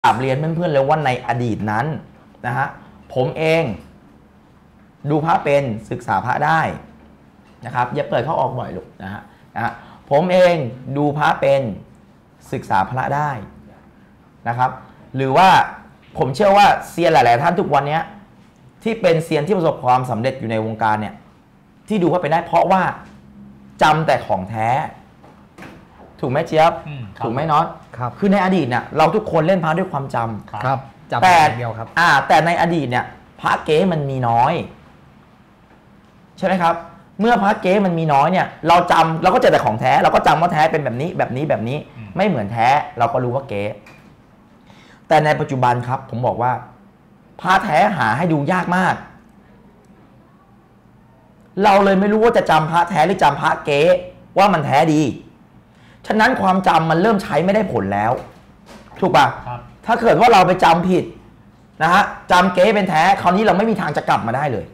กราบเรียนเพื่อนๆเลยว่าในอดีตนั้นนะฮะผมเองดูพระเป็นศึกษาพระได้นะครับอย่าเปิดเข้าออกบ่อยลูกนะฮะผมเองดูพระเป็นศึกษาพระได้นะครับหรือว่าผมเชื่อว่าเซียนหลายๆท่านทุกวันนี้ที่เป็นเซียนที่ประสบความสำเร็จอยู่ในวงการเนี่ยที่ดูพระเป็นได้เพราะว่าจำแต่ของแท้ถูกไหมเจี๊ยบถูกไหมน็อตคือในอดีตเนี่ยเราทุกคนเล่นพระด้วยความจำครับจำแต่เดียวครับแต่ในอดีตเนี่ยพระเก๊มันมีน้อยใช่ไหมครับเมื่อพระเก๊มันมีน้อยเนี่ยเราจำเราก็เจอแต่ของแท้เราก็จำว่าแท้เป็นแบบนี้แบบนี้แบบนี้ไม่เหมือนแท้เราก็รู้ว่าเก๊แต่ในปัจจุบันครับผมบอกว่าพระแท้หาให้ดูยากมากเราเลยไม่รู้ว่าจะจำพระแท้หรือจำพระเก๊ว่ามันแท้ดีฉะนั้นความจำมันเริ่มใช้ไม่ได้ผลแล้วถูกป่ะถ้าเกิดว่าเราไปจำผิดนะฮะจำเก๊เป็นแท้คราวนี้เราไม่มีทางจะกลับมาได้เลย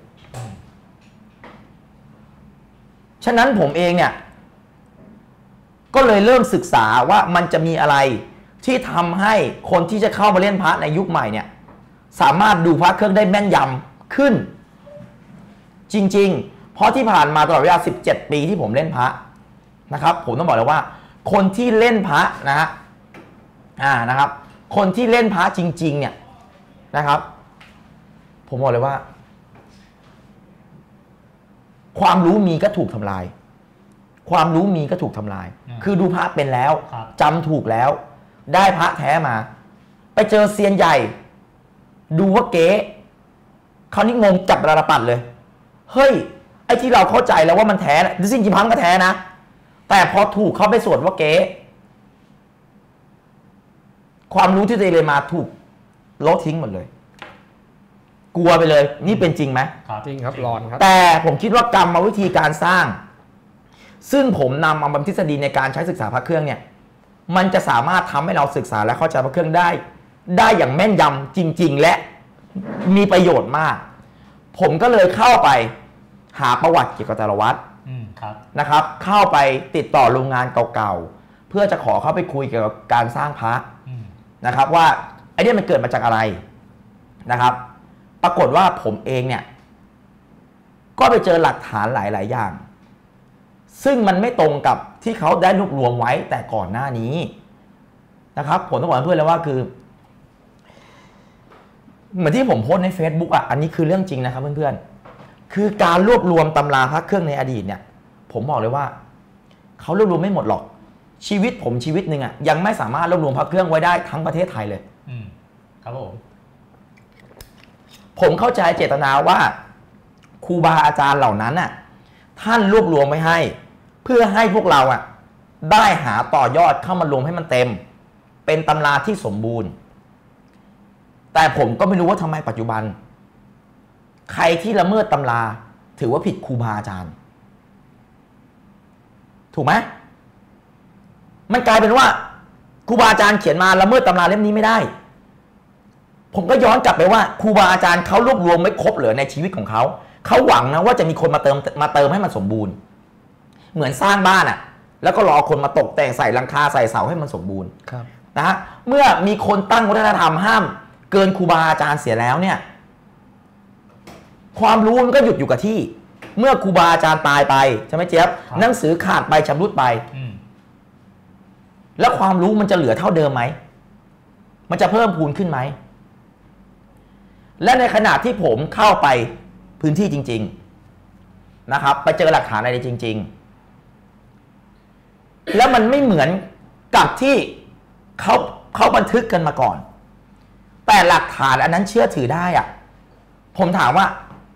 ฉะนั้นผมเองเนี่ยก็เลยเริ่มศึกษาว่ามันจะมีอะไรที่ทำให้คนที่จะเข้ามาเล่นพระในยุคใหม่เนี่ยสามารถดูพระเครื่องได้แม่นยำขึ้นจริงๆเพราะที่ผ่านมาตลอดเวลา17 ปีที่ผมเล่นพระนะครับผมต้องบอกเลยว่าคนที่เล่นพระนะฮะนะครับคนที่เล่นพระจริงๆเนี่ยนะครับผมบอกเลยว่าความรู้มีก็ถูกทำลายความรู้มีก็ถูกทำลายคือดูพระเป็นแล้วจำถูกแล้วได้พระแท้มาไปเจอเซียนใหญ่ดูว่าเก๊เขานี่งงจับระปัดเลยเฮ้ยไอ้ที่เราเข้าใจแล้วว่ามันแท้จริงๆพังก็แท้นะแต่พอถูกเขาไปสวดว่าเก๊ความรู้ที่ตัวเองเรียนมาถูกลบทิ้งหมดเลยกลัวไปเลยนี่เป็นจริงไหมจริงครับร้อนครับแต่ผมคิดว่ากรรมวิธีการสร้างซึ่งผมนำมาเป็นทฤษฎีในการใช้ศึกษาพระเครื่องเนี่ยมันจะสามารถทำให้เราศึกษาและเข้าใจพระเครื่องได้อย่างแม่นยำจริงๆและมีประโยชน์มากผมก็เลยเข้าไปหาประวัติเกี่ยวกับแต่ละวัดนะครับเข้าไปติดต่อโรงงานเก่าๆเพื่อจะขอเข้าไปคุยเกี่ยวกับการสร้างพระนะครับว่าไอ้นี่มันเกิดมาจากอะไรนะครับปรากฏว่าผมเองเนี่ยก็ไปเจอหลักฐานหลายๆอย่างซึ่งมันไม่ตรงกับที่เขาได้รวบรวมไว้แต่ก่อนหน้านี้นะครับผมต้องบอกเพื่อนเลยว่าคือเหมือนที่ผมโพสต์ใน Facebook อ่ะอันนี้คือเรื่องจริงนะครับเพื่อนๆคือการรวบรวมตำราพระเครื่องในอดีตเนี่ยผมบอกเลยว่าเขารวบรวมไม่หมดหรอกชีวิตผมชีวิตหนึ่งอ่ะยังไม่สามารถรวบรวมพระเครื่องไว้ได้ทั้งประเทศไทยเลยครับผมเข้าใจเจตนาว่าครูบาอาจารย์เหล่านั้นน่ะท่านรวบรวมไว้ให้เพื่อให้พวกเราอ่ะได้หาต่อยอดเข้ามารวมให้มันเต็มเป็นตำราที่สมบูรณ์แต่ผมก็ไม่รู้ว่าทำไมปัจจุบันใครที่ละเมิดตำราถือว่าผิดครูบาอาจารย์ถูกไหมมันกลายเป็นว่าครูบาอาจารย์เขียนมาละเมิดตำราเล่มนี้ไม่ได้ผมก็ย้อนกลับไปว่าครูบาอาจารย์เขารวบรวมไม่ครบเหลือในชีวิตของเขาหวังนะว่าจะมีคนมาเติมให้มันสมบูรณ์เหมือนสร้างบ้านอ่ะแล้วก็รอคนมาตกแต่งใส่หลังคาใส่เสาให้มันสมบูรณ์นะฮะเมื่อมีคนตั้งวัฒนธรรมห้ามเกินครูบาอาจารย์เสียแล้วเนี่ยความรู้มันก็หยุดอยู่กับที่เมื่อครูบาอาจารย์ตายไปใช่ไหมเจี๊ยบหนังสือขาดไปชำรุดไปแล้วความรู้มันจะเหลือเท่าเดิมไหมมันจะเพิ่มพูนขึ้นไหมและในขณะที่ผมเข้าไปพื้นที่จริงๆนะครับไปเจอหลักฐานอะไรจริงๆแล้วมันไม่เหมือนกับที่เขาบันทึกกันมาก่อนแต่หลักฐานอันนั้นเชื่อถือได้อะผมถามว่า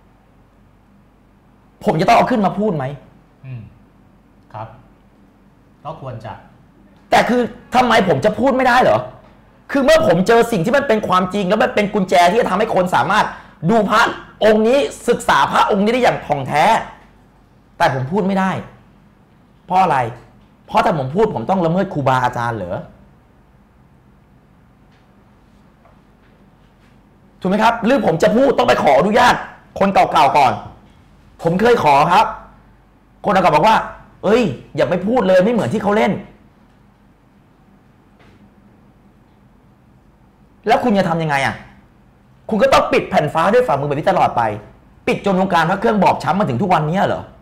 ผมจะต้องเอาขึ้นมาพูดไหมครับก็ควรจะแต่คือทำไมผมจะพูดไม่ได้เหรอคือเมื่อผมเจอสิ่งที่มันเป็นความจริงแล้วมันเป็นกุญแจที่จะทำให้คนสามารถดูพระองค์นี้ศึกษาพระองค์นี้ได้อย่างท่องแท้แต่ผมพูดไม่ได้เพราะอะไรเพราะถ้าผมพูดผมต้องละเมิดครูบาอาจารย์เหรอถูกไหมครับหรือผมจะพูดต้องไปขออนุญาตคนเก่าๆก่อนผมเคยขอครับคนเก่าบอกว่าเอ้ยอย่าไปพูดเลยไม่เหมือนที่เขาเล่นแล้วคุณจะทำยังไงอ่ะคุณก็ต้องปิดแผ่นฟ้าด้วยฝ่ามือแบบนี้ตลอดไปปิดจนวงการพระเครื่องบอบช้ำมาถึงทุกวันนี้เหรอ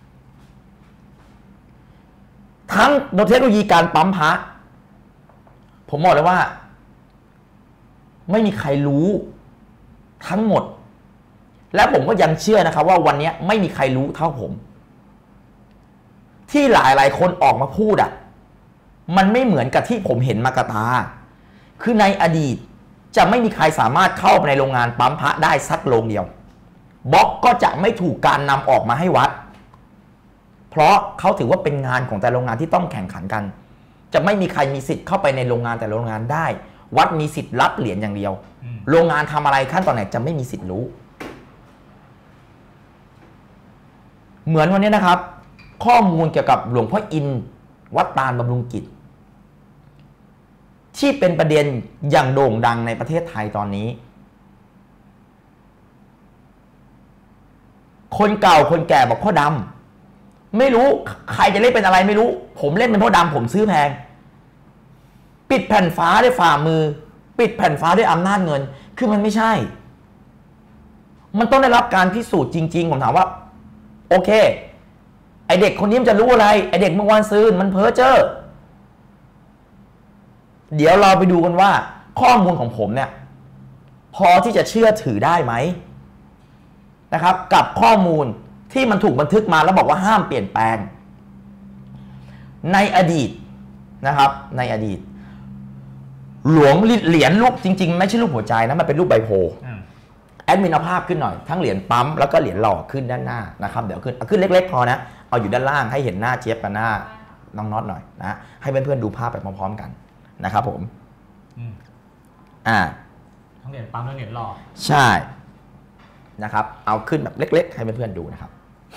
ทั้งเทคโนโลยีการปั๊มพระผมบอกเลยว่าไม่มีใครรู้ทั้งหมดและผมก็ยังเชื่อนะครับว่าวันนี้ไม่มีใครรู้เท่าผมที่หลายคนออกมาพูดอ่ะมันไม่เหมือนกับที่ผมเห็นมากระตาคือในอดีตจะไม่มีใครสามารถเข้าไปในโรงงานปั๊มพระได้สักโรงเดียวบล็อกก็จะไม่ถูกการนำออกมาให้วัดเพราะเขาถือว่าเป็นงานของแต่โรงงานที่ต้องแข่งขันกันจะไม่มีใครมีสิทธิ์เข้าไปในโรงงานแต่โรงงานได้วัดมีสิทธิ์รับเหรียญอย่างเดียวโรงงานทำอะไรขั้นตอนไหนจะไม่มีสิทธิ์รู้เหมือนวันนี้นะครับข้อมูลเกี่ยวกับหลวงพ่ออินวัดตาลบำรุงกิจที่เป็นประเด็นอย่างโด่งดังในประเทศไทยตอนนี้คนเก่าคนแก่บอกพ่อดำไม่รู้ใครจะเล่นเป็นอะไรไม่รู้ผมเล่นเป็นพ่อดำผมซื้อแพงปิดแผ่นฟ้าด้วยฝ่ามือปิดแผ่นฟ้าด้วยอำนาจเงินคือมันไม่ใช่มันต้องได้รับการพิสูจน์จริงๆผมถามว่าโอเคไอเด็กคนนี้มันจะรู้อะไรไอเด็กเมื่อวานซื้อมันเพ้อเจ้อเดี๋ยวเราไปดูกันว่าข้อมูลของผมเนี่ยพอที่จะเชื่อถือได้ไหมนะครับกับข้อมูลที่มันถูกบันทึกมาแล้วบอกว่าห้ามเปลี่ยนแปลงในอดีตนะครับในอดีตหลวงเหรียญรูปจริงๆไม่ใช่รูปหัวใจนะมันเป็นรูปใบโพแอดมินเอาภาพขึ้นหน่อยทั้งเหรียญปั๊มแล้วก็เหรียญหล่อขึ้นด้านหน้านะครับเดี๋ยวขึ้นเล็กๆพอนะเอาอยู่ด้านล่างให้เห็นหน้าเจี๊ยบกับหน้าน้องน็อตหน่อยนะให้เพื่อนๆดูภาพไปพร้อมๆกันนะครับผมทั้งเหรียญปั๊มและเหรียญหล่อใช่นะครับเอาขึ้นแบบเล็กๆให้เพื่อนๆดูนะครับ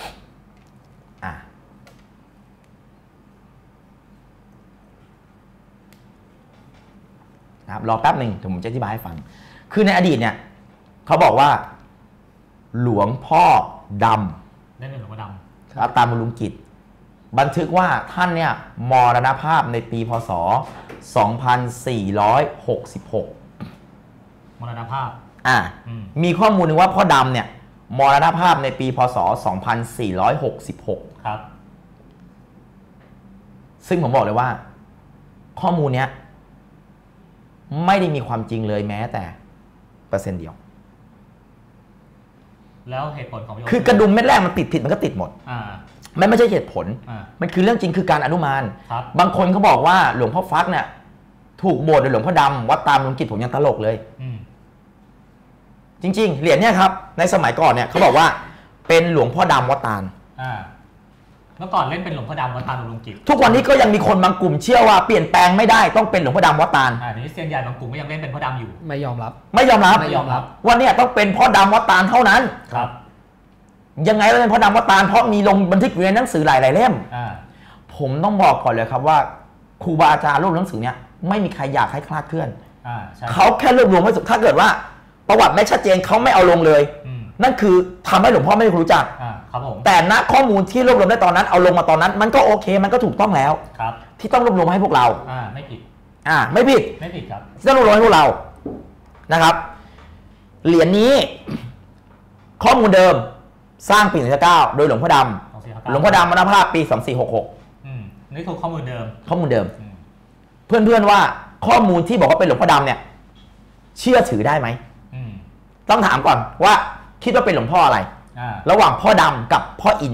นะครับรอแป๊บหนึ่งเดี๋ยวผมจะอธิบายให้ฟังคือในอดีตเนี่ยเขาบอกว่าหลวงพ่อดำได้เป็นหลวงพ่อดำครับตามบำรุงกิจบันทึกว่าท่านเนี่ยมรณภาพในปีพศ2466 มรณภาพมีข้อมูลหนึ่งว่าพ่อดำเนี่ยมรณภาพในปีพศ2466 ครับซึ่งผมบอกเลยว่าข้อมูลเนี้ยไม่ได้มีความจริงเลยแม้แต่เปอร์เซ็นต์เดียวแล้วเหตุผลของคือกระดุมเม็ดแรกมันติดผิดมันก็ติดหมดไม่ใช่เหตุผลมันคือเรื่องจริงคือการอนุมานบางคนเขาบอกว่าหลวงพ่อฟักเนี่ยถูกโบสถ์โดยหลวงพ่อดำวัดตามบำรุงกิจผมยังตลกเลยจริงๆเหรียญเนี่ยครับในสมัยก่อนเนี่ยเขาบอกว่าเป็นหลวงพ่อดำวัดตาลเมื่อก่อนเล่นเป็นหลวงพ่อดำวัดตาลบำรุงกิจทุกวันนี้ก็ยังมีคนบางกลุ่มเชื่อว่าเปลี่ยนแปลงไม่ได้ต้องเป็นหลวงพ่อดำวัดตาลทีนี้เซียนใหญ่บางกลุ่มก็ยังเล่นเป็นพ่อดำอยู่ไม่ยอมรับว่าเนี่ยต้องเป็นพ่อดำวัดตาลเท่านั้นครับยังไงก็เป็นพ่อดำวัดตาลเพราะมีลงบันทึกอยู่ในหนังสือหลายๆเล่มผมต้องบอกก่อนเลยครับว่าครูบาอาจารย์รูปหนังสือเนี่ยไม่มีใครอยากให้คลาดเคลื่อนเขาแค่รวบรวมไว้สุดถ้าเกิดว่าประวัติไม่ชัดเจนเขาไม่เอาลงเลยนั่นคือทำให้หลวงพ่อไม่รู้จักครับผมแต่ณข้อมูลที่รวบรวมได้ตอนนั้นเอาลงมาตอนนั้นมันก็โอเคมันก็ถูกต้องแล้วครับที่ต้องรวบรวมให้พวกเราไม่ผิดไม่ผิดครับที่ต้องรวบรวมให้พวกเรานะครับเหรียญนี้ข้อมูลเดิมสร้างปี2499โดยหลวงพ่อดำหลวงพ่อดำมรณภาพปี2466 นี่คือข้อมูลเดิมเพื่อนๆว่าข้อมูลที่บอกว่าเป็นหลวงพ่อดำเนี่ยเชื่อถือได้ไหมต้องถามก่อนว่าคิดว่าเป็นหลวงพ่ออะไรระหว่างพ่อดำกับพ่ออิน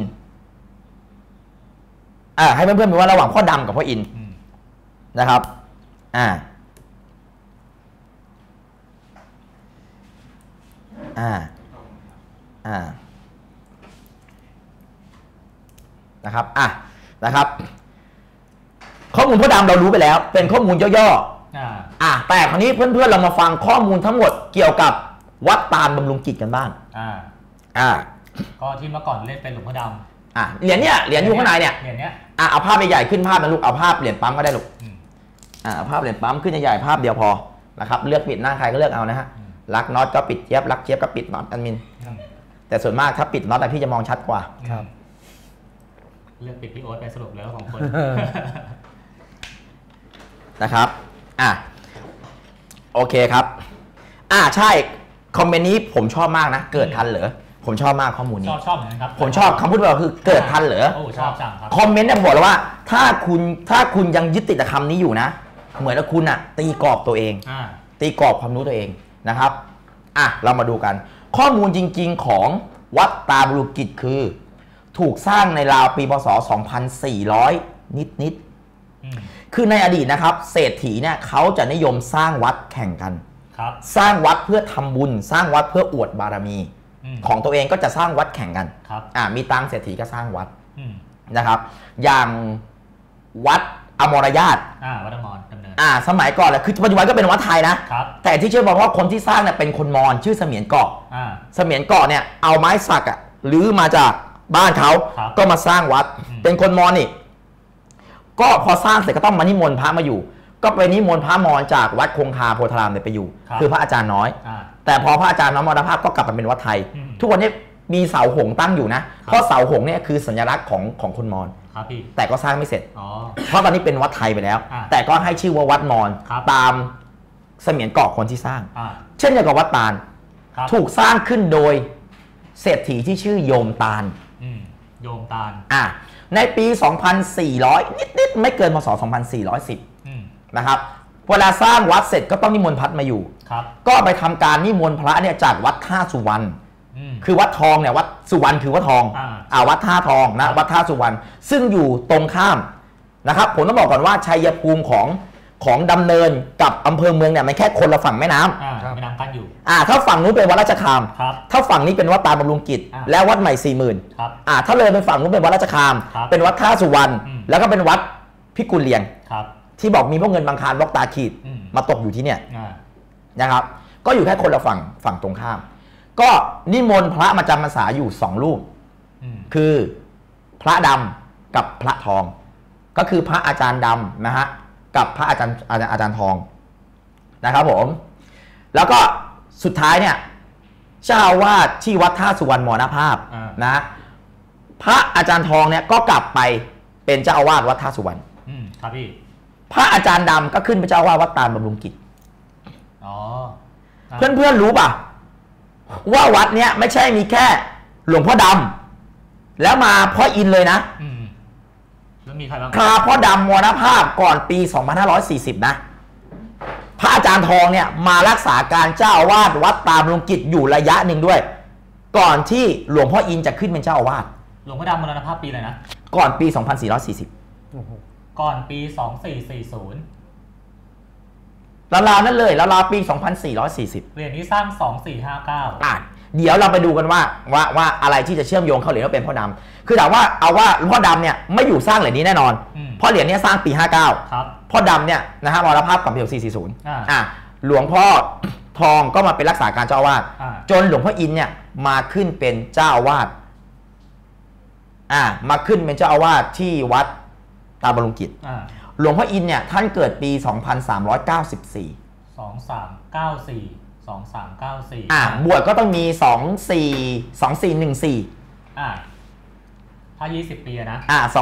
ให้เพื่อนๆดูว่าระหว่างพ่อดำกับพ่ออินนะครับนะครับนะครับข้อมูลพ่อดำเรารู้ไปแล้วเป็นข้อมูลย่อๆแต่คราวนี้เพื่อนๆเรามาฟังข้อมูลทั้งหมดเกี่ยวกับวัดตาลบำรุงกิจกันบ้างก็ที่เมื่อก่อนเล่นเป็นหลวงพ่อดำเหรียญเนี่ยเหรียญอยู่ข้างในเนี่ยเอาภาพใหญ่ๆขึ้นภาพนะลูกเอาภาพเหรียญปั๊มก็ได้ลูกเอาภาพเหรียญปั๊มขึ้นใหญ่ๆภาพเดียวพอนะครับเลือกปิดหน้าใครก็เลือกเอานะฮะรักน็อตก็ปิดเจี๊ยบรักเจี๊ยบก็ปิดน็อตอันมินแต่ส่วนมากถ้าปิดน็อตพี่จะมองชัดกว่าครับเลือกปิดพี่โอ๊ตไปสรุปแล้วของคนนะครับโโอเคครับใช่คอมเมนต์นี้ผมชอบมากนะเกิดทันเหรอผมชอบมากข้อมูลนี้ชอบเหมือนกันครับผมชอบคำพูดเราคือเกิดทันเหรอโอ้ชอบจังครับคอมเมนต์เนี่ยบอกเลยว่าถ้าคุณยังยึดติดกับคำนี้อยู่นะเหมือนกับคุณอะตีกรอบตัวเองตีกรอบความรู้ตัวเองนะครับเรามาดูกันข้อมูลจริงๆของวัดตาบุรุกิจคือถูกสร้างในราวปีพศ 2400 นิดคือในอดีตนะครับเศรษฐีเนี่ยเขาจะนิยมสร้างวัดแข่งกันสร้างวัดเพื่อทำบุญสร้างวัดเพื่ออวดบารมีของตัวเองก็จะสร้างวัดแข่งกันมีตังเศรษฐีก็สร้างวัดนะครับอย่างวัดอมรญาติวัดอมรดำเนินสมัยก่อนแหละคือปัจจุบันก็เป็นวัดไทยนะแต่ที่เชื่อบอกว่าคนที่สร้างเนี่ยเป็นคนมอญชื่อเสมียนเกาะเสมียนเกาะเนี่ยเอาไม้สักหรือมาจากบ้านเขาก็มาสร้างวัดเป็นคนมอญนี่ก็พอสร้างเสร็จก็ต้องมานิมนต์พระมาอยู่ก็ไปนิมนต์พระมอญจากวัดคงคาโพธารามเนี่ยไปอยู่คือพระอาจารย์น้อยแต่พอพระอาจารย์น้อยมรณภาพก็กลับมาเป็นวัดไทยทุกวันนี้มีเสาหงตั้งอยู่นะเพราะเสาหงเนี่ยคือสัญลักษณ์ของคนมอญแต่ก็สร้างไม่เสร็จเพราะตอนนี้เป็นวัดไทยไปแล้วแต่ก็ให้ชื่อว่าวัดมอญตามเสมียนเกาะคนที่สร้างเช่นเดียวกับวัดตาลถูกสร้างขึ้นโดยเศรษฐีที่ชื่อโยมตาลโยมตาลในปี 2400 นิดๆไม่เกินพศ 2410นะครับเวลาสร้างวัดเสร็จก็ต้องนิมนต์พระมาอยู่ก็ไปทำการนิมนต์พระเนี่ยจากวัดท่าสุวรรณคือวัดทองเนี่ยวัดสุวรรณคือวัดทองวัดท่าทองนะวัดท่าสุวรรณซึ่งอยู่ตรงข้ามนะครับผมต้องบอกก่อนว่าชัยภูมิของดำเนินกับอำเภอเมืองเนี่ยมันแค่คนละฝั่งแม่น้ำแม่น้ำกั้นอยู่ถ้าฝั่งนู้นเป็นวัดราชคามถ้าฝั่งนี้เป็นวัดตาบำรุงกิจและวัดใหม่ 40,000ถ้าเลยไปฝั่งนู้นเป็นวัดราชคามเป็นวัดท่าสุวรรณแล้วก็เป็นวัดพิกุลเลียงที่บอกมีพวกเงินบางคารบล็อกตาขีดมาตกอยู่ที่เนี่ยนะครับก็อยู่แค่คนละฝั่งตรงข้ามก็นิมนต์พระมาจำพรรษาอยู่2รูปคือพระดำกับพระทองก็คือพระอาจารย์ดำนะฮะกับพระอาจารย์ทองนะครับผมแล้วก็สุดท้ายเนี่ยเจ้าอาวาสที่วัดท่าสุวรรณมรณภาพนะพระอาจารย์ทองเนี่ยก็กลับไปเป็นเจ้าอาวาสวัดท่าสุวรรณครับพี่พระอาจารย์ดำก็ขึ้นเป็นเจ้าอาวาสวัดตาลบำรุงกิจเพื่อนรู้ป่ะว่าวัดเนี้ยไม่ใช่มีแค่หลวงพ่อดำแล้วมาพ่ออินเลยนะแล้วมีใครบ้างพ่อดำมรณภาพก่อนปี 2540 นะพระอาจารย์ทองเนี่ยมารักษาการเจ้าอาวาสวัดตาบำรุงกิจอยู่ระยะหนึ่งด้วยก่อนที่หลวงพ่ออินจะขึ้นเป็นเจ้าอาวาสหลวงพ่อดำมรณภาพปีอะไรนะก่อนปี 2440 ก่อนปี 2440 ราวๆนั่นเลยราวๆปี 2440 เหรียญนี้สร้าง 2459 เดี๋ยวเราไปดูกันว่าอะไรที่จะเชื่อมโยงเข้าเหรียญว่าเป็นพ่อดำคือถามว่าเอาว่าหลวงพ่อดำเนี่ยไม่อยู่สร้างเหรียญนี้แน่นอนเพราะเหรียญนี้สร้างปี 59 ครับพ่อดำเนี่ยนะฮะมรณภาพก่อนปี 2440หลวงพ่อทองก็มาเป็นรักษาการเจ้าอาวาสจนหลวงพ่ออินเนี่ยมาขึ้นเป็นเจ้าอาวาสมาขึ้นเป็นเจ้าอาวาสที่วัดตาบำรุงกิจหลวงพ่ออินเนี่ยท่านเกิดปี 2394บวชก็ต้องมี2414 ถ้า20 ปีนะ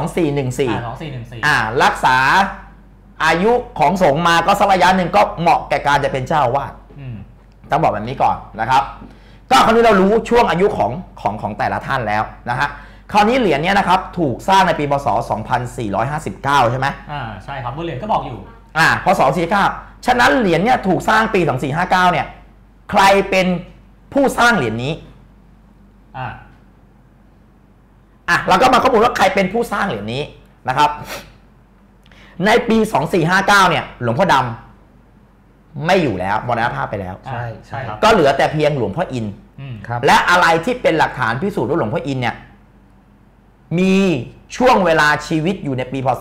2414รักษาอายุของสงฆ์มาก็สักระยะหนึ่งก็เหมาะแก่การจะเป็นเจ้าอาวาสต้องบอกแบบนี้ก่อนนะครับก็คราวนี้เรารู้ช่วงอายุของแต่ละท่านแล้วนะฮะคราวนี้เหรียญนี้นะครับถูกสร้างในปีพศ 2459ใช่ไหมใช่ครับบนเหรียญก็บอกอยู่พศ49ฉะนั้นเหรียญเนี่ยถูกสร้างปี 2459เนี่ยใครเป็นผู้สร้างเหรียญนี้เราก็มาข้อมูลว่าใครเป็นผู้สร้างเหรียญนี้นะครับในปี 2459เนี่ยหลวงพ่อดำไม่อยู่แล้วมรณภาพไปแล้วใช่ครับก็เหลือแต่เพียงหลวงพ่ออินและอะไรที่เป็นหลักฐานพิสูจน์ว่าหลวงพ่ออินเนี่ยมีช่วงเวลาชีวิตอยู่ในปีพศ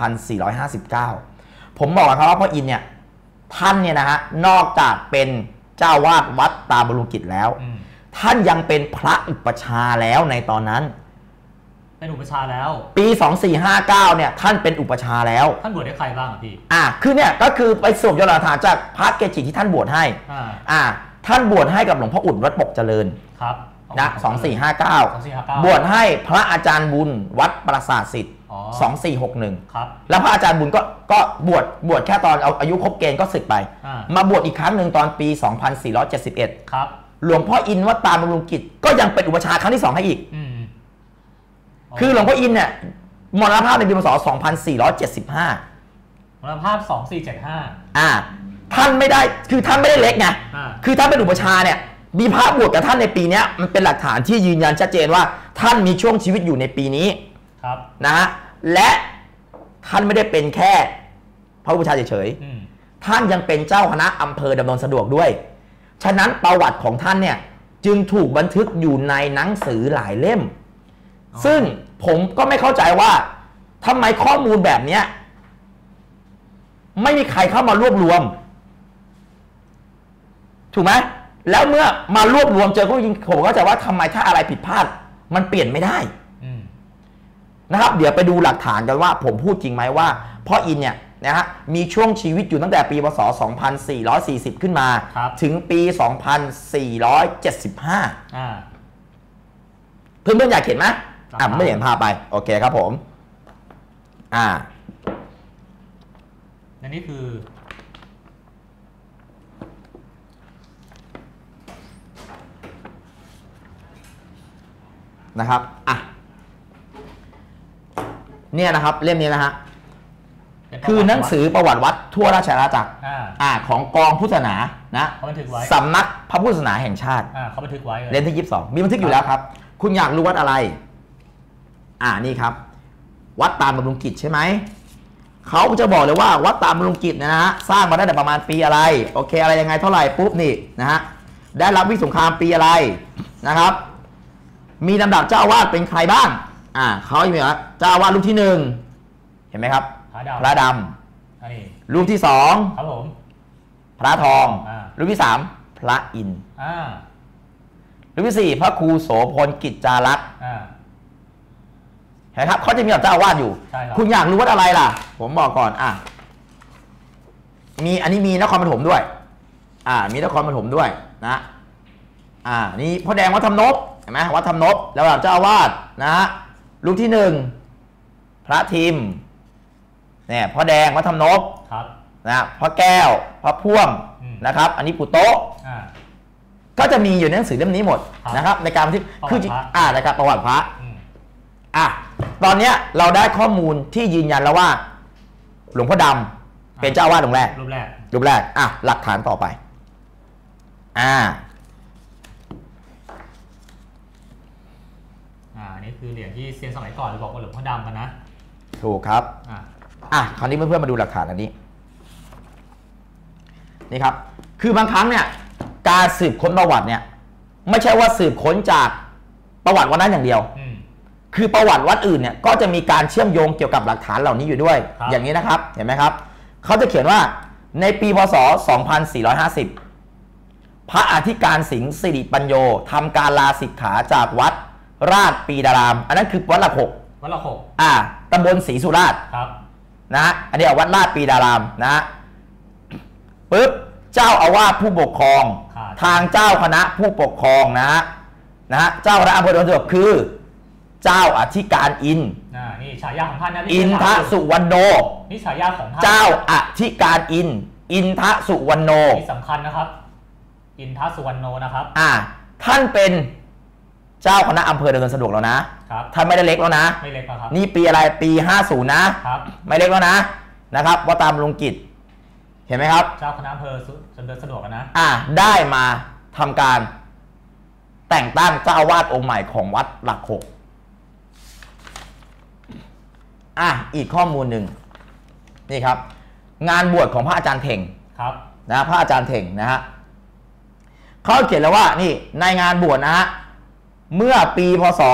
2459ผมบอกครับว่าพ่ออินเนี่ยท่านเนี่ยนะฮะนอกจากเป็นเจ้าวาดวัดตาบำรุงกิจแล้วท่านยังเป็นพระอุปชาแล้วในตอนนั้นเป็นอุปชาแล้วปี 2459เนี่ยท่านเป็นอุปชาแล้วท่านบวชให้ใครบ้างพี่คือเนี่ยก็คือไปสรุปยอดหลักฐานจากพระเกจิที่ท่านบวชให้ท่านบวชให้กับหลวงพ่ออุ่นวัดปกเจริญครับนะ2459บวชให้พระอาจารย์บุญวัดปราสาทสิทธิ์2461 ครับแล้วพระอาจารย์บุญก็บวชแค่ตอนอายุครบเกณฑ์ก็สึกไปมาบวชอีกครั้งหนึ่งตอนปี2471 ครับหลวงพ่ออินวัดตาบำรุงกิจก็ยังเป็นอุปชาครั้งที่2ให้อีกคือหลวงพ่ออินเนี่ยมรณภาพในปีพ.ศ. 2475 มรณภาพ2475 ท่านไม่ได้คือท่านไม่ได้เล็กไงคือท่านเป็นอุปชาเนี่ยมีพระบวชกับท่านในปีนี้มันเป็นหลักฐานที่ยืนยันชัดเจนว่าท่านมีช่วงชีวิตอยู่ในปีนี้นะฮะและท่านไม่ได้เป็นแค่พระอุปชาเฉยๆท่านยังเป็นเจ้าคณะอำเภอดำเนินสะดวกด้วยฉะนั้นประวัติของท่านเนี่ยจึงถูกบันทึกอยู่ในหนังสือหลายเล่มซึ่งผมก็ไม่เข้าใจว่าทำไมข้อมูลแบบนี้ไม่มีใครเข้ามารวบรวมถูกไหมแล้วเมื่อมารวบรวมเจอก็ยิงผมเข้าใจว่าทำไมถ้าอะไรผิดพลาดมันเปลี่ยนไม่ได้นะครับเดี๋ยวไปดูหลักฐานกันว่าผมพูดจริงไหมว่าพ่ออินเนี่ยนะฮะมีช่วงชีวิตอยู่ตั้งแต่ปีพ.ศ. 2440ขึ้นมาถึงปี2475เพื่อนๆอยากเห็นไหมไม่เห็นพาไปโอเคครับผมและนี่คือนะครับเนี่ยนะครับเล่มนี้นะฮะคือหนังสือประวัติวัดทั่วราชอาณาจักรของกองพุทธศาสนานะสำนักพระพุทธศาสนาแห่งชาติเขาบันทึกไว้เล่มที่22มีบันทึกอยู่แล้วครับคุณอยากรู้วัดอะไรนี่ครับวัดตามบำรุงกิจใช่ไหมเขาจะบอกเลยว่าวัดตามบำรุงกิจนะฮะสร้างมาได้แต่ประมาณปีอะไรโอเคอะไรยังไงเท่าไหร่ปุ๊บนี่นะฮะได้รับวิสงครามปีอะไรนะครับมีลำดับเจ้าอาวาสเป็นใครบ้างเขาจะมีว่าเจ้าอาวาสรูปที่1เห็นไหมครับพระดำรูปที่2 ครับผมพระทองรูปที่3พระอินทร์รูปที่4พระครูโสพลกิจจารักษ์เห็นครับเขาจะมีแบบเจ้าอาวาสอยู่คุณอยากรู้ว่าอะไรล่ะผมบอกก่อนมีอันนี้มีนครปฐมด้วยมีนครปฐมด้วยนะนี่พ่อแดงวัดธรรมนพเห็นไหมวัดธรรมนพแล้วแบบเจ้าอาวาสนะฮะรูปที่1พระทิมเนี่ยพ่อแดงวัดธรรมนพนะพ่อแก้วพระพ่วงนะครับอันนี้ปู่โต๊ะก็จะมีอยู่ในหนังสือเล่มนี้หมดนะครับในการที่คือนะครับประวัติพระตอนนี้เราได้ข้อมูลที่ยืนยันแล้วว่าหลวงพ่อดำเป็นเจ้าอาวาสรูปแรกหลักฐานต่อไปนี่คือเหรียญที่เซียนสมัยก่อนบอกว่าหลวงพ่อดำกันนะถูกครับคราวนี้เพื่อนๆมาดูหลักฐานอันนี้นี่ครับคือบางครั้งเนี่ยการสืบค้นประวัติเนี่ยไม่ใช่ว่าสืบค้นจากประวัติวันนั้นอย่างเดียวคือประวัติวัดอื่นเนี่ยก็จะมีการเชื่อมโยงเกี่ยวกับหลักฐานเหล่านี้อยู่ด้วยอย่างนี้นะครับเห็นไหมครับเขาจะเขียนว่าในปีพ.ศ. 2450พระอธิการสิงห์สิริปัญโยทำการลาสิกขาจากวัดราชปีดารามอันนั้นคือวัดหลัก6ตำบลศรีสุราษฎร์นะอันนี้วัดราชปีดารามนะปึ๊บเจ้าอาวาสผู้ปกครองทางเจ้าคณะผู้ปกครองนะเจ้าคณะอำเภอดอนเถือกคือเจ้าอธิการอินนี่ฉายาของท่านนะอินทสุวรรณโนนี่ฉายาของท่านเจ้าอธิการอินทสุวรรณโนนี่สำคัญนะครับอินทสุวรรณโนนะครับท่านเป็นเจ้าคณะอำเภอดำเนินสะดวกแล้วนะท่านไม่ได้เล็กแล้วนะไม่เล็กครับนี่ปีอะไรปี50นะครับไม่เล็กแล้วนะครับว่าตามลงกิจเห็นไหมครับเจ้าคณะอำเภอดำเนินสะดวกนะได้มาทำการแต่งตั้งเจ้าอาวาสองค์ใหม่ของวัดหลัก6อีกข้อมูลหนึ่งนี่ครับงานบวชของพระอาจารย์เถ่งนะพระอาจารย์เถ่งนะฮะเขาเขียนแล้วว่านี่ในงานบวชนะฮะเมื่อปีพ.ศ.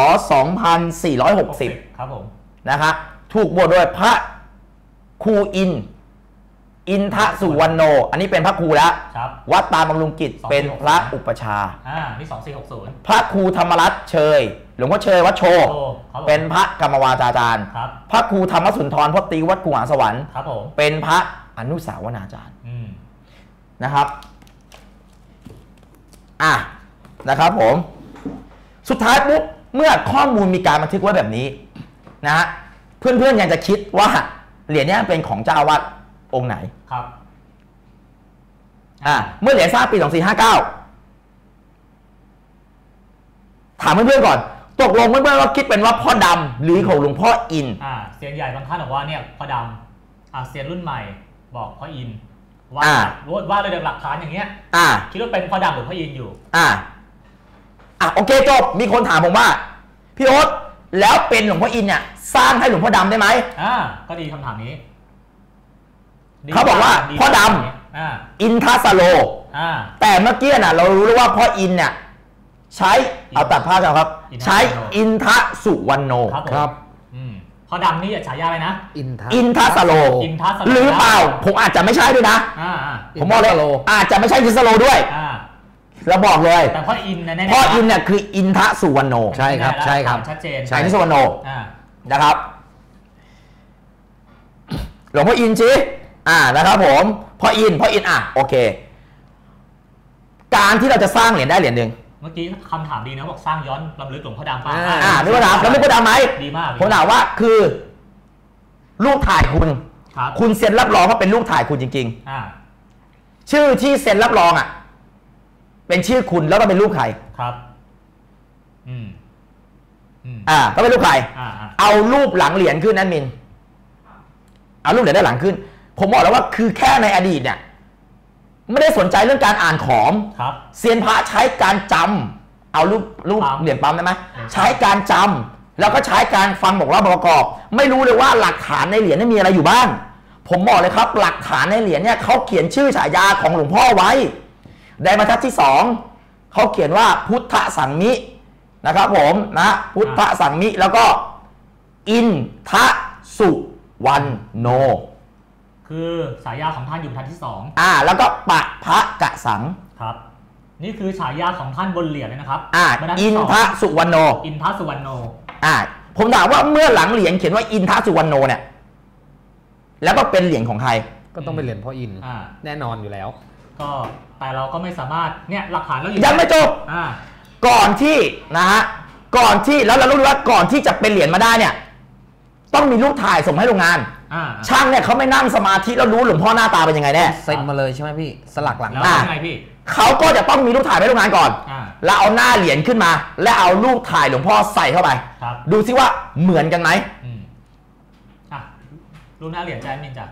2460 ครับผมนะครับถูกบวชโดยพระครูอินทสุวรรณโนอันนี้เป็นพระครูแล้ววัดตาบำรุงกิจเป็นพระอุปชานี่2460 พระครูธรรมรัตน์เชยหลวงพ่อเชยวัดโชเป็นพระกรรมวาจาจารย์พระครูธรรมสุนทรพ่อตีวัดกูหาสวรรค์เป็นพระอนุสาวนาจารย์นะครับนะครับผมสุดท้ายปุ๊บเมื่อข้อมูลมีการบันทึกไว้แบบนี้นะฮะเพื่อนๆยังจะคิดว่าเหรียญนี้เป็นของเจ้าอาวาสองค์ไหนครับเมื่อเหรียญสร้างปี 2459 ถามเพื่อนๆก่อนตกลงเพื่อนๆว่าคิดเป็นว่าพ่อดำหรือของหลวงพ่ออินเซียนใหญ่บางท่านบอกว่าเนี่ยพ่อดำเซียนรุ่นใหม่บอกพ่ออินว่าเลยหลักฐานอย่างเงี้ยคิดว่าเป็นพ่อดำหรือพ่ออินอยู่โอเคจบมีคนถามผมว่าพี่โอ๊ตแล้วเป็นหลวงพ่ออินเนี่ยสร้างให้หลวงพ่อดำได้ไหมก็ดีคำถามนี้เขาบอกว่าพ่อดำอินทัสโลแต่เมื่อกี้น่ะเรารู้แล้วว่าพ่ออินเนี่ยใช้เอาตัดภาพกันครับใช้อินทัสุวรรณโนครับพ่อดำนี่ฉายาอะไรนะอินทัสโลหรือเปล่าผมอาจจะไม่ใช่ด้วยนะผมบอกเลยอาจจะไม่ใช่อินทัสโลด้วยเราบอกเลยแต่พ่ออินแน่พ่ออินเนี่ยคืออินทสุวรรณโนใช่ครับใช่ครับชัดเจนใช่อินทสุวรรณโนนะครับหลวงพ่ออินชี้นะครับผมพ่ออินโอเคการที่เราจะสร้างเหรียญได้เหรียญหนึ่งเมื่อกี้คำถามดีนะบอกสร้างย้อนลำลึกหลวงพ่อดำป่ะนึกว่าแล้วนึกว่าดำไหมดีมากผมถามว่าคือรูปถ่ายคุณเซ็นรับรองว่าเป็นรูปถ่ายคุณจริงๆชื่อที่เซ็นรับรองเป็นชื่อคุณแล้วก็เป็นรูปใครครับก็เป็นรูปใครเอารูปหลังเหรียญขึ้นนั่นมินเอารูปเหรียญด้านหลังขึ้นผมบอกแล้วว่าคือแค่ในอดีตเนี่ยไม่ได้สนใจเรื่องการอ่านของเซียนพระใช้การจำเอารูปเหรียญปั๊มได้ไหมใช้การจำแล้วก็ใช้การฟังบอกเล่าประกอบไม่รู้เลยว่าหลักฐานในเหรียญนี่มีอะไรอยู่บ้างผมบอกเลยครับหลักฐานในเหรียญเนี่ยเขาเขียนชื่อฉายาของหลวงพ่อไว้ในบรรทัดที่2เขาเขียนว่าพุทธสังมินะครับผมนะพุทธสังมิแล้วก็อินทสุวรรณโนคือฉายาของท่านอยู่บรรทัดที่แล้วก็ปะพระกะสังครับนี่คือฉายาของท่านบนเหรียญเลยนะครับอินทสุวรรณโนผมถามว่าเมื่อหลังเหรียญเขียนว่าอินทสุวรรณโนเนี่ยแล้วก็เป็นเหรียญของใครก็ต้องเป็นเหรียญพ่ออินแน่นอนอยู่แล้วก็แต่เราก็ไม่สามารถเนี่ยหลักฐานแล้วยังไม่จบก่อนที่นะฮะก่อนที่แล้วเรารู้ว่าก่อนที่จะเป็นเหรียญมาได้เนี่ยต้องมีรูปถ่ายส่งให้โรงงานช่างเนี่ยเขาไม่นั่งสมาธิแล้วรู้หลวงพ่อหน้าตาเป็นยังไงแน่เซ็นมาเลยใช่ไหมพี่สลักหลังแล้วยังไงพี่เขาก็จะต้องมีรูปถ่ายให้โรงงานก่อนแล้วเอาหน้าเหรียญขึ้นมาและเอารูปถ่ายหลวงพ่อใส่เข้าไปดูซิว่าเหมือนกันไหมรูปหน้าเหรียญใจมินจัด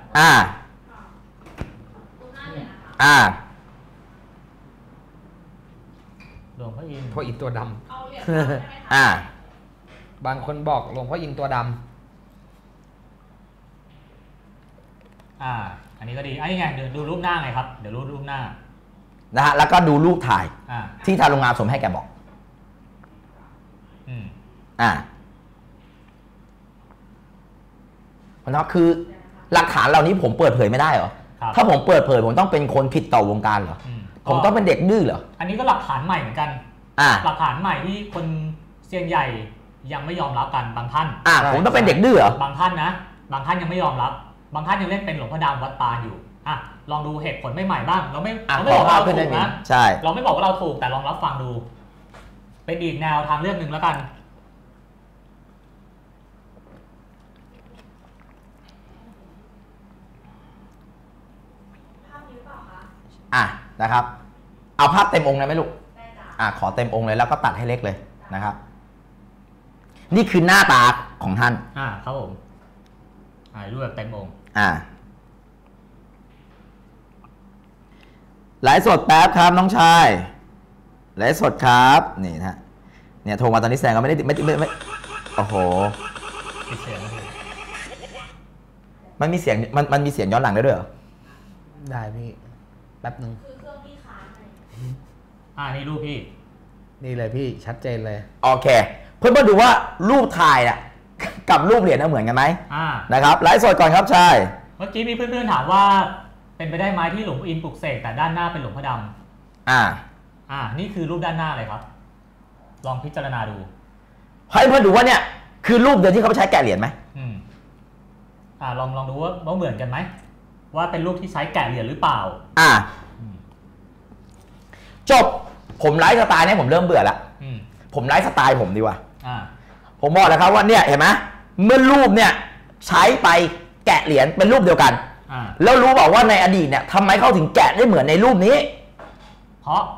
หลวงพ่ออินตัวดำบางคนบอกหลวงพ่ออินตัวดำอันนี้ก็ดีนี่ไงเดี๋ยวดูรูปหน้าไงครับเดี๋ยวรูปหน้านะฮะแล้วก็ดูรูปถ่ายที่ทางโรงงานส่งให้แกบอกเพราะคือหลักฐานเหล่านี้ผมเปิดเผยไม่ได้เหรอถ้าผมเปิดเผยผมต้องเป็นคนผิดต่อวงการเหรอผมต้องเป็นเด็กดื้อเหรออันนี้ก็หลักฐานใหม่เหมือนกันหลักฐานใหม่ที่คนเซียนใหญ่ยังไม่ยอมรับกันบางท่านผมต้องเป็นเด็กดื้อเหรอบางท่านนะบางท่านยังไม่ยอมรับบางท่านยังเล่นเป็นหลวงพ่อดำวัดปานอยู่ลองดูเหตุผลใหม่ๆบ้างเราไม่บอกว่าเราถูกนะใช่เราไม่บอกว่าเราถูกแต่ลองรับฟังดูเป็นอีกแนวทางเลือกหนึ่งแล้วกันนะครับเอาภาพเต็มองค์เลยไหมลูกขอเต็มองค์เลยแล้วก็ตัดให้เล็กเลยนะครับนี่คือหน้าตาของท่านครับผมรูปแบบเต็มองค์ไลฟ์สดแป๊บครับน้องชายไลฟ์สดครับนี่นะเนี่ยโทรมาตอนนี้แซงก็ไม่โอ้โหมันมีเสียงมันมีเสียงย้อนหลังได้ด้วยเหรอได้พี่แป๊บนึงคือเครื่องพี่ค้างนี่รูปพี่นี่เลยพี่ชัดเจนเลยโอเคเพื่อนๆดูว่ารูปถ่ายกับรูปเหรียญเหมือนกันไหมนะครับไลฟ์สดก่อนครับชายเมื่อกี้มีเพื่อนๆถามว่าเป็นไปได้ไหมที่หลวงพ่ออินปลุกเสกแต่ด้านหน้าเป็นหลวงพ่อดำนี่คือรูปด้านหน้าเลยครับลองพิจารณาดูให้เพื่อนดูว่าเนี่ยคือรูปเดียวที่เขาใช้แกะเหรียญไหมลองดูว่าเหมือนกันไหมว่าเป็นรูปที่ใช้แกะเหรียญหรือเปล่าจบผมไลฟ์สไตล์นี้ผมเริ่มเบื่อละผมไลฟ์สไตล์ผมดีกว่าอ่าผมบอกแล้วครับว่าเนี่ยเห็นไหมเมื่อรูปเนี่ยใช้ไปแกะเหรียญเป็นรูปเดียวกันแล้วรู้บอกว่าในอดีตเนี่ยทำไมเขาถึงแกะได้เหมือนในรูปนี้เพราะ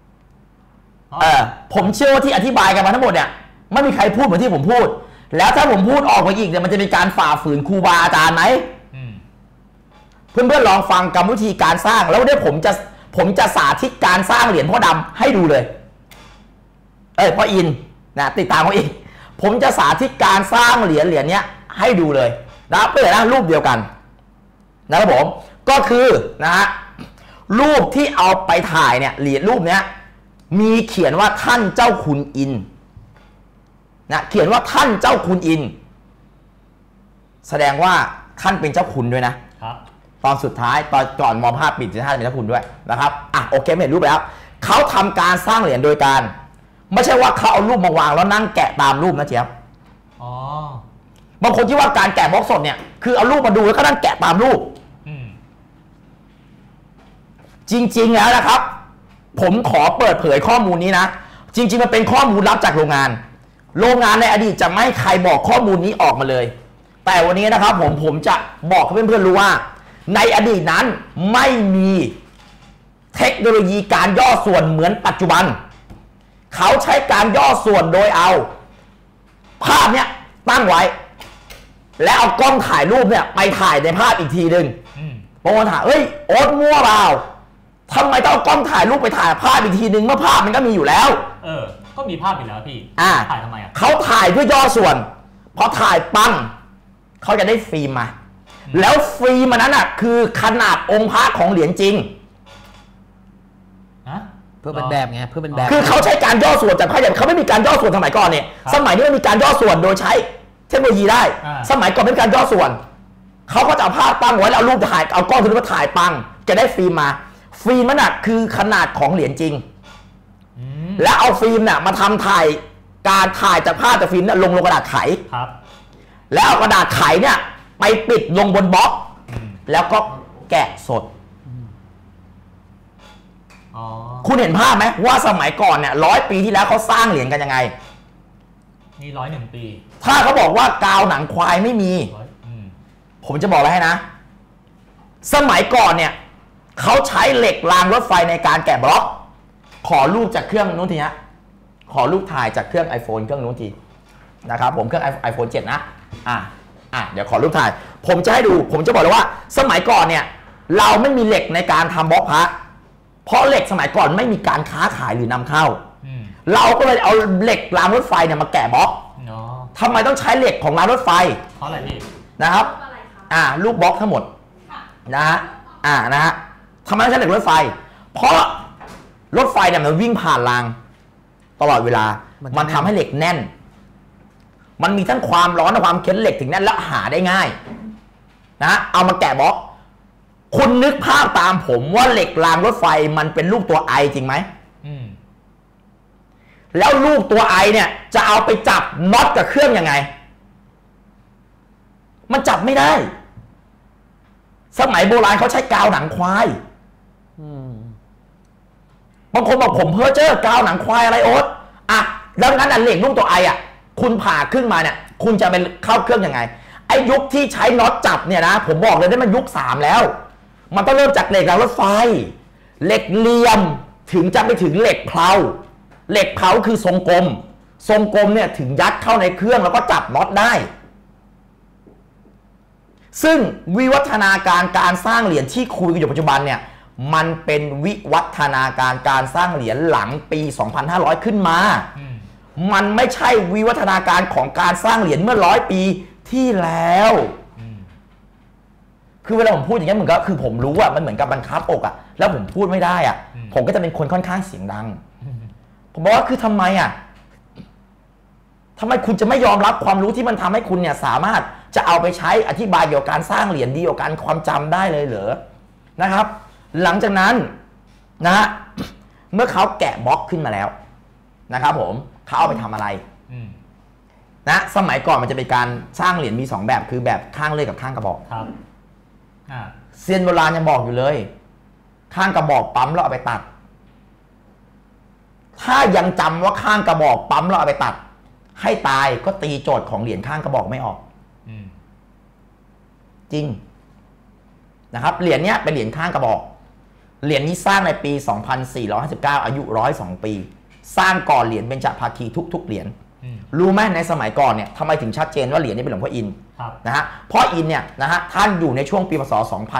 ผมเชื่อว่าที่อธิบายกันมาทั้งหมดเนี่ยไม่มีใครพูดเหมือนที่ผมพูดแล้วถ้าผมพูดออกมาอีกเนี่ยมันจะเป็นการฝ่าฝืนครูบาอาจารย์ไหมเพื่อนๆลองฟังกรรมวิธีการสร้างแล้วเดี๋ยวผมจะสาธิตการสร้างเหรียญพ่อดำให้ดูเลยพ่ออินนะติดตามเขาอีกผมจะสาธิตการสร้างเหรียญเนี้ยให้ดูเลยนะเพื่อนนะรูปเดียวกันนะครับผมก็คือนะฮะรูปที่เอาไปถ่ายเนี่ยเหรียญรูปเนี้ยมีเขียนว่าท่านเจ้าคุณอินนะเขียนว่าท่านเจ้าคุณอินแสดงว่าท่านเป็นเจ้าคุณด้วยนะครับตอนสุดท้ายตอนก่อนมอภาพปิดท่านเป็นเจ้าคุณด้วยนะครับโอเคเห็นรูปแล้วเขาทำการสร้างเหรียญโดยการไม่ใช่ว่าเขาเอารูปมาวางแล้วนั่งแกะตามรูปนะเจี๊ยบบางคนคิดว่าการแกะบล็อกสดเนี่ยคือเอารูปมาดูแล้วก็นั่งแกะตามรูปจริงๆแล้วนะครับผมขอเปิดเผยข้อมูลนี้นะจริงๆมันเป็นข้อมูลลับจากโรงงานในอดีตจะไม่ให้ใครบอกข้อมูลนี้ออกมาเลยแต่วันนี้นะครับผมจะบอกให้เพื่อนๆรู้ว่าในอดีตนั้นไม่มีเทคโนโลยีการย่อส่วนเหมือนปัจจุบันเขาใช้การย่อส่วนโดยเอาภาพเนี้ยตั้งไว้แล้วเอากล้องถ่ายรูปเนี่ยไปถ่ายในภาพอีกทีหนึ่งบางคนถามโอ๊ตมั่วเปล่าทำไมต้องเอากล้องถ่ายรูปไปถ่ายภาพอีกทีหนึ่งเมื่อภาพมันก็มีอยู่แล้วก็มีภาพอยู่แล้วพี่ถ่ายทำไมเขาถ่ายเพื่อย่อส่วนพอถ่ายปั้งเขาจะได้ฟิล์มมาแล้วฟิล์มนั้นอ่ะคือขนาดองค์พระของเหรียญจริงเพื่อเป็นแบบไงเพื่อเป็นแบบคือเขาใช้การย่อส่วนจากภาพอย่างเขาไม่มีการย่อส่วนสมัยก่อนเนี่ยสมัยนี้มันมีการย่อส่วนโดยใช้เทคโนโลยีได้สมัยก่อนไม่มีการย่อส่วนเขาก็จะเอาภาพตั้งไว้แล้วเอารูปถ่ายเอากล้องตัวนี้มาถ่ายปังจะได้ฟิล์มมาฟิล์มนั้นคือขนาดของเหรียญจริงแล้วเอาฟิล์มเนี่ยมาทำถ่ายการถ่ายจากภาพจากฟิล์มเนี่ยลงกระดาษไขแล้วเอากระดาษไขเนี่ยไปปิดลงบนบล็อกแล้วก็แกะสดคุณเห็นภาพไหมว่าสมัยก่อนเนี่ย100 ปีที่แล้วเขาสร้างเหรียญกันยังไงนี่101 ปีถ้าเขาบอกว่ากาวหนังควายไม่มีผมจะบอกอะไรให้นะสมัยก่อนเนี่ยเขาใช้เหล็กรางรถไฟในการแกะบล็อกขอรูปจากเครื่องนู้นทีนะขอรูปถ่ายจากเครื่อง iPhone เครื่องนู้นทีนะครับผมเครื่อง iPhone 7 นะเดี๋ยวขอรูปถ่ายผมจะให้ดูผมจะบอกเลยว่าสมัยก่อนเนี่ยเราไม่มีเหล็กในการทำบล็อกพระเพราะเหล็กสมัยก่อนไม่มีการค้าขายหรือนำเข้าเราก็เลยเอาเหล็กรางรถไฟเนี่ยมาแกะบล็อกทำไมต้องใช้เหล็กของรางรถไฟเพราะอะไรพี่นะครับลูกบล็อกทั้งหมดนะฮะนะฮะทำไมต้องใช้เหล็กรถไฟเพราะรถไฟเนี่ยมันวิ่งผ่านรางตลอดเวลามันทำให้เหล็กแน่นมันมีทั้งความร้อนและความเค็มเหล็กถึงแน่นและหาได้ง่ายนะเอามาแกะบล็อกคุณนึกภาพตามผมว่าเหล็กรางรถไฟมันเป็นรูปตัวไอจริงไหมแล้วลูกตัวไอเนี่ยจะเอาไปจับน็อตกับเครื่องยังไงมันจับไม่ได้สมัยโบราณเขาใช้กาวหนังควายบางคนบอกผมเพ้อเจ้อกาวหนังควายอะไรโอ๊ตแล้วงั้นเหล็กลูกตัวไอคุณผ่าขึ้นมาเนี่ยคุณจะเป็นเข้าเครื่องยังไงไอ้ยุคที่ใช้น็อตจับเนี่ยนะผมบอกเลยได้มันยุค3แล้วมันต้องเริ่มจากเหล็กรางรถไฟเหล็กเหลี่ยมถึงจะไปถึงเหล็กเพลาเหล็กเพลาคือทรงกลมเนี่ยถึงยัดเข้าในเครื่องแล้วก็จับน็อตได้ซึ่งวิวัฒนาการการสร้างเหรียญที่คุยกันอยู่ปัจจุบันเนี่ยมันเป็นวิวัฒนาการการสร้างเหรียญหลังปี 2500 ขึ้นมามันไม่ใช่วิวัฒนาการของการสร้างเหรียญเมื่อ100 ปีที่แล้วคือเวลาผมพูดอย่างนี้เหมือนกับคือผมรู้มันเหมือนกับบังคับอกแล้วผมพูดไม่ได้ผมก็จะเป็นคนค่อนข้างเสียงดังผมบอกว่าคือทำไมคุณจะไม่ยอมรับความรู้ที่มันทำให้คุณเนี่ยสามารถจะเอาไปใช้อธิบายเกี่ยวกับการสร้างเหรียญดีกว่าการความจำได้เลยเหรอนะครับหลังจากนั้นนะฮะเมื่อเขาแกะบล็อกขึ้นมาแล้วนะครับผมเขาเอาไปทำอะไรนะสมัยก่อนมันจะเป็นการสร้างเหรียญมี2แบบคือแบบข้างเลื่อยกับข้างกระบอกครับเซียนโบราณยังบอกอยู่เลยข้างกระบอกปั๊มแล้วเอาไปตัดถ้ถ้ายังจำว่าข้างกระบอกปั๊มเราเอาไปตัดให้ตายก็ตีโจทย์ของเหรียญข้างกระบอกไม่ออกจริงนะครับเหรียญเนี้ยเป็นเหรียญข้างกระบอกเหรียญนี้สร้างในปี 2459 อายุ102 ปีสร้างก่อนเหรียญเบญจภาคีทุกๆเหรียญรู้ไหมในสมัยก่อนเนี่ยทำไมถึงชัดเจนว่าเหรียญนี้เป็นหลวงพ่ออินนะฮะพ่ออินเนี่ยนะฮะท่านอยู่ในช่วงปีพศ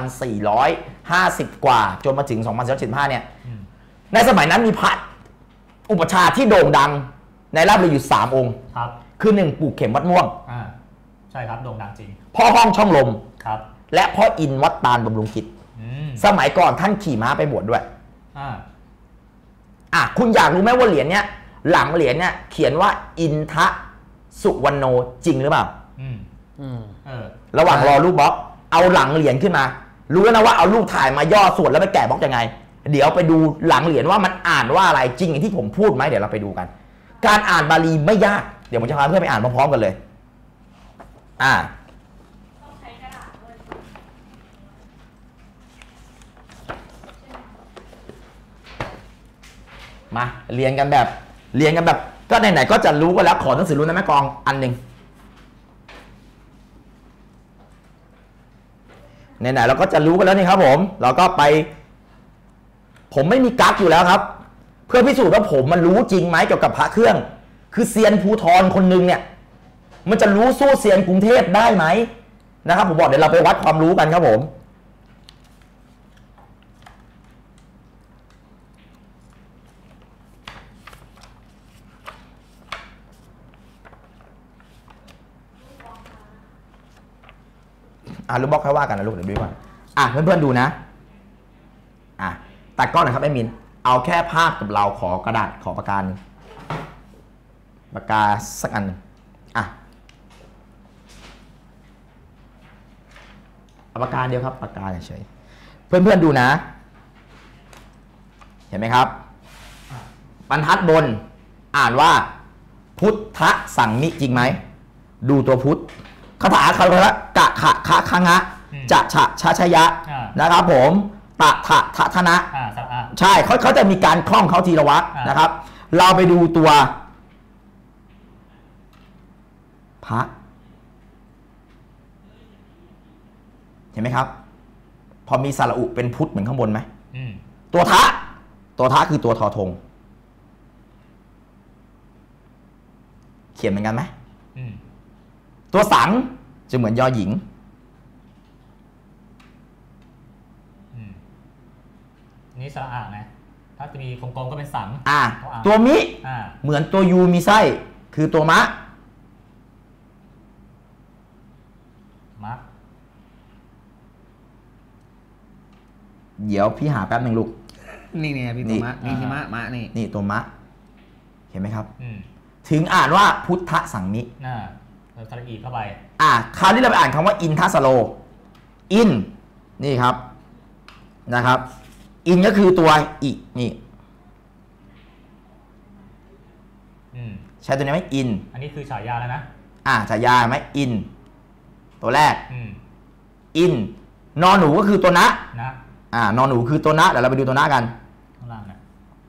2450 กว่าจนมาถึง 2475 เนี่ยในสมัยนั้นมีพระอุปชาที่โด่งดังในราชบุรีอยู่3 องค์คือ1ปู่เข็มวัดม่วงใช่ครับโด่งดังจริงพ่อห้องช่องลมครับและพ่ออินวัดตาลบำรุงกิจสมัยก่อนท่านขี่ม้าไปบวชด้วยคุณอยากรู้ไหมว่าเหรียญเนี้ยหลังเหรียญเนี้ยเขียนว่าอินทะสุวรรณโนจริงหรือเปล่าระหว่างรอรูปบล็อกเอาหลังเหรียญขึ้นมารู้แล้วนะว่าเอารูปถ่ายมาย่อส่วนแล้วไปแกะบล็อกยังไงเดี๋ยวไปดูหลังเหรียญว่ามันอ่านว่าอะไรจริงอย่างที่ผมพูดไหมเดี๋ยวเราไปดูกันการอ่านบาลีไม่ยากเดี๋ยวผมจะพาเพื่อนไปอ่านพร้อมๆกันเลยมาเรียนกันแบบก็ไหนๆก็จะรู้กันแล้วขอหนังสือรู้นะแม่กองอันหนึ่งไหนๆเราก็จะรู้กันแล้วนี่ครับผมเราก็ไปผมไม่มีกั๊กอยู่แล้วครับเพื่อพิสูจน์ว่าผมมันรู้จริงไหมเกี่ยวกับพระเครื่องคือเซียนภูธรคนนึงเนี่ยมันจะรู้สู้เซียนกรุงเทพได้ไหมนะครับผมบอกเดี๋ยวเราไปวัดความรู้กันครับผมลูกบล็อกค่อยว่ากันนะลูกเดี๋ยวดูก่อนเพื่อนๆดูนะตัดก้อนหน่อยครับไอ้มินเอาแค่ภาพกับเราขอกระดาษขอปากกาหนึ่งปากกาสักอันหนึ่งเอาปากกาเดียวครับปากกาเฉยเพื่อนๆดูนะเห็นไหมครับบรรทัดบนอ่านว่าพุทธสังมิจริงไหมดูตัวพุทธคาถาคารุละกะขะคะคะงะจะฉะชะชยะนะครับผมตะทะทะทนะใช่เขาจะมีการคล่องเขาทีละวรรคนะครับเราไปดูตัวพระเห็นไหมครับพอมีสระอุเป็นพุทธเหมือนข้างบนไหมตัวทะคือตัวทอธงเขียนเหมือนกันไหมตัวสังจะเหมือนยอหญิงนี่สระอ่างนะถ้าจะมีกลมๆก็เป็นสังตัวมิเหมือนตัวยูมีไส้คือตัวมะเดี๋ยวพี่หาแป๊บหนึ่งลูกนี่พี่ตัวมะนี่ที่มะนี่ตัวมะเห็นไหมครับถึงอ่านว่าพุทธสังมิเราทะเลอีกเข้าไปคราวนี้เราไปอ่านคำว่าอินทัสโลอินนี่ครับนะครับอินก็คือตัวอีนี่ใช้ตัวนี้ไหมอินอันนี้คือฉายาแล้วนะฉายาไหมอินตัวแรกอินนอหนูก็คือตัวนะนอหนูคือตัวนะเดี๋ยวเราไปดูตัวนะกันข้างล่างนะ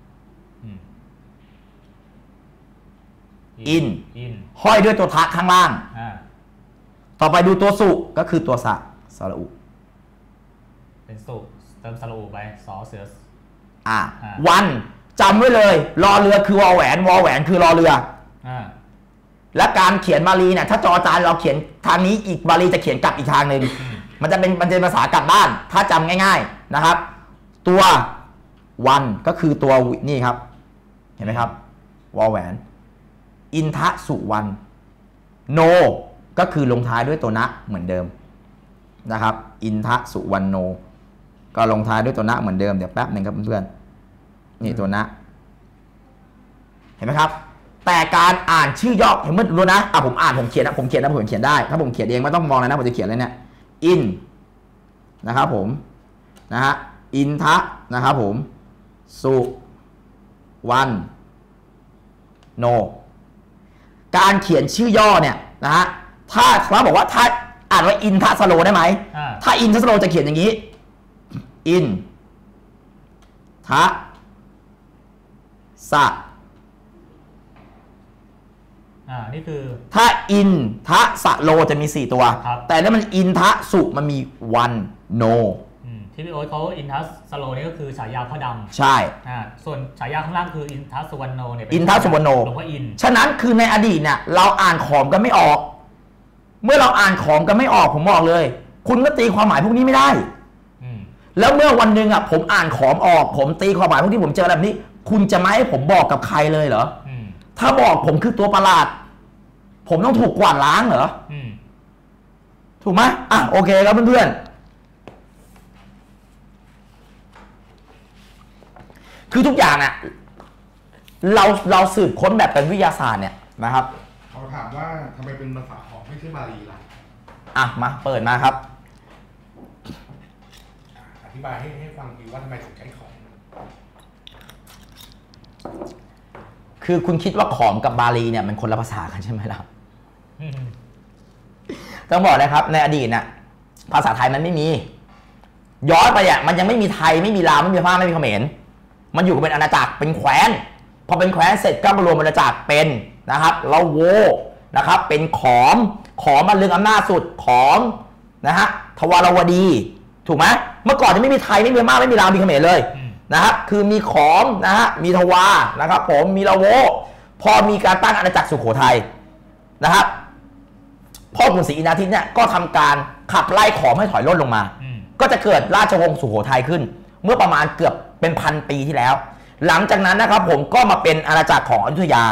อินห้อยด้วยตัวทะข้างล่างต่อไปดูตัวสุก็คือตัวสระอุเป็นสุเติมสระอุไปสอเสือวันจำไว้เลยรอเรือคือวอแหวนวอแหวนคือรอเรือและการเขียนบาลีเนี่ยถ้าจอจานเราเขียนทางนี้อีกบาลีจะเขียนกลับอีกทางหนึ่งมันจะเป็นภาษากลับด้านถ้าจำง่ายๆนะครับตัววันก็คือตัวนี่ครับเห็นไหมครับวอแหวนอินทะสุวรรณโนก็คือลงท้ายด้วยตัวนะเหมือนเดิมนะครับอินทะสุวรรณโนก็ลงท้ายด้วยตัวนะเหมือนเดิมเดี๋ยวแป๊บหนึ่งครับเพื่อนๆนี่ตัวนะเห็นไหมครับแต่การอ่านชื่อย่อเห็นมั้ยรู้นะผมอ่านผมเขียนได้ถ้าผมเขียนเองไม่ต้องมองเลยนะผมจะเขียนเลยเนี่ยอินนะครับผมนะฮะอินทะนะครับผมสุวรรณโนการเขียนชื่อย่อเนี่ยนะฮะถ้าเขาบอกว่าถ้าอ่านว่าอินทัสโลได้ไหมถ้าอินทัสโลจะเขียนอย่างนี้อินทะสะนี่คือถ้าอินทะสะโลจะมี4ตัวแต่ถ้ามันอินทะสุมันมีวันโนที่พี่โอ๊ตเขาอินทัสสโลนี่ก็คือฉายาพ่อดำใช่ส่วนฉายาข้างล่างคืออินทัสสุวรรณโนเนี่ยอินทัสสุวรรณโนหลวงพ่ออินฉะนั้นคือในอดีตเนี่ยเราอ่านของกันไม่ออกเมื่อเราอ่านของกันไม่ออกผมบอกเลยคุณก็ตีความหมายพวกนี้ไม่ได้แล้วเมื่อวันหนึ่งผมอ่านของออกผมตีความหมายพวกที่ผมเจอแบบนี้คุณจะไม่ให้ผมบอกกับใครเลยเหรอถ้าบอกผมคือตัวประหลาดผมต้องถูกกวาดล้างเหรอถูกไหมโอเคครับเพื่อนๆคือทุกอย่างเราสืบค้นแบบเป็นวิทยาศาสตร์เนี่ยนะครับเขาถามว่าทำไมเป็นภาษาของไม่ใช่บาลีล่ะมาเปิดมาครับอธิบายให้ฟังดีว่าทำไมถึงใช้ของคือคุณคิดว่าขอมกับบาลีเนี่ยมันคนละภาษากันใช่ไหมล่ะต้องบอกนะครับในอดีตน่ะภาษาไทยมันไม่มีย้อนไปมันยังไม่มีไทยไม่มีลาวไม่มีพม่าไม่มีเขมรมันอยู่เป็นอาณาจักรเป็นแคว้นพอเป็นแคว้นเสร็จก็มารวมอาณาจักรเป็นนะครับเราโวนะครับเป็นขอมมาเรื่องอำนาจสุดขอมนะฮะทวารวดีถูกไหมเมื่อก่อนจะไม่มีไทยไม่มีพม่าไม่มีลาวไม่มีเขมรเลยนะครับคือมีขอมนะฮะมีทวานะครับผมมีละโวพอมีการตั้งอาณาจักรสุโขทัยนะครับพ่อขุนศรีอินทราทิตย์เนี่ยก็ทำการขับไล่ขอมให้ถอยร่นลงมาก็จะเกิดราชวงศ์สุโขทัยขึ้นเมื่อประมาณเกือบเป็นพันปีที่แล้วหลังจากนั้นนะครับผมก็มาเป็นอาณาจักรของอยุธยา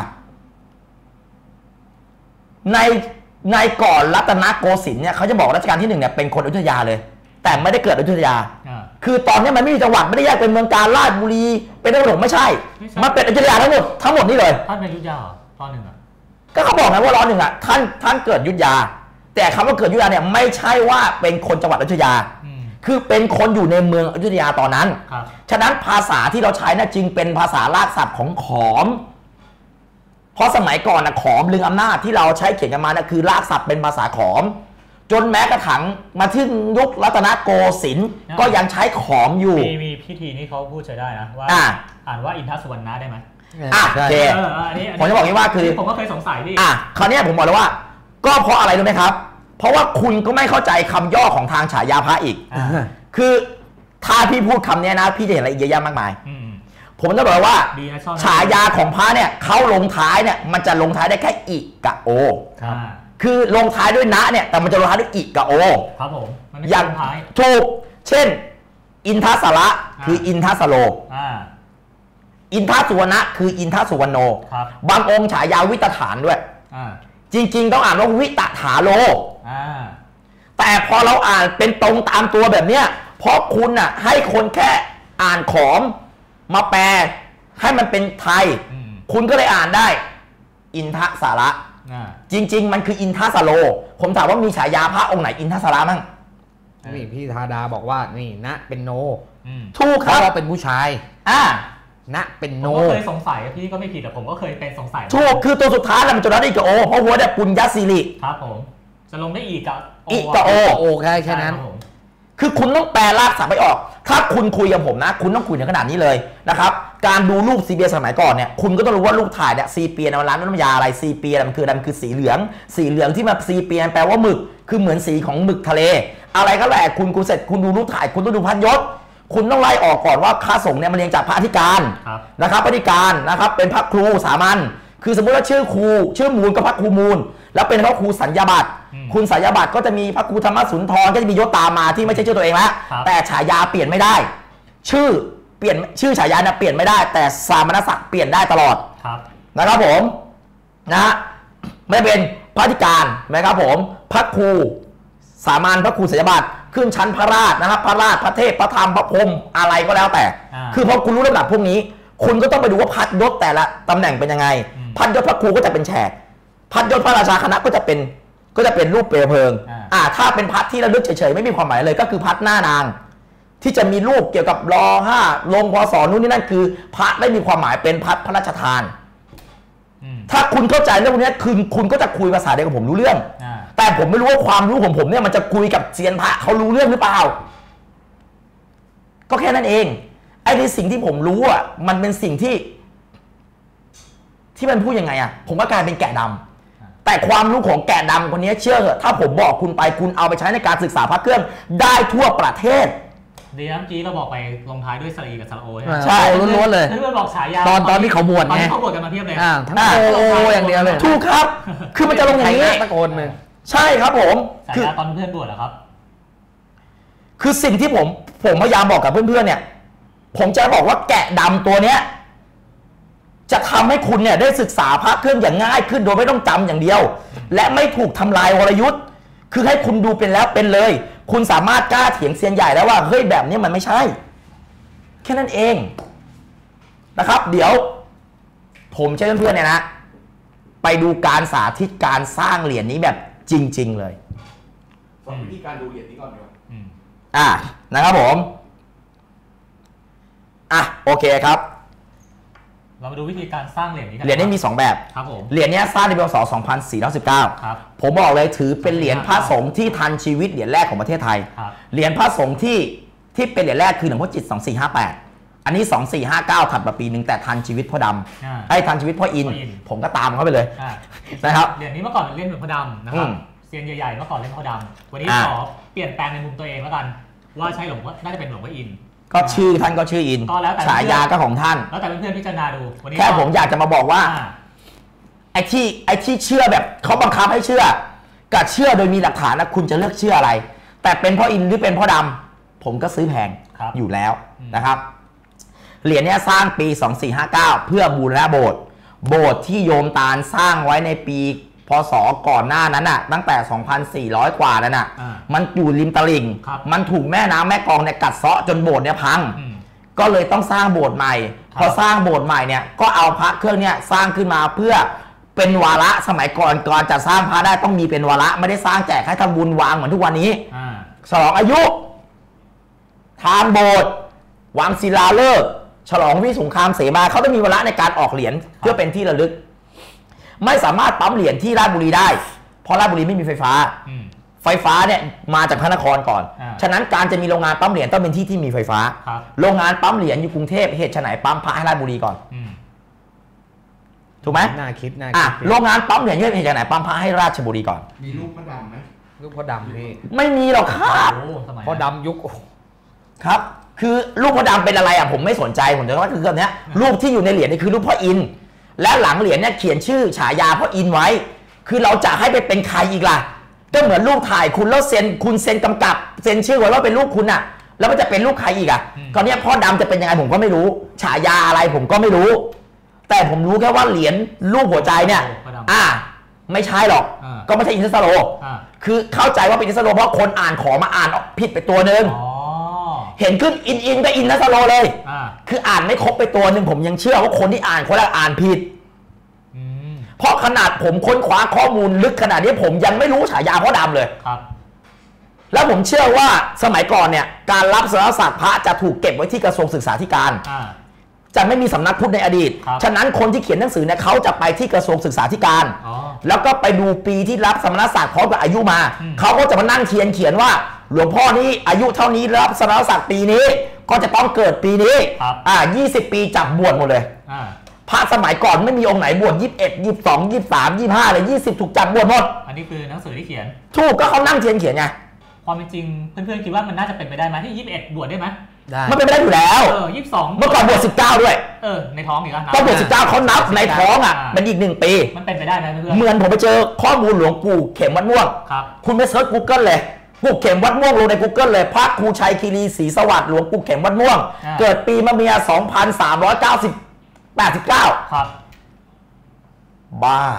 ในก่อนรัตนโกสินทร์เนี่ยเขาจะบอกรัชกาลที่1เนี่ยเป็นคนอยุธยาเลยแต่ไม่ได้เกิดอยุธยาคือตอนนี้มันไม่มีจังหวัดไม่ได้แยกเป็นเมืองกาญราชบุรีเป็นนครปฐมไม่ใช่มันเป็นอยุธยาทั้งหมดนี่เลยท่านเป็นอยุธยาตอนหนึ่งก็เขาบอกนะว่า1ท่านเกิดอยุธยาแต่คำว่าเกิดอยุธยาเนี่ยไม่ใช่ว่าเป็นคนจังหวัดอยุธยาคือเป็นคนอยู่ในเมืองอยุธยาตอนนั้นฉะนั้นภาษาที่เราใช้นะจึงเป็นภาษารากศัพท์ของขอมเพราะสมัยก่อนขอมลึงอำนาจที่เราใช้เขียนกันมาคือรากศัพท์เป็นภาษาขอมจนแม้กระทั่งมาถึงยุครัตนโกสินทร์ก็ยังใชขอมอยู่มีพิธีนี้เขาพูดใช้ได้นะว่าอ่านว่าอินทสุวรรณะได้ไหมโอเคผมจะบอกงี้ว่าคือผมก็เคยสงสัยดิคราวนี้ผมบอกแล้วว่าก็เพราะอะไรรู้ไหมครับเพราะว่าคุณก็ไม่เข้าใจคำย่อของทางฉายาพระอีกคือถ้าพี่พูดคำนี้นะพี่จะเห็นอะไรเยอะแยะมากมายผมจะบอกว่าฉายาของพระเนี่ยเขาลงท้ายเนี่ยมันจะลงท้ายได้แค่อิกับโอคือลงท้ายด้วยนะเนี่ยแต่มันจะลงท้ายด้วยอิกับโอครับผมอย่างถูกเช่นอินทัสระคืออินทัสโลอินทัสุวรรณะคืออินทัสุวรรณโนบางองค์ฉายาวิตฐานด้วยจริงๆต้องอ่านว่าวิตถาโลแต่พอเราอ่านเป็นตรงตามตัวแบบเนี้ยเพราะคุณให้คนแค่อ่านขอมมาแปลให้มันเป็นไทยคุณก็เลยอ่านได้อินทสาระจริงๆมันคืออินทสโลผมถามว่ามีฉายาพระองค์ไหนอินทสาระมั้งนี่พี่ธาดาบอกว่านี่นะเป็นโนถูกครับเราเป็นผู้ชายนะเป็นโนผมก็เคยสงสัยพี่ก็ไม่ผิดแต่ผมก็เคยเป็นสงสัยถูกคือตัวสุดท้ายมันจะได้อีกกับโอเพราะหัวเนี่ยปุญญสิริครับผมจะลงได้อีกกับโอแค่นั้นคือคุณต้องแปลรากศัพท์ให้ออกถ้าคุณคุยกับผมนะคุณต้องคุยถึงขนาดนี้เลยนะครับการดูรูปซีเปียสมัยก่อนเนี่ยคุณก็ต้องรู้ว่ารูปถ่ายเนี่ยซีเปียมันร้านน้ำยาอะไรซีเปียมันคือสีเหลืองที่มาซีเปียแปลว่าหมึกคือเหมือนสีของหมึกทะเลอะไรก็แหละคุณเสร็จคุณดูรูปถ่ายคุณต้องดูพันยศคุณต้องไล่ออกก่อนว่าข้าสงฆ์เนี่ยมันเรียงจากพระอธิการนะครับพระอธิการนะครับเป็นพระครูสามัญคือสมมติว่าชื่อครูชื่อมูลก็พระครูมูลแล้วเป็นพระครูสัญญาบัตรคุณสัญญาบัตรก็จะมีพระครูธรรมสุนทรก็จะมียศตามมาที่ไม่ใช่ชื่อตัวเองแล้วแต่ฉายาเปลี่ยนไม่ได้ชื่อฉายาเนี่ยเปลี่ยนไม่ได้แต่สามณศักดิ์เปลี่ยนได้ตลอดนะครับผมนะฮะไม่เป็นพระอธิการนะครับผมพระครูสามัญพระครูสัญญาบัตรขึ้นชั้นพระราชนะครับพระราชพระเทพพระธรรมพระพรหมอะไรก็แล้วแต่คือพอคุณรู้ระดับพวกนี้คุณก็ต้องไปดูว่าพัดยศแต่ละตำแหน่งเป็นยังไงพัดยศพระครูก็จะเป็นแฉกพัดยศพระราชาคณะก็จะเป็นรูปเปลวเพลิงถ้าเป็นพัดที่ระลึกเฉยๆไม่มีความหมายเลยก็คือพัดหน้านางที่จะมีรูปเกี่ยวกับร.5 ลงพ.ศ.นู่นนี่นั่นคือพัดได้มีความหมายเป็นพัดพระราชทานถ้าคุณเข้าใจเรื่องพวกนี้คุณก็จะคุยภาษาเดียวกับผมรู้เรื่องแต่ผมไม่รู้ว่าความรู้ของผมเนี่ยมันจะคุยกับเซียนพระเขารู้เรื่องหรือเปล่าก็แค่นั้นเองไอ้ในสิ่งที่ผมรู้มันเป็นสิ่งที่มันพูดยังไงผมก็กลายเป็นแกะดแต่ความรู้ของแกะดำคนนี้เชื่อเหอะถ้าผมบอกคุณไปคุณเอาไปใช้ในการศึกษาพระเครื่องได้ทั่วประเทศดีนะเมื่อกี้เราบอกไปลงท้ายด้วยสระอีกับสระโอใช่ล้วนๆเลยเพื่อนบอกฉายาตอนที่เขาบวชไงเขาบวชกันมาเพียบเลยทั้งโออย่างเดียวเลยถูกครับคือมันจะลงอย่างนี้ตะโกนเลยใช่ครับผมฉายาตอนเพื่อนบวชเหรอครับคือสิ่งที่ผมพยายามบอกกับเพื่อนๆเนี่ยผมจะบอกว่าแกะดำตัวเนี้ยจะทำให้คุณเนี่ยได้ศึกษาพระเครื่องอย่างง่ายขึ้นโดยไม่ต้องจำอย่างเดียวและไม่ถูกทำลายวรยุทธ์คือให้คุณดูเป็นแล้วเป็นเลยคุณสามารถกล้าเถียงเซียนใหญ่แล้วว่าเฮ้ยแบบนี้มันไม่ใช่แค่นั้นเองนะครับเดี๋ยวผมเชิญเพื่อนๆเนี่ยนะไปดูการสาธิตการสร้างเหรียญนี้แบบจริงๆเลยสอนวิธีการดูเหรียญนี้ก่อนดีกว่านะครับผมโอเคครับเรามาดูวิธีการสร้างเหรียญนี้กันเหรียญนี้มี2แบบครับผมเหรียญนี้สร้างในปีพ.ศ. 2419 ครับผมบอกเลยถือเป็นเหรียญพระสงฆ์ที่ทันชีวิตเหรียญแรกของประเทศไทยเหรียญพระสงฆ์ที่เป็นเหรียญแรกคือหลวงพ่อจิต2458อันนี้2459ถัดมาปีนึงแต่ทันชีวิตพ่อดำทันชีวิตพ่ออินผมก็ตามเขาไปเลยนะครับเหรียญนี้เมื่อก่อนเล่นหลวงพ่อดำนะครับเซียนใหญ่ๆเมื่อก่อนเล่นพ่อดำวันนี้ขอเปลี่ยนแปลงในมุมตัวเองแล้วกันว่าใช่หลวงพ่อน่าจะเป็นหลวงพ่ออินก็ชื่อท่านก็ชื่ออินฉายาก็ของท่านแล้วแต่เพื่อนๆพิจารณาดูวันนี้แค่ผมอยากจะมาบอกว่าไอ้ที่เชื่อแบบเขาบังคับให้เชื่อกับเชื่อโดยมีหลักฐานนะคุณจะเลือกเชื่ออะไรแต่เป็นพ่ออินหรือเป็นพ่อดำผมก็ซื้อแพงอยู่แล้วนะครับเหรียญนี้สร้างปี2459เพื่อบูรณะโบสถ์ที่โยมตาลสร้างไว้ในปีพศก่อนหน้านั้นน่ะตั้งแต่ 2,400 กว่านั้นน่ะมันอยู่ริมตลิ่งมันถูกแม่น้ำแม่กลองเนี่ยกัดเซาะจนโบสถ์เนี่ยพังก็เลยต้องสร้างโบสถ์ใหม่พอสร้างโบสถ์ใหม่เนี่ยก็เอาพระเครื่องเนี่ยสร้างขึ้นมาเพื่อเป็นวาระสมัยก่อนจะสร้างพระได้ต้องมีเป็นวาระไม่ได้สร้างแจกให้ทำบุญวางเหมือนทุกวันนี้ฉลองอายุทางโบสถ์วางศิลาฤกษ์ฉลองวิสงครามเสมาเขาต้องมีวาระในการออกเหรียญเพื่อเป็นที่ระลึกไม่สามารถปั๊มเหรียญที่ราชบุรีได้เพราะราชบุรีไม่มีไฟฟ้าเนี่ยมาจากพระนครก่อนฉะนั้นการจะมีโรงงานปั๊มเหรียญต้องเป็นที่ที่มีไฟฟ้าโรงงานปั๊มเหรียญอยู่กรุงเทพเหตุไฉนปั๊มพระให้ราชบุรีก่อนถูกไหมน่าคิดโรงงานปั๊มเหรียญเหตุไฉนปั๊มพระให้ราชบุรีก่อนมีรูปพ่อดำไหมรูปพ่อดำนี่ไม่มีหรอกครับพ่อดำยุคครับคือรูปพ่อดำเป็นอะไรผมไม่สนใจผมจะว่าคือแบบนี้รูปที่อยู่ในเหรียญนี่คือรูปพ่ออินและหลังเหรียญเนี่ยเขียนชื่อฉายาพ่ออินไว้คือเราจะให้ไปเป็นใครอีกล่ะก็เหมือนรูปถ่ายคุณแล้วคุณเซ็นกำกับเซ็นชื่อไว้ว่าเป็นรูปคุณน่ะแล้วมันจะเป็นรูปใครอีกตอนนี้พ่อดำจะเป็นยังไงผมก็ไม่รู้ฉายาอะไรผมก็ไม่รู้แต่ผมรู้แค่ว่าเหรียญรูปหัวใจเนี่ยไม่ใช่หรอกก็ไม่ใช่อินทสโลคือเข้าใจว่าเป็นอินทสโลเพราะคนอ่านของมาอ่านผิดไปตัวนึงเห็นขึ้นอินก็อินทสโลเลยคืออ่านไม่ครบไปตัวนึงผมยังเชื่อว่าคนที่อ่านคนละอ่านผิดเพราะขนาดผมค้นคว้าข้อมูลลึกขนาดนี้ผมยังไม่รู้ฉายาพ่อดำเลยแล้วผมเชื่อว่าสมัยก่อนเนี่ยการรับสารศาสตร์พระจะถูกเก็บไว้ที่กระทรวงศึกษาธิการจะไม่มีสำนักพุทธในอดีตฉะนั้นคนที่เขียนหนังสือเนี่ยเขาจะไปที่กระทรวงศึกษาธิการแล้วก็ไปดูปีที่รับสมณศักดิ์พร้อมกับอายุมาเขาก็จะมานั่งเขียนว่าหลวงพ่อนี้อายุเท่านี้รับสมณศักดิ์ปีนี้ก็จะต้องเกิดปีนี้20 ปีจับบวชหมดเลยพระสมัยก่อนไม่มีองค์ไหนบวช21 22 23 25เลย20ถูกจับบวชหมดอันนี้คือหนังสือที่เขียนถูกก็เขานั่งเขียนไงความเป็นจริงเพื่อนๆคิดว่ามันน่าจะเป็นไปได้ไหมที่21บวชได้ไหมมันเป็นไปได้อยู่แล้ว 22 เมื่อก่อนบวช19ด้วยในท้องอีกก็บวช19เขานับในท้องเป็นอีก1 ปีมันเป็นไปได้ไหมเพื่อนเหมือนผมไปเจอข้อมูลหลวงปู่เข็มวัดม่วงคุณไปเซิร์ช Google เลยปู่เข็มวัดม่วงลงใน Google เลยพระครูชัยคีรีศรีสวัสดิ์หลวงปู่เข็มวัดม่วงเกิดปีมะเมีย2389 ครับบ้า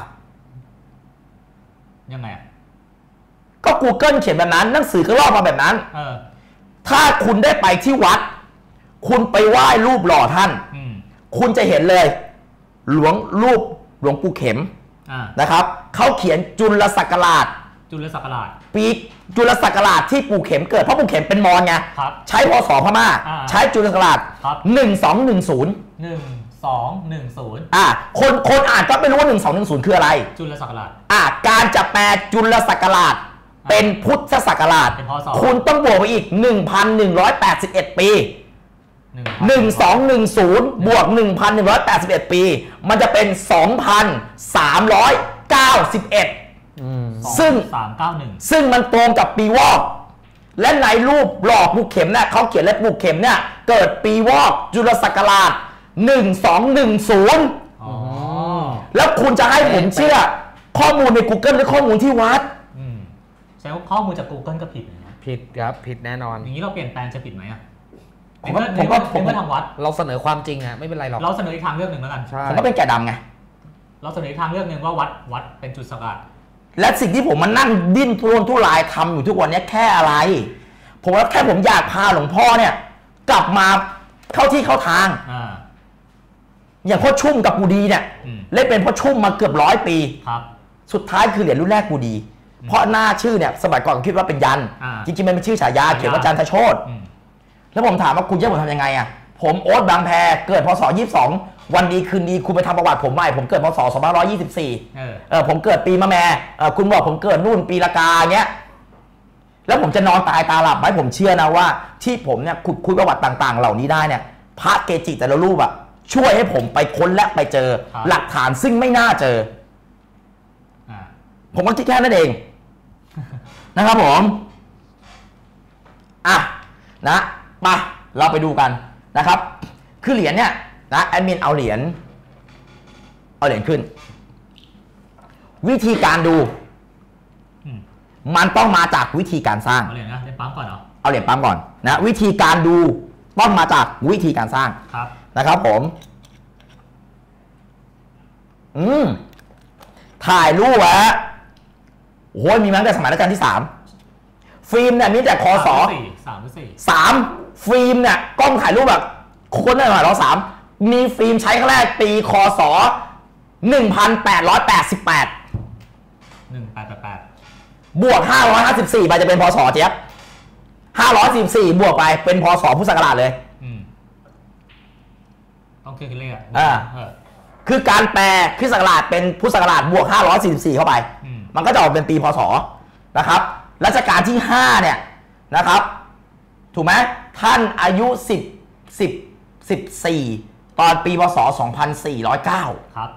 ยังไงก็ Google เขียนแบบนั้นหนังสือก็เล่ามาแบบนั้นถ้าคุณได้ไปที่วัดคุณไปไหว้รูปหล่อท่านคุณจะเห็นเลยรูปหลวงปู่เข็มนะครับเขาเขียนจุลศักราชปีจุลศักราชที่ปู่เข็มเกิดเพราะปู่เข็มเป็นมอญไงใช้พศพม่าใช้จุลศักราช 1210 คนอ่านก็ไม่รู้ว่า1210คืออะไรจุลศักราชการจะแปลจุลศักราชเป็นพุทธศักราชคุณต้องบวกไปอีก 1,181 ปี1210บวก 1,181 ปีมันจะเป็น 2,379 91ซึ่ง 391 ซึ่งมันตรงกับปีวอกและในรูปหลอกปลูกเข็มเนี่ยเขาเขียนและปลูกเข็มเนี่ยเกิดปีวอกจุลศักราช1210แล้วคุณจะให้ผมเชื่อข้อมูลใน Google หรือข้อมูลที่วัดแสดงว่าข้อมูลจาก Google ก็ผิดนะผิดครับผิดแน่นอนอย่างนี้เราเปลี่ยนแปลงจะผิดไหมอ่ะผมก็ทางวัดเราเสนอความจริงอะไม่เป็นไรหรอกเราเสนออีกทางเลือกหนึ่งแล้วกันผมก็เป็นแกะดำไงเราเสนออีกทางเลือกหนึ่งว่าวัดเป็นจุดสกัดและสิ่งที่ผมมานั่งดิ้นทุรนทุรายทำอยู่ทุกวันนี้แค่อะไรผมว่าแค่ผมอยากพาหลวงพ่อเนี่ยกลับมาเข้าที่เข้าทางอย่างพ่อชุ่มกับกูดีเนี่ยเล่นเป็นพ่อชุ่มมาเกือบ100 ปีครับสุดท้ายคือเหรียญรุ่นแรกกูดีเพราะหน้าชื่อเนี่ยสมัยก่อนคิดว่าเป็นยันจริงๆมันเป็นชื่อฉายาเขียนว่าจันทโชติแล้วผมถามว่าคุณจะผมทำยังไงอ่ะผมโอ๊ตบางแพเกิดพศ22วันดีคืนดีคุณไปทำประวัติผมใหม่ผมเกิดพศ2524ผมเกิดปีมะแม่คุณบอกผมเกิดนู่นปีละกาเงี้ยแล้วผมจะนอนตายตาหลับไหมผมเชื่อนะว่าที่ผมเนี่ยขุดคุยประวัติต่างๆเหล่านี้ได้เนี่ยพระเกจิแต่ละรูปอะช่วยให้ผมไปค้นและไปเจอหลักฐานซึ่งไม่น่าเจอผมก็คิดแค่นั้นเองนะครับผมนะมาเราไปดูกันนะครับคือเหรียญเนี่ยนะแอดมินเอาเหรียญขึ้นวิธีการดูมันต้องมาจากวิธีการสร้างเอาเหรียญนะปั๊มก่อนเหรอเอาเหรียญปั๊มก่อนนะวิธีการดูต้องมาจากวิธีการสร้างนะครับผมถ่ายรูปโอ้โหมีมาตั้งแต่สมัยรัชกาลที่3ฟิล์มเนี่ยมีแต่คศ3ฟิล์มเนี่ยกล้องถ่ายรูปแบบคนได้หน่อย3มีฟิล์มใช้ครั้งแรกปีคศ1888บวก554ไปจะเป็นพศเจี๊ยบ544บวกไปเป็นพศพุทธศักราชเลยต้องคือเลขคือการแปลคริสต์ศักราชเป็นพุทธศักราชบวก544เข้าไปมันก็จะออกเป็นปีพศนะครับรัชกาลที่5เนี่ยนะครับถูกไหมท่านอายุ14ตอนปีพศ2409 ครับ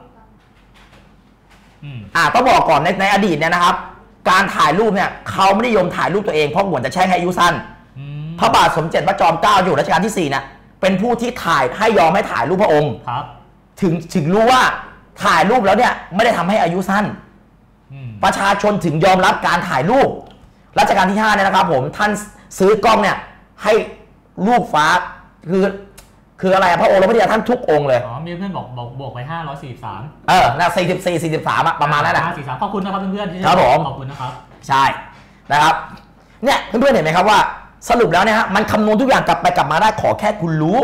ต้องบอกก่อนในอดีตเนี่ยนะครับการถ่ายรูปเนี่ยเขาไม่นิยมถ่ายรูปตัวเองเพราะเหมือนจะแช่งให้อายุสั้นพระบาทสมเด็จพระจอมเกล้าอยู่รัชกาลที่4เนี่ยเป็นผู้ที่ถ่ายให้ยอมให้ถ่ายรูปพระองค์ถึงรู้ว่าถ่ายรูปแล้วเนี่ยไม่ได้ทำให้อายุสั้นประชาชนถึงยอมรับการถ่ายรูปรัชกาลที่5เนี่ยนะครับผมท่านซื้อกล้องเนี่ยให้รูปฟ้าคืออะไรพระองค์และพระเดียท่านทุกองค์เลยมีเพื่อนบอกบวกไป543 นะ44ประมาณนั้นแหละ 543ขอบคุณนะครับเพื่อนๆที่ครับผมขอบคุณนะครับใช่นะครับเนี่ยเพื่อนๆเห็นไหมครับว่าสรุปแล้วเนี่ยฮะมันคำนวณทุกอย่างกลับไปกลับมาได้ขอแค่คุณรู้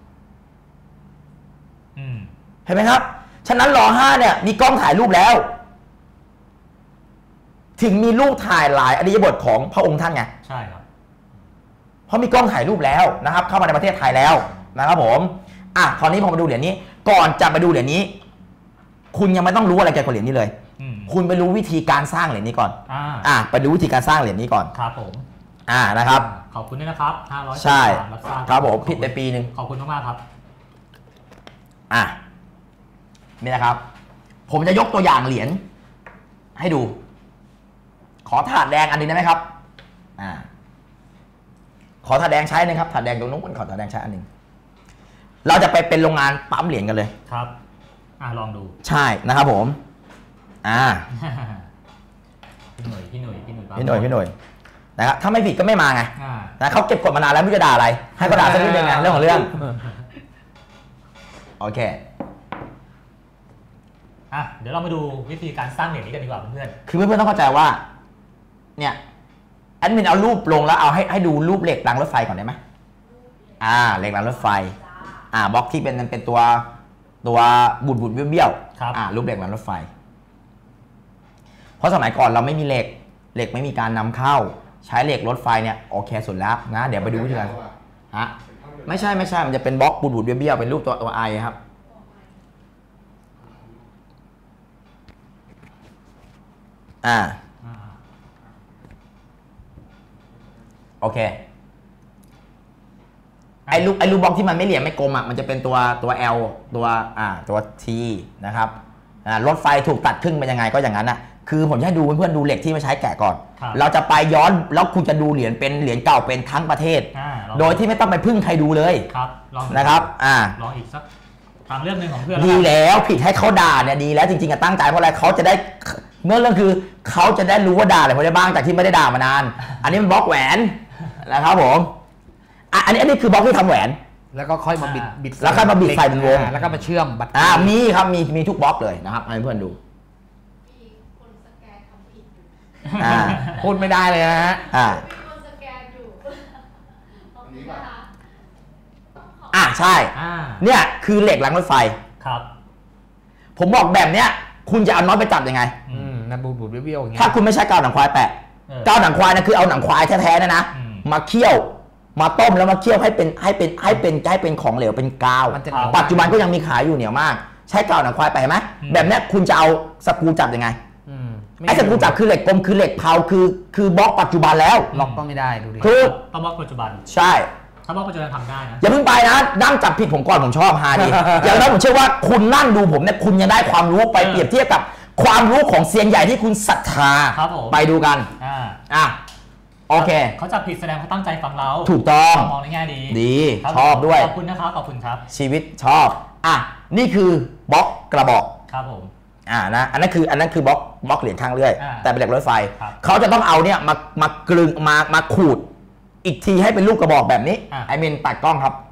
เห็นไหมครับฉะนั้นร.5เนี่ยมีกล้องถ่ายรูปแล้วถึงมีรูปถ่ายหลายอริยบทของพระองค์ท่านไงใช่ครับเพราะมีกล้องถ่ายรูปแล้วนะครับเข้ามาในประเทศไทยแล้วนะครับผมคราวนี้พอมาดูเหรียญนี้ก่อนจะไปดูเหรียญนี้คุณยังไม่ต้องรู้อะไรเกี่ยวกับเหรียญนี้เลยคุณไปรู้วิธีการสร้างเหรียญนี้ก่อนไปดูวิธีการสร้างเหรียญนี้ก่อนครับผมนะครับขอบคุณด้วยนะครับ500 ใช่ครับผมผิดไปปีนึงขอบคุณมากๆครับนี่นะครับผมจะยกตัวอย่างเหรียญให้ดูขอถาดแดงอันนี้ได้ไหมครับขอถาดแดงใช้นึงครับถาดแดงตรงนู้นขอถาดแดงใช้อันนึงเราจะไปเป็นโรงงานปั๊มเหรียญกันเลยครับลองดูใช่นะครับผมพี่หน่อยนะครับถ้าไม่ผิดก็ไม่มาไงเขาเก็บกดมานานแล้วไม่จะด่าอะไรให้ก็ด่าสักนิดนึงไงเรื่องของเรื่องโอเคเดี๋ยวเรามาดูวิธีการสร้างเหรียญนี้กันดีกว่าเพื่อนคือเพื่อนๆต้องเข้าใจว่าเนี่ยแอดมินเอารูปลงแล้วเอาให้ดูรูปเหล็กรางรถไฟก่อนได้ไหมเหล็กรางรถไฟบล็อกที่เป็นตัวบุดเบี้ยวรูปเหล็กรางรถไฟเพราะสมัยก่อนเราไม่มีเหล็กไม่มีการนำเข้าใช้เหล็กรถไฟเนี่ยโอเคสุดแล้วนะเดี๋ยวไปดูวิธีการไม่ใช่มันจะเป็นบล็อกบุดเบี้ยวเป็นรูปตัวไอครับโอเคไอ้ลูกบล็อกที่มันไม่เหลี่ยมไม่กลมมันจะเป็นตัว L ตัวT นะครับรถไฟถูกตัดครึ่งเป็นยังไงก็อย่างนั้นนะคือผมจะให้ดูเพื่อนๆดูเหล็กที่มาใช้แกะก่อนครับเราจะไปย้อนแล้วคุณจะดูเหรียญเป็นเหรียญเก่าเป็นทั้งประเทศ โดยที่ไม่ต้องไปพึ่งใครดูเลยครับลองนะครับลองอีกสักทางเรื่องหนึ่งของเพื่อนดีแล้วผิดให้เขาด่าเนี่ยดีแล้วจริงๆตั้งใจเพราะอะไรเขาจะได้เมื่อเรื่องคือเขาจะได้รู้ว่าด่าอะไรได้บ้างจากที่ไม่ได้ด่ามานาน อันนี้มันบล็อกแหวนนะครับผมอันนี้คือบล็อกที่ทำแหวนแล้วก็ค่อยมาบิดแล้วค่อยมาบิดใส่เป็นวงแล้วก็มาเชื่อมบัตรมีครับมีทุกบล็อกเลยนะครับให้เพื่อนดูมีคนสแกนทำผิดอยู่พูดไม่ได้เลยนะฮะมีคนสแกนอยู่ตรงนี้นะคะใช่เนี่ยคือเหล็กรางรถไฟครับผมบอกแบบเนี้ยคุณจะเอาน็อตไปจับยังไงนั่นบูดเบี้ยวอย่างเงี้ยถ้าคุณไม่ใช้กาวหนังควายแปะกาวหนังควายนะคือเอาหนังควายแท้ๆนะมาเคี่ยวมาต้มแล้วมาเคี่ยวให้เป็นของเหลวเป็นกาวปัจจุบันก็ยังมีขายอยู่เหนียวมากใช้กาวหนังควายไปไหมแบบนี้คุณจะเอาสกรูจับยังไงไอ้สกรูจับคือเหล็กกลมคือเหล็กเผาคือบล็อกปัจจุบันแล้วล็อกก็ไม่ได้ดูดิคือต้องบล็อกปัจจุบันใช่ถ้าบล็อกปัจจุบันทำได้นะอย่าเพิ่งไปนะนั่งจับผิดผมก่อนผมชอบฮาดีอย่างนั้นผมเชื่อว่าคุณนั่งดูผมเนี่ยคุณยังได้ความรู้ไปเปรียบเทียบกับความรู้ของเซียนใหญ่ที่คุณศรัทธาไปดูกันโอเคเขาจับผิดแสดงเขาตั้งใจฟังเราถูกต้องมองในแง่ดีชอบด้วยขอบคุณนะครับขอบคุณครับชีวิตชอบนี่คือบล็อกกระบอกครับผมนะอันนั้นคือบล็อกเหรียญข้างเลื่อยแต่เป็นเหล็กรถไฟเขาจะต้องเอาเนี่ยมากลึงมาขูดอีกทีให้เป็นลูกกระบอกแบบนี้ไอเมนตัดกล้องครับ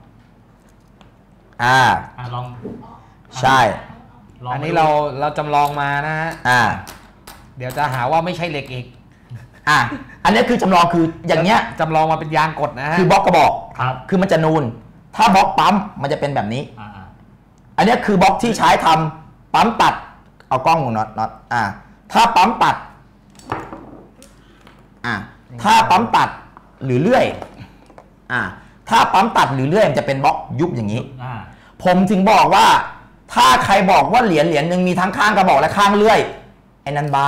ลองใช่อันนี้เราจำลองมานะฮะเดี๋ยวจะหาว่าไม่ใช่เหล็กอีกอันนี้คือจำลองคืออย่างเงี้ยจำลองมาเป็นยางกดนะฮะคือบล็อกกระบอกครับคือมันจะนูนถ้าบล็อกปั๊มมันจะเป็นแบบนี้อันนี้คือบล็อกที่ใช้ทำปั๊มตัดเอากล้องของน็อตถ้าปั๊มตัดถ้าปั๊มตัดหรือเลื่อยถ้าปั๊มตัดหรือเลื่อยมันจะเป็นบล็อกยุบอย่างนี้ผมถึงบอกว่าถ้าใครบอกว่าเหรียญหนึ่งมีทั้งข้างกระบอกและข้างเลื่อยไอ้นั่นบ้า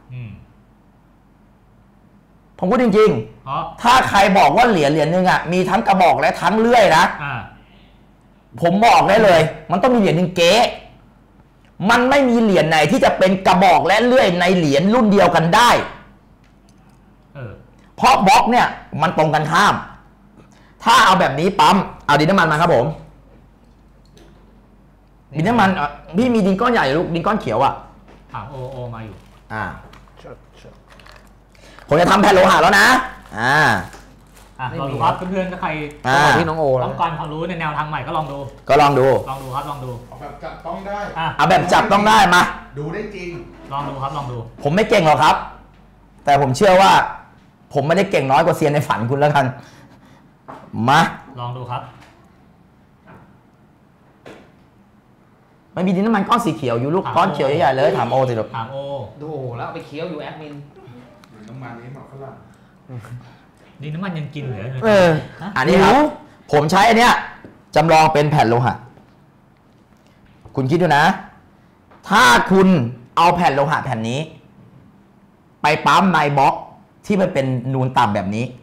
ผมพูดจริงๆถ้าใครบอกว่าเหรียญหนึ่งมีทั้งกระบอกและทั้งเลื่อยนะผมบอกได้เลยมันต้องมีเหรียญหนึ่งเก๊มันไม่มีเหรียญไหนที่จะเป็นกระบอกและเลื่อยในเหรียญรุ่นเดียวกันได้เพราะบล็อกเนี่ยมันตรงกันข้ามถ้าเอาแบบนี้ปั๊มเอาดินน้ำมันมาครับผมดินน้ำมันพี่มีดินก้อนใหญ่ลูกดินก้อนเขียวโอมาอยู่ผมจะทำแผ่นโลหะแล้วนะลองดูครับเพื่อนๆถ้าใครที่น้องโอต้องการความรู้ในแนวทางใหม่ก็ลองดูลองดูครับลองดูเอาแบบจับต้องได้เอาแบบจับต้องได้มาดูได้จริงลองดูครับลองดูผมไม่เก่งหรอกครับ แต่ผมเชื่อว่าผมไม่ได้เก่งน้อยกว่าเซียนในฝันคุณแล้วกันมาลองดูครับมันมีดินน้ำมันก้อนสีเขียวอยู่ลูกก้อนเขียวใหญ่ๆเลยถามโอสิลูกถามโอดูแล้วไปเคี้ยวอยู่แอดมินน้ำมันนี้หมักฝรั่งดินน้ำมันยังกินเหรออันนี้ครับผมใช้อันเนี้ยจำลองเป็นแผ่นโลหะคุณคิดดูนะถ้าคุณเอาแผ่นโลหะแผ่นนี้ไปปั๊มในบล็อกที่มันเป็นนูนต่ำแบบนี้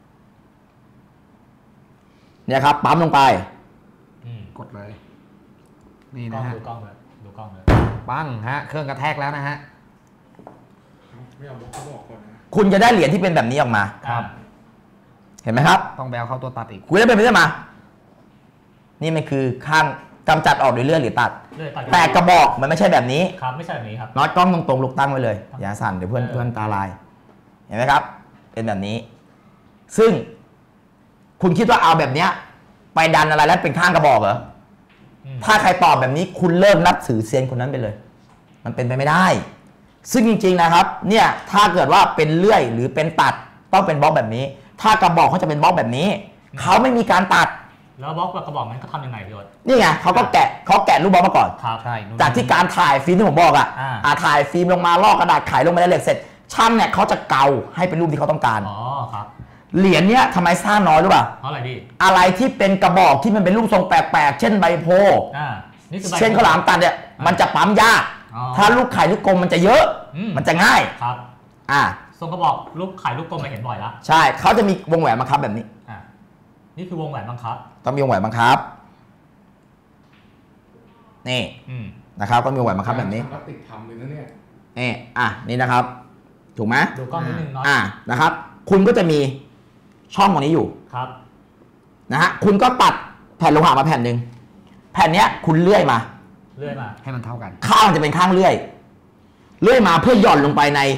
เนี่ยครับปั๊มลงไปกดเลยนี่นะฮะดูกล้องเลยปั้งฮะเครื่องกระแทกแล้วนะฮะไม่เอาบล็อกเขาบอกก่อนนะคุณจะได้เหรียญที่เป็นแบบนี้ออกมาครับเห็นไหมครับต้องแบลเข้าตัวตัดอีกคุณได้เป็นแบบนี้มานี่มันคือข้างกำจัดออกโดยเลื่อยหรือตัดแต่กระบอกมันไม่ใช่แบบนี้ครับไม่ใช่แบบนี้ครับน็อตกล้องตรงๆลูกตั้งไว้เลยอย่าสั่นเดี๋ยวเพื่อนตาลายเห็นไหมครับเป็นแบบนี้ซึ่งคุณคิดว่าเอาแบบเนี้ยไปดันอะไรแล้วเป็นข้างกระบอกเหรอถ้าใครตอบแบบนี้คุณเลิกนับถือเซียนคนนั้นไปเลยมันเป็นไปไม่ได้ซึ่งจริงๆนะครับเนี่ยถ้าเกิดว่าเป็นเลื่อยหรือเป็นตัดต้องเป็นบล็อกแบบนี้ถ้ากระบอกเขาจะเป็นบล็อกแบบนี้เขาไม่มีการตัดแล้วบล็อกกับกระบอกนั้นเขาทำยังไงพี่ยศนี่ไงเขาแกะรูปบล็อกมาก่อนใช่จากที่การถ่ายฟิล์มที่ผมบอกถ่ายฟิล์มลงมาลอกกระดาษไขลงมาในเหล็กเสร็จช่างเนี่ยเขาจะเกาให้เป็นรูปที่เขาต้องการครับเหรียญเนี้ยทำไมสร้างน้อยรู้ป่ะเพราะอะไรพี่อะไรที่เป็นกระบอกที่มันเป็นรูปทรงแปลกๆเช่นใบโพเช่นข้าวหลามตัดเนี่ยมันจะปั๊มยากถ้าลูกไข่ลูกกลมมันจะเยอะมันจะง่ายครับทรงกระบอกลูกไข่ลูกกลมเราเห็นบ่อยแล้วใช่เขาจะมีวงแหวนบังคับแบบนี้นี่คือวงแหวนบังคับต้องมีวงแหวนบังคับนี่นะครับก็มีวงแหวนบังคับแบบนี้พลาสติกทำเลยนะเนี่ยนี่นะครับถูกไหมดูกล้องนิดนึงเนาะนะครับคุณก็จะมีช่องตรงนี้อยู่ครับนะฮะคุณก็ตัดแผ่นโลหะมาแผ่นหนึ่งแผ่นเนี้ยคุณเลื่อยมาเลื่อยมาให้มันเท่ากันข้างจะเป็นข้างเลื่อยมาเพื่อหย่อนลงไปใน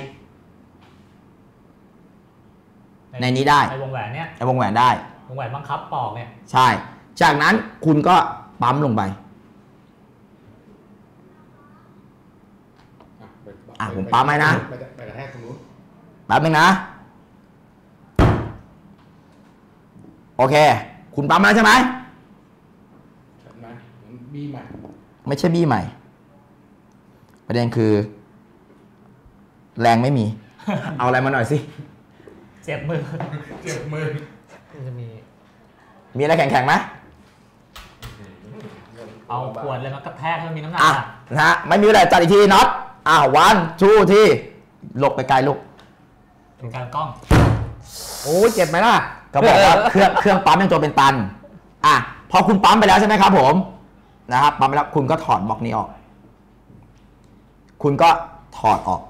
นี้ได้ในวงแหวนเนี่ยในวงแหวนได้วงแหวนบังคับปอกเนี่ยใช่จากนั้นคุณก็ปั๊มลงไปผมปั๊มให้นะไปกระแทกตรงนู้นแป๊บนึงนะโอเคคุณปั๊มแล้วใช่ไหมเห็นไหมมันบี้ใหม่ไม่ใช่บี้ใหม่ประเด็นคือ แรงไม่มี เอาอะไรมาหน่อยสิเจ็บมือเจ็บมือมันจะมีมีอะไรแข็งๆไหมเอาขวดเลยมากระแทกให้มันมีน้ำหนักนะฮะไม่มีอะไรจัดอีกทีน็อตวันทูที่หลบไปไกลลูกเป็นการกล้องโอ้ยเจ็บไหมล่ะก็บอกว่าเครื่องปั๊มเป็นตัวเป็นตันพอคุณปั๊มไปแล้วใช่ไหมครับผมนะครับปั๊มไปแล้วคุณก็ถอดบล็อกนี้ออก คุณก็ถอดออก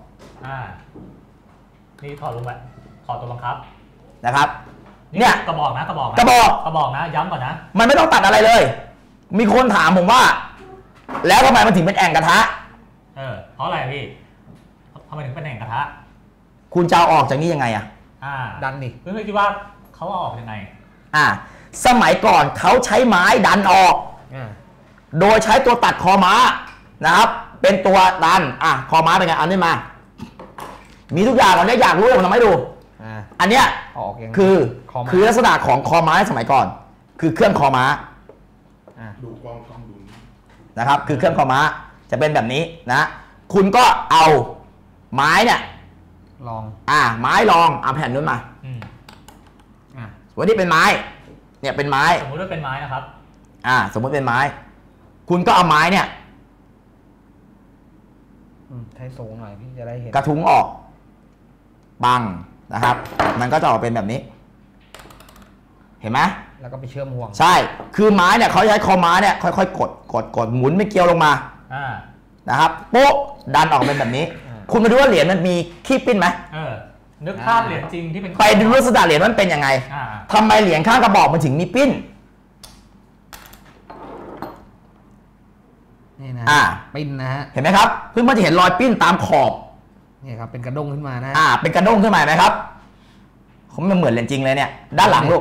นี่ถอดลงไปถอดตัวบังคับนะครับ เนี่ยกระบอกนะกระบอกนะย้ำก่อนนะมันไม่ต้องตัดอะไรเลย มีคนถามผมว่า แล้วทำไมมันถึงเป็นแอ่งกระทะเพราะอะไรพี่ทำไมถึงเป็นแอ่งกระทะคุณจะเอาออกจากนี้ยังไงดันดิเพื่อนๆคิดว่าเขาเอาออกยังไงสมัยก่อนเขาใช้ไม้ดันออก โดยใช้ตัวตัดคอม้านะครับ เป็นตัวดันคอม้าเป็นไงอันนี้มา มีทุกอย่างเราได้อยากรู้ผมทำให้ดูอันเนี้ยออกยังคือลักษณะของคอม้าสมัยก่อน คือเครื่องคอม้าดูกล้องดูนะครับ คือเครื่องคอม้าจะเป็นแบบนี้นะ คุณก็เอาไม้เนี่ยลองไม้รองเอาแผ่นนู้นมาวันนี้เป็นไม้ เนี่ยเป็นไม้สมมติว่าเป็นไม้นะครับสมมติเป็นไม้ คุณก็เอาไม้เนี่ยใช้สูงหน่อยพี่จะได้เห็นกระทุ้งออกบังนะครับ มันก็จะออกเป็นแบบนี้ เห็นไหมแล้วก็ไปเชื่อมห่วงใช่คือไม้เนี่ยเขาใช้คอม้าเนี่ยค่อยๆกดหมุนไม่เกี่ยวลงมานะครับโป๊ะดันออกเป็นแบบนี้ คุณมาดูว่าเหรียญมันมีขี้ปิ้นไหมนึกภาพเหรียญจริงที่เป็นไปดูลักษณะเหรียญมันเป็นยังไงทำไมเหรียญข้างกระบอกมันถึงมีปิ้นนี่นะปิ้นนะฮะเห็นไหมครับเพื่อนๆจะเห็นรอยปิ้นตามขอบนี่ครับเป็นกระด้งขึ้นมานะเป็นกระด้งขึ้นมาไหมครับเขาไม่เหมือนเหรียญจริงเลยเนี่ยด้านหลังลูก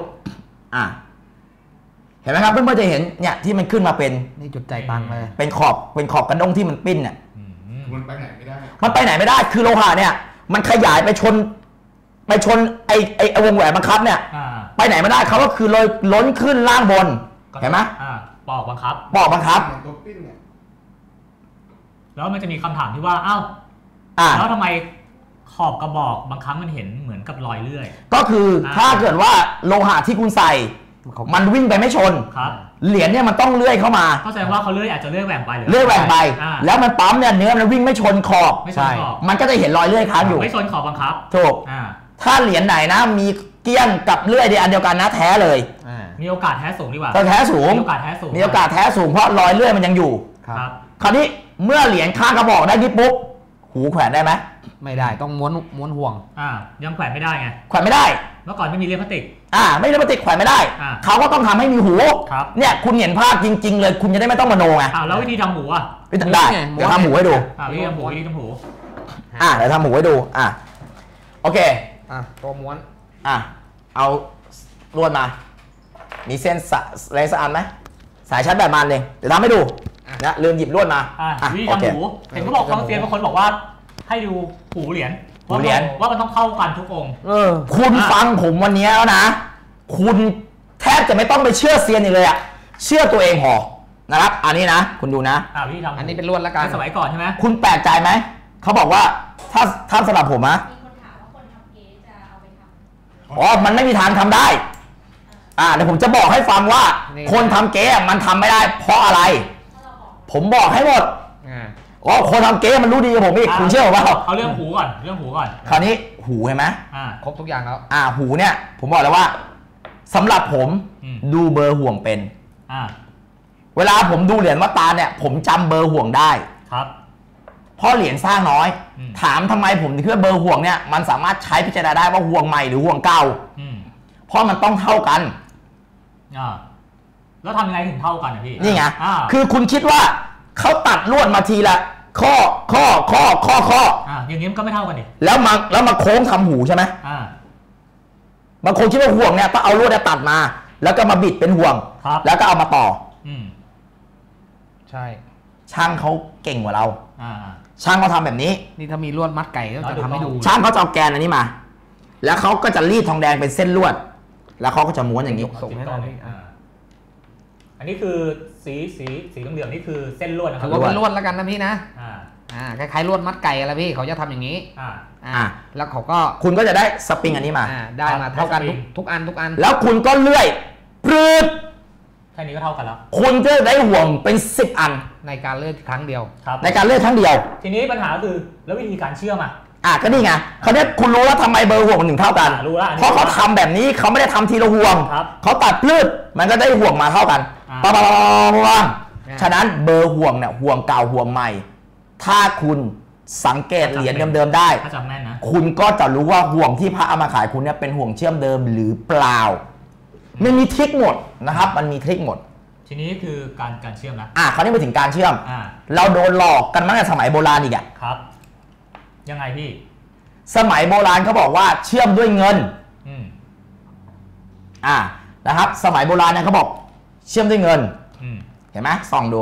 เห็นไหมครับเพื่อนๆจะเห็นเนี่ยที่มันขึ้นมาเป็นนี่จุดใจตังเลยเป็นขอบกระด้งที่มันปิ้นเนี่ยมันไปไหนไม่ได้มันไปไหนไม่ได้คือโลหะเนี่ยมันขยายไปชนไอวงแหวนบังคับเนี่ยไปไหนไม่ได้เขาก็คือเลยล้นขึ้นล่างบนเห็นไหมปอกบังคับตัวปิ้นเนี่ยแล้วมันจะมีคำถามที่ว่าแล้วทำไมขอบกระบอกบางครั้งมันเห็นเหมือนกับรอยเลื่อยก็คือถ้าเกิดว่าโลหะที่คุณใส่มันวิ่งไปไม่ชนเหรียญเนี่ยมันต้องเลื่อยเข้ามาเข้าใจว่าเขาเลื่อยอาจจะเลื่อยแหว่งไปหรือเลื่อยแหว่งไปแล้วมันปั๊มเนี่ยเนื้อมันวิ่งไม่ชนขอบใช่มันก็จะเห็นรอยเลื่อยค้างอยู่ไม่ชนขอบบังคับถูกถ้าเหรียญไหนนะมีเกี้ยนกับเลื่อยในอันเดียวกันนะแท้เลยมีโอกาสแท้สูงดีกว่าแท้สูงมีโอกาสแท้สูงเพราะรอยเลื่อยมันยังอยู่คราวนี้เมื่อเหรียญข้างกระบอกได้ที่ปุ๊บหูแขวนได้ไหมไม่ได้ต้องม้วนห่วงยังแขวนไม่ได้ไงแขวนไม่ได้เมื่อก่อนไม่มีเลื่อยพลาสติกไม่เลื่อยพลาสติกแขวนไม่ได้เขาก็ต้องทำให้มีหูเนี่ยคุณเห็นภาพจริงๆเลยคุณจะได้ไม่ต้องมโนไงแล้ววิธีทำหูวิธีได้เดี๋ยวทำหูให้ดูวิธีทำหูเดี๋ยวทำหูให้ดูโอเคตัวม้วนเอาลวดมามีเส้นอะไรสักอันไหมสายชาร์จแบตมาเลยเดี๋ยวทำให้ดูนะลืมหยิบลวดมาวิธีทำหูเห็นเขาบอกบางเซียนบางคนบอกว่าให้ดูหูเหรียญว่ามันต้องเข้ากันทุกองค์คุณฟังผมวันนี้แล้วนะคุณแทบจะไม่ต้องไปเชื่อเซียนอีกเลยเชื่อตัวเองพอนะครับอันนี้นะคุณดูนะวิธีทำอันนี้เป็นลวดละกันสมัยก่อนใช่ไหมคุณแปลกใจไหมเขาบอกว่าถ้าสำหรับผมนะมีคนถามว่าคนทำเก๊จะเอาไปทำมันไม่มีทางทำได้เดี๋ยวผมจะบอกให้ฟังว่าคนทำเก๊มันทำไม่ได้เพราะอะไรผมบอกให้หมดคนทำเก๊มันรู้ดีกว่าผมอีกคุณเชื่อผมเปล่าเอาเรื่องหูก่อนคราวนี้หูเห็นไหมครบทุกอย่างแล้วหูเนี่ยผมบอกแล้วว่าสำหรับผมดูเบอร์ห่วงเป็นเวลาผมดูเหรียญวัดตาเนี่ยผมจำเบอร์ห่วงได้ครับเพราะเหรียญสร้างน้อย ถามทำไมผมถึงคิดว่าเบอร์ห่วงเนี่ยมันสามารถใช้พิจารณาได้ว่าห่วงใหม่หรือห่วงเก่าเพราะมันต้องเท่ากันแล้วทำยังไงถึงเท่ากันพี่นี่ไงคือคุณคิดว่าเขาตัดลวดมาทีละข้ออย่างนี้มันก็ไม่เท่ากันดิแล้วมาโค้งทำหูใช่ไหมบางคนคิดว่าห่วงเนี่ยต้องเอาลวดตัดมาแล้วก็มาบิดเป็นห่วงแล้วก็เอามาต่อใช่ช่างเขาเก่งกว่าเราช่างเขาทำแบบนี้นี่ถ้ามีลวดมัดไก่ก็จะทำให้ดูช่างเขาจะเอาแกนอันนี้มาแล้วเขาก็จะรีดทองแดงเป็นเส้นลวดแล้วเขาก็จะม้วนอย่างนี้ส่งให้เราอันนี้คือสีเหลืองๆนี่คือเส้นลวดนะครับถือว่าเป็นลวดแล้วกันนะพี่นะคล้ายๆลวดมัดไก่อะไรพี่เขาจะทำอย่างนี้แล้วเขาก็คุณก็จะได้สปริงอันนี้มาได้มาเท่ากันทุกอันแล้วคุณก็เลื่อยปลืดแค่นี้ก็เท่ากันแล้วคุณจะได้ห่วงเป็น10 อันในการเลื่อยครั้งเดียวในการเลื่อยครั้งเดียวทีนี้ปัญหาคือแล้ววิธีการเชื่อมก็นี่ไงเขาเนี่ยคุณรู้ว่าทำไมเบอร์ห่วงมันถึงเท่ากันเพราะเขาทำแบบนี้เขาไม่ได้ทำทีละห่วงเขาตัดปลืดมันก็ได้ห่วงมาเท่ากันปังฉะนั้นเบอร์ห่วงเนี่ยห่วงเก่าห่วงใหม่ถ้าคุณสังเกตเหรียญเดิมๆได้คุณก็จะรู้ว่าห่วงที่พระเอามาขายคุณเนี่ยเป็นห่วงเชื่อมเดิมหรือเปล่ามันมีทริคหมดนะครับมันมีทริคหมดทีนี้คือการเชื่อมนะคราวนี้มาถึงการเชื่อมเราโดนหลอกกันมาตั้งแต่สมัยโบราณอีกครับยังไงพี่สมัยโบราณเขาบอกว่าเชื่อมด้วยเงินนะครับสมัยโบราณเนี่ยเขาบอกเชื่อมด้วยเงินเห็นไหมส่องดู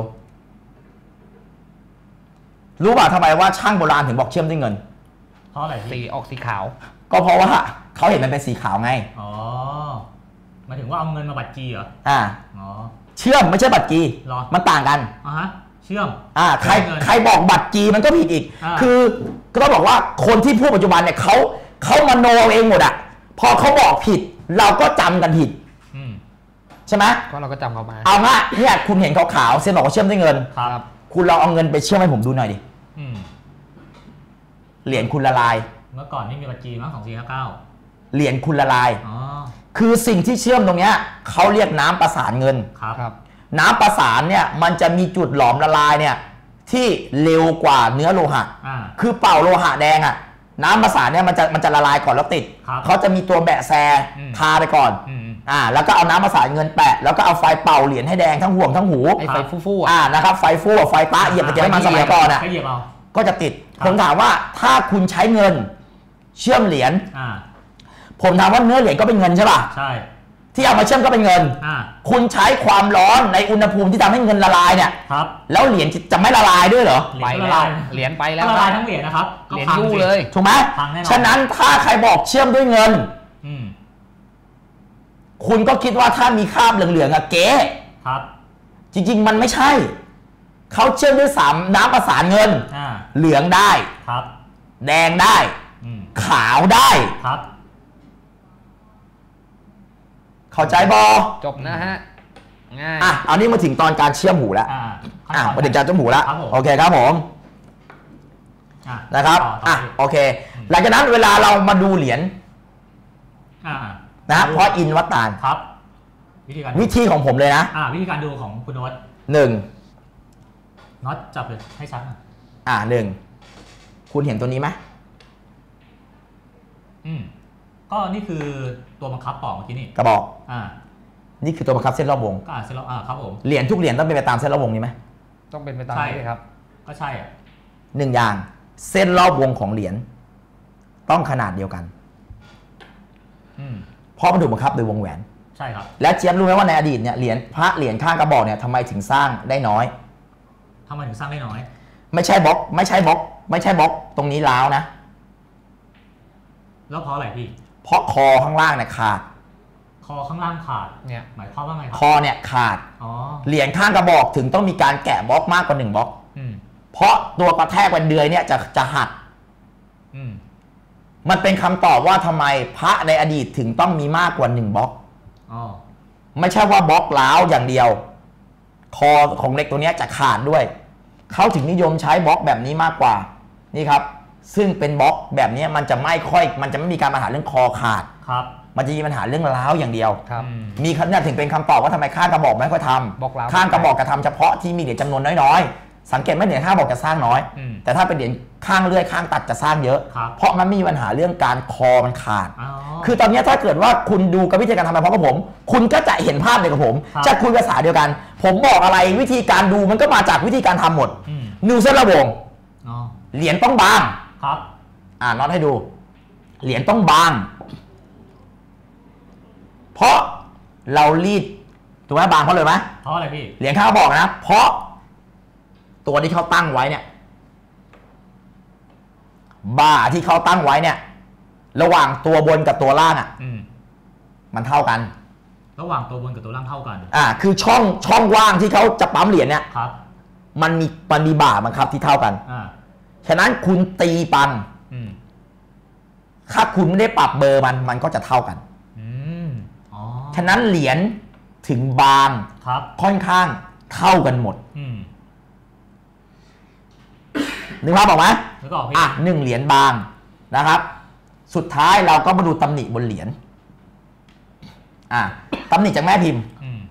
รู้ป่ะทำไมว่าช่างโบราณถึงบอกเชื่อมด้วยเงินเพราะอะไรสีออกสีขาวก็เพราะว่าเขาเห็นมันเป็นสีขาวไงหมายถึงว่าเอาเงินมาบัตรจีเหรอเชื่อมไม่ใช่บัตรจีมันต่างกันเชื่อมใครบอกบัตรจีมันก็ผิดอีกคือก็ต้องบอกว่าคนที่พูดปัจจุบันเนี่ยเขามโนเองหมดพอเขาบอกผิดเราก็จำกันผิดใช่ไหมก็เราก็จำเขามาเอาง่ะเนี่ยคุณเห็นขาวๆเส้นบอกว่าเชื่อมด้วยเงินครับคุณลองเอาเงินไปเชื่อมให้ผมดูหน่อยดิเหรียญคุณละลายเมื่อก่อนนี่มีบัตรจีมั้ง2459 เหรียญคุณละลายคือสิ่งที่เชื่อมตรงเนี้ยเขาเรียกน้ำประสานเงินครับน้ำประสานเนี่ยมันจะมีจุดหลอมละลายเนี่ยที่เร็วกว่าเนื้อโลหะคือเป่าโลหะแดงน้ำประสานเนี่ยมันจะละลายก่อนแล้วติดเขาจะมีตัวแบะแซทาไปก่อนแล้วก็เอาน้ำประสานเงินแปะแล้วก็เอาไฟเป่าเหรียญให้แดงทั้งห่วงทั้งหูไฟฟู่นะครับไฟฟู่ไฟตะเหยียบไปเจอมันสมัยก่อนก็จะติดผมถามว่าถ้าคุณใช้เงินเชื่อมเหรียญผมถามว่าเนื้อเหรียญก็เป็นเงินใช่ป่ะใช่ที่เอามาเชื่อมก็เป็นเงินคุณใช้ความร้อนในอุณหภูมิที่ทำให้เงินละลายเนี่ยแล้วเหรียญจะไม่ละลายด้วยเหรอไปแล้วเหรียญไปแล้วละลายทั้งเหรียญนะครับเหรียญยู่เลยถูกไหมฉะนั้นถ้าใครบอกเชื่อมด้วยเงินคุณก็คิดว่าถ้ามีคราบเหลืองๆเก๊ครับจริงๆมันไม่ใช่เขาเชื่อมด้วยน้ำประสานเงินเหลืองได้ครับแดงได้ขาวได้ครับเข้าใจบอจบนะฮะง่ายเอานี้มาถึงตอนการเชื่อมหูแล้วมาถึงการเชื่อมหูแล้วโอเคครับผมนะครับโอเคหลังจากนั้นเวลาเรามาดูเหรียญนะเพราะอินวัตตานครับวิธีของผมเลยนะวิธีการดูของคุณโน้ตน็อตจับเลยให้ชัด 1คุณเห็นตัวนี้ไหมก็นี่คือตัวบังคับปอกเมื่อกี้นี่กระบอกนี่คือตัวบังคับเส้นรอบวงเส้นรอบครับผมเหรียญทุกเหรียญต้องเป็นไปตามเส้นรอบวงนี้ไหมต้องเป็นไปตามนี้ครับก็ใช่ 1อย่างเส้นรอบวงของเหรียญต้องขนาดเดียวกันเพราะมันถูกบังคับโดยวงแหวนใช่ครับและเจี๊ยบรู้ไหมว่าในอดีตเนี่ยเหรียญพระเหรียญข้างกระบอกเนี่ยทำไมถึงสร้างได้น้อยทำไมถึงสร้างได้น้อยไม่ใช่บล็อกตรงนี้ล้าวนะแล้วเพราะอะไรพี่เพราะคอข้างล่างเนี่ยขาดคอข้างล่างขาดเนี่ยหมายความว่าไงคอเนี่ยขาดเหรียญข้างกระบอกถึงต้องมีการแกะบล็อกมากกว่า1บล็อกเพราะตัวกระแทกเป็นเดือยเนี่ยจะหักมันเป็นคำตอบว่าทำไมพระในอดีตถึงต้องมีมากกว่า1บล็อกไม่ใช่ว่าบล็อกล้าวอย่างเดียวคอของเหล็กตัวนี้จะขาดด้วยเขาถึงนิยมใช้บล็อกแบบนี้มากกว่านี่ครับซึ่งเป็นบล็อกแบบนี้มันจะไม่มีการปัญหาเรื่องคอขาดครับมันจะมีปัญหาเรื่องล้าวอย่างเดียวครับมีคำนี้ถึงเป็นคำตอบว่าทำไมข้างกระบอกไม่ค่อยทำข้างกระบอกกระทำเฉพาะที่มีเหรียญจำนวนน้อยๆสังเกตไหมเหรียญข้างบอกจะสร้างน้อยแต่ถ้าเป็นเหรียญข้างเลื่อยข้างตัดจะสร้างเยอะเพราะมันมีปัญหาเรื่องการคอมันขาดคือตอนนี้ถ้าเกิดว่าคุณดูกับวิธีการทำไปพร้อมกับผมคุณก็จะเห็นภาพเดียวกับผมจะคุยภาษาเดียวกันผมบอกอะไรวิธีการดูมันก็มาจากวิธีการทำหมดนิวเส้นระวงเหรียญต้องบางครับน็อตให้ดูเหรียญต้องบางเพราะเรารีดถูกไหมบางเพราะเลยไหมเพราะอะไรพี่เหรียญข้างบอกนะเพราะตัวที่เขาตั้งไว้เนี่ยบ่าที่เขาตั้งไว้เนี่ยระหว่างตัวบนกับตัวล่างมันเท่ากันระหว่างตัวบนกับตัวล่างเท่ากันคือช่องว่างที่เขาจะปั๊มเหรียญเนี่ยมันมีบ่าบังคับที่เท่ากันฉะนั้นคุณตีปังถ้าคุณไม่ได้ปรับเบอร์มันก็จะเท่ากันฉะนั้นเหรียญถึงบางค่อนข้างเท่ากันหมดนึกภาพออกไหมนึกออกพี่ 1เหรียญบางนะครับสุดท้ายเราก็มาดูตำหนิบนเหรียญตำหนิจากแม่พิมพ์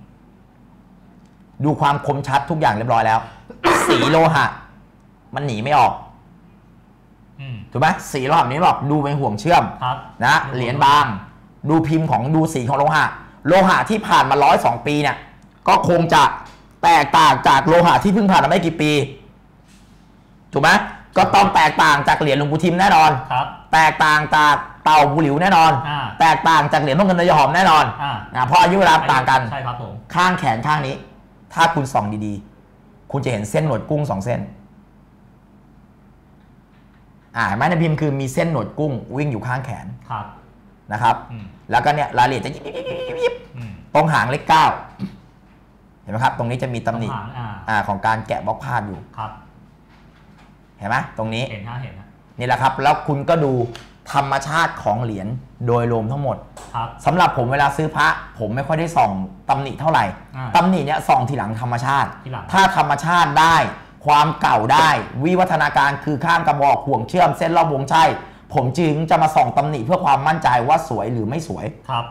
ดูความคมชัดทุกอย่างเรียบร้อยแล้วสีโลหะมันหนีไม่ออกถูกไหมสีโลหะนี้บอกดูเป็นห่วงเชื่อมนะเหรียญบางดูพิมพ์ของดูสีของโลหะที่ผ่านมา102 ปีเนี่ยก็คงจะแตกต่างจากโลหะที่เพิ่งผ่านมาไม่กี่ปีถูกไหมก็ต้องแตกต่างจากเหรียญหลวงปู่ทิมแน่นอนแตกต่างจากเต่าบุหลิวแน่นอนแตกต่างจากเหรียญพวกเงินเนยหอมแน่นอนเพราะอายุเวลาต่างกันใช่ครับผมข้างแขนข้างนี้ถ้าคุณส่องดีๆคุณจะเห็นเส้นหนวดกุ้ง2 เส้นเห็นไหมในพิมพ์คือมีเส้นหนวดกุ้งวิ่งอยู่ข้างแขนนะครับแล้วก็เนี่ยรายละเอียดจะยิบตรงหางเลข 9เห็นไหมครับตรงนี้จะมีตำหนิของการแกะบล็อกพาดอยู่เห็นไหมตรงนี้เห็นนี่แหละครับแล้วคุณก็ดูธรรมชาติของเหรียญโดยรวมทั้งหมดสำหรับผมเวลาซื้อพระผมไม่ค่อยได้ส่องตำหนิเท่าไหร่ตำหนิเนี่ยส่องทีหลังธรรมชาติถ้าธรรมชาติได้ความเก่าได้วิวัฒนาการคือข้างกระบอกห่วงเชื่อมเส้นรอบวงใช่ผมจึงจะมาส่องตำหนิเพื่อความมั่นใจว่าสวยหรือไม่สวยครับ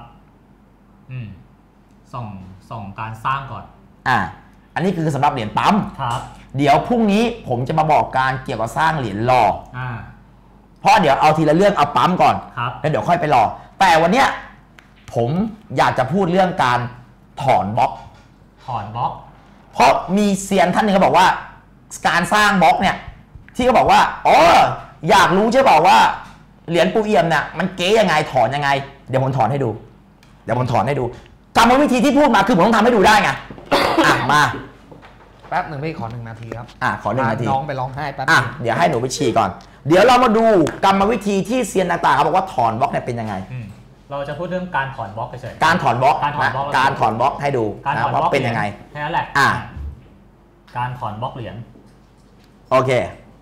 ส่องการสร้างก่อนอันนี้คือสำหรับเหรียญปั๊มเดี๋ยวพรุ่งนี้ผมจะมาบอกการเกี่ยวกับสร้างเหรียญหล่อเพราะเดี๋ยวเอาทีละเรื่องเอาปั๊มก่อนแล้วเดี๋ยวค่อยไปหล่อแต่วันเนี้ยผมอยากจะพูดเรื่องการถอนบล็อกเพราะมีเซียนท่านหนึ่งเขาบอกว่าการสร้างบล็อกเนี่ยที่เขาบอกว่าอยากรู้ใช่เปล่าว่าเหรียญปูเอี่ยมเนี่ยมันเก๋ยังไงถอนยังไงเดี๋ยวผมถอนให้ดูกรรมวิธีที่พูดมาคือผมต้องทำให้ดูได้ไงมาแป๊บหนึ่งพี่ขอ1 นาทีครับขอ1 นาทีน้องไปร้องไห้แป๊บเดี๋ยวให้หนูไปฉี่ก่อนเดี๋ยวเรามาดูกรรมวิธีที่เซียนต่างๆเขาบอกว่าถอนบล็อกเนี่ยเป็นยังไงเราจะพูดเรื่องการถอนบล็อกเฉยๆการถอนบล็อกให้ดูว่าเป็นยังไงแค่นั้นแหละการถอนบล็อกเหรียญโอเค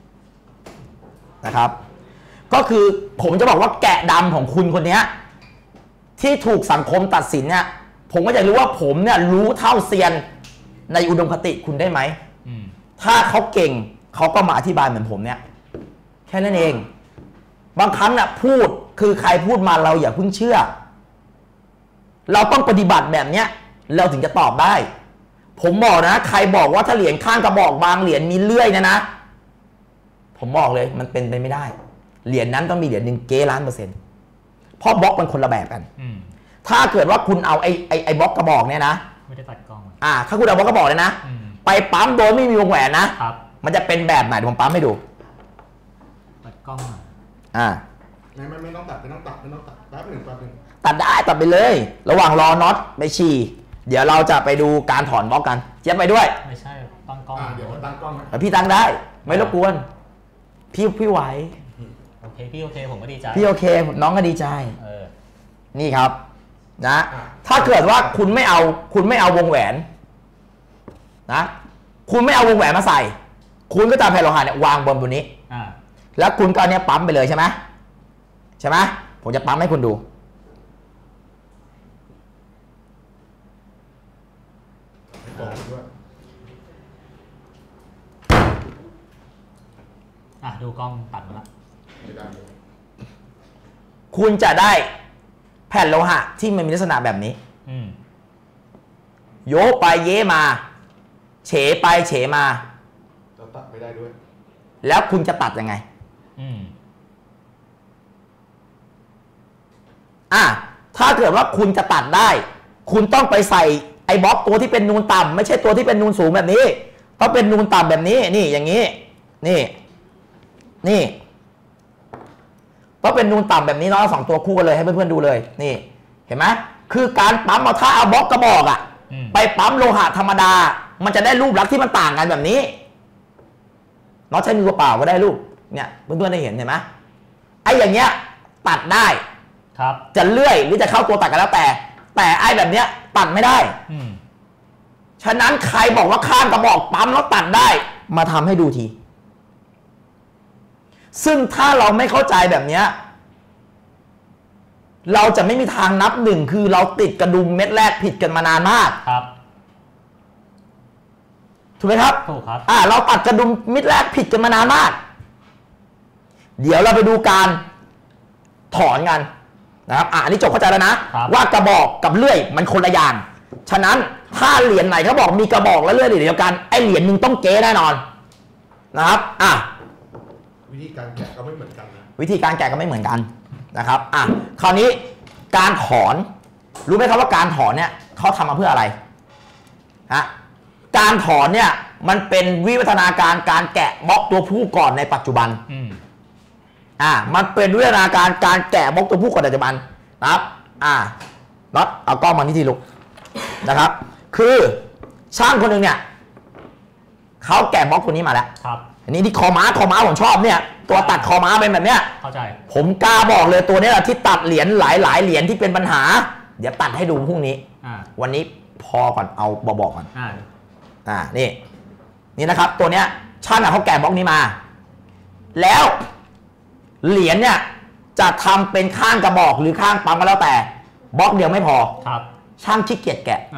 นะครับก็คือผมจะบอกว่าแกะดำของคุณคนนี้ที่ถูกสังคมตัดสินเนี่ยผมก็อยากรู้ว่าผมเนี่ยรู้เท่าเซียนในอุดมคติคุณได้ไหมถ้าเขาเก่งเขาก็มาอธิบายเหมือนผมเนี่ยแค่นั้นเองบางครั้งน่ะพูดคือใครพูดมาเราอย่าเพิ่งเชื่อเราต้องปฏิบัติแบบเนี้ยเราถึงจะตอบได้ผมบอกนะใครบอกว่าถ้าเหรียญข้างกระบอกบางเหรียญมีเลื่อยนะผมบอกเลยมันเป็นไปไม่ได้เหรียญนั้นต้องมีเหรียญหนึ่งเก๊1,000,000%เพราะบล็อกมันคนละแบบกันถ้าเกิดว่าคุณเอาไอ้บล็อกกระบอกเนี่ยนะไม่ได้ตัดกล้องถ้าคุณเอาบล็อกกระบอกเลยนะไปปั๊มโดยไม่มีวงแหวนนะมันจะเป็นแบบไหนผมปั๊มให้ดูตัดกล้องไม่ต้องตัดแป๊บหนึ่งตัดได้ตัดไปเลยระหว่างรอน็อตไปฉี่เดี๋ยวเราจะไปดูการถอนบล็อกกันเจี๊ยบไปด้วยไม่ใช่ตั้งกล้องเดี๋ยวตั้งกล้องแต่พี่ตั้งได้ไม่รบกวนพี่ไหวโอเคพี่โอเคผมก็ดีใจพี่โอเคน้องก็ดีใจนี่ครับนะถ้าเกิดว่าคุณไม่เอาวงแหวนนะคุณไม่เอาวงแหวนมาใส่คุณก็จะแผ่นโลหะเนี่ยวางบนนี้แล้วคุณก็เอาเนี้ยปั๊มไปเลยใช่ไหมผมจะปั๊มให้คุณดูดูกล้องตัดมาแล้วคุณจะได้แผ่นโลหะที่มันมีลักษณะแบบนี้โยไปเยมาเฉไปเฉมาด้วยแล้วคุณจะตัดยังไงถ้าเกิดว่าคุณจะตัดได้คุณต้องไปใส่ไอ้บล็อกตัวที่เป็นนูนต่ำไม่ใช่ตัวที่เป็นนูนสูงแบบนี้ต้องเป็นนูนต่ำแบบนี้นี่อย่างนี้นี่ต้องเป็นนูนต่ำแบบนี้เนาะ2ตัวคู่กันเลยให้เพื่อนๆดูเลยนี่เห็นไหมคือการปั๊มถ้าเอาบล็อกกระบอกไปปั๊มโลหะธรรมดามันจะได้รูปลักษณ์ที่มันต่างกันแบบนี้เนาะใช้มือเปล่าก็ได้รูปเนี่ยเพื่อนๆได้เห็นไหมไอ้อย่างเงี้ยตัดได้ครับจะเลื่อยหรือจะเข้าตัวตัดกันแล้วแต่ไอ้แบบเนี้ยตัดไม่ได้ฉะนั้นใครบอกว่าข้างกระบอกปั๊มแล้วตัดได้มาทำให้ดูทีซึ่งถ้าเราไม่เข้าใจแบบเนี้ยเราจะไม่มีทางนับหนึ่งคือเราติดกระดุมเม็ดแรกผิดกันมานานมากครับถูกไหมครับถูกครับเราตัดกระดุมเม็ดแรกผิดกันมานานมากเดี๋ยวเราไปดูการถอนกันนะครับอันนี้จบเข้าใจแล้วนะว่ากระบอกกับเลื่อยมันคนละอย่างฉะนั้นถ้าเหรียญไหนเขาบอกมีกระบอกและเลื่อยเดียวกันไอ้เหรียญนึงต้องเก๊แน่นอนนะครับวิธีการแกะก็ไม่เหมือนกันนะวิธีการแกะก็ไม่เหมือนกันนะครับคราวนี้การถอนรู้ไหมครับว่าการถอนเนี่ยเขาทำมาเพื่ออะไรการถอนเนี่ยมันเป็นวิวัฒนาการแกะบล็อกตัวผู้ก่อนในปัจจุบันมันเป็นวิวัฒนาการแกะบล็อกตัวผู้ก่อนในปัจจุบันนะครับน็อตเอากล้องมาที่ทีลูกนะครับคือช่างคนหนึ่งเนี่ยเขาแกะบล็อกตัวนี้มาแล้วครับอันนี้ที่คอม้าผมชอบเนี่ยตัวตัดคอม้าเป็นแบบเนี้ยเข้าใจผมกล้าบอกเลยตัวนี้แหละที่ตัดเหรียญหลายเหรียญที่เป็นปัญหาเดี๋ยวตัดให้ดูพรุ่งนี้วันนี้พอก่อนเอาบอกก่อนนี่นะครับตัวเนี้ยช่างเขาแกะบล็อกนี้มาแล้วเหรียญเนี่ยจะทำเป็นข้างกระบอกหรือข้างปั๊มก็แล้วแต่บล็อกเดียวไม่พอครับช่างขี้เกียจแกะ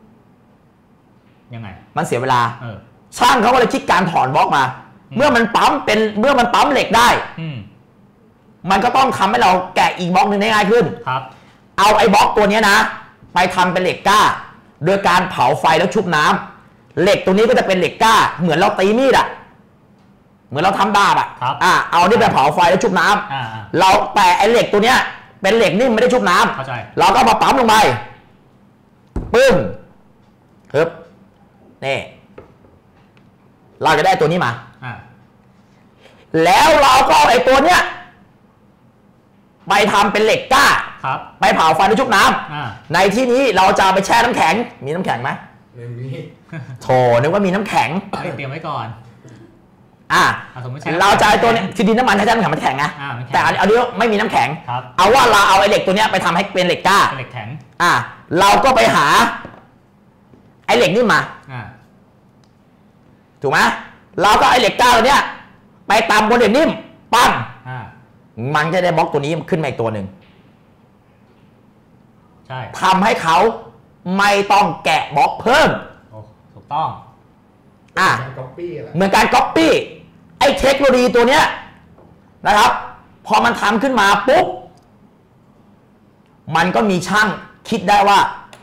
ยังไงมันเสียเวลาช่างเขาก็เลยคิดการถอนบล็อกมาเมื่อมันปั๊มเหล็กได้มันก็ต้องทำให้เราแกะอีกบล็อกนึงได้ง่ายขึ้นครับเอาไอ้บล็อกตัวนี้นะไปทำเป็นเหล็กก้าโดยการเผาไฟแล้วชุบน้ำเหล็กตัวนี้ก็จะเป็นเหล็กก้าเหมือนเราตีมีดเหมือนเราทำดาบเอานี่ไปเผาไฟแล้วชุบน้ำเราแต่ไอ้เหล็กตัวเนี้ยเป็นเหล็กนิ่มไม่ได้ชุบน้ำเราก็มาปั๊มลงไปปึ้มครับนี่เราจะได้ตัวนี้มาแล้วเราก็เอาไอ้ตัวเนี้ยไปทำเป็นเหล็กก้าไปเผาไฟแล้วชุบน้ำในที่นี้เราจะไปแช่น้ำแข็งมีน้ำแข็งไหมไม่มีโถนึกว่ามีน้ำแข็งเตรียมไว้ก่อนเราจะไอ้ตัวนี้คือดินน้ำมันให้น้ำแข็งมันแข็งนะแต่อันนี้ไม่มีน้ำแข็งเอาว่าเราเอาไอ้เหล็กตัวนี้ไปทำให้เป็นเหล็กก้าเหล็กแข็งเราก็ไปหาไอ้เหล็กนี่มาถูกไหมเราก็ไอ้เหล็กก้าตัวเนี้ยไปตำบนเหล็กนิ่มปั้มมันจะได้บล็อกตัวนี้ขึ้นมาอีกตัวหนึ่งใช่ทำให้เขาไม่ต้องแกะบล็อกเพิ่มถูกต้องเหมือนการก๊อปปี้ไอ้เทคโนโลยีตัวเนี้ยนะครับพอมันทำขึ้นมาปุ๊บมันก็มีช่างคิดได้ว่า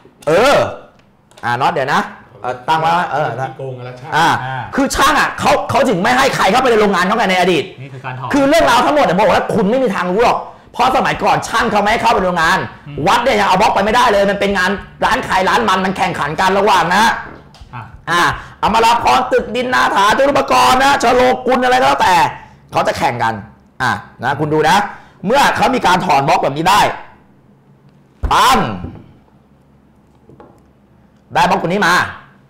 น็อตเดี๋ยวนะตั้งไว้โกงอะไรช่างคือช่างเขาถึงไม่ให้ใครเข้าไปในโรงงานเขาไงในอดีตนี่คือการถอดคือเรื่องราวทั้งหมดบอกว่าคุณไม่มีทางรู้หรอกเพราะสมัยก่อนช่างเขาไม่ให้เข้าไปโรงงานวัดเนี่ยยังเอาบล็อกไปไม่ได้เลยมันเป็นงานร้านขายร้านมันแข่งขันกันระหว่างนะอมราพรตึกดินนาถาจตุรปกรณ์นะชโลกุลอะไรก็แล้วแต่เขาจะแข่งกันนะคุณดูนะเมื่อเขามีการถอนบล็อกแบบนี้ได้ปั้มได้บล็อกตัวนี้มา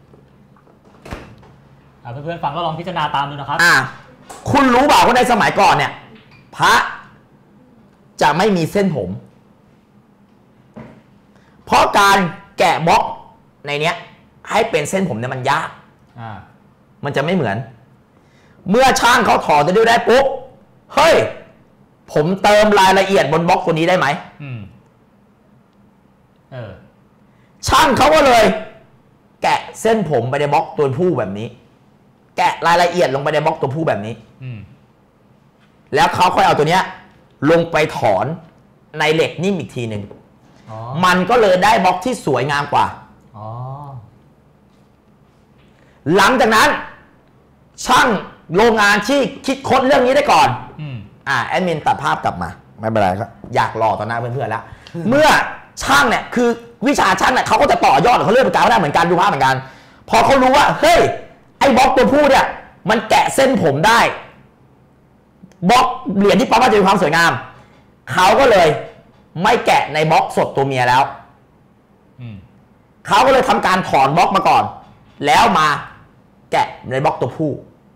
เพื่อนๆฟังก็ลองพิจารณาตามดูนะครับคุณรู้เปล่าว่าในสมัยก่อนเนี่ยพระจะไม่มีเส้นผมเพราะการแกะบล็อกในเนี้ยให้เป็นเส้นผมเนี่ยมันยากมันจะไม่เหมือนเมื่อช่างเขาถอดได้ปุ๊บเฮ้ยผมเติมรายละเอียดบนบล็อกตัวนี้ได้ไหมช่างเขาก็เลยแกะเส้นผมไปในบล็อกตัวผู้แบบนี้แกะรายละเอียดลงไปในบล็อกตัวผู้แบบนี้แล้วเขาค่อยเอาตัวเนี้ยลงไปถอนในเหล็กนิ่มอีกทีหนึ่งมันก็เลยได้บล็อกที่สวยงามกว่าหลังจากนั้นช่างโรงงานที่คิดค้นเรื่องนี้ได้ก่อน แอดมินตัดภาพกลับมาไม่เป็นไรก็อยากรอต่อหน้าเพื่อนๆแล้ว เมื่อช่างเนี่ยคือวิชาช่างเนี่ยเขาก็จะต่อยอดเขาเลื่อนไปกลางได้เหมือนกันดูภาพเหมือนกันพอเขารู้ว่าเฮ้ยไอ้บล็อกตัวผู้เนี่ยมันแกะเส้นผมได้บล็อกเหรียญที่ป๊อปจะมีความสวยงามเขาก็เลยไม่แกะในบล็อกสดตัวเมียแล้วเขาก็เลยทำการถอนบล็อกมาก่อนแล้วมาแกะในบล็อกตัวผู้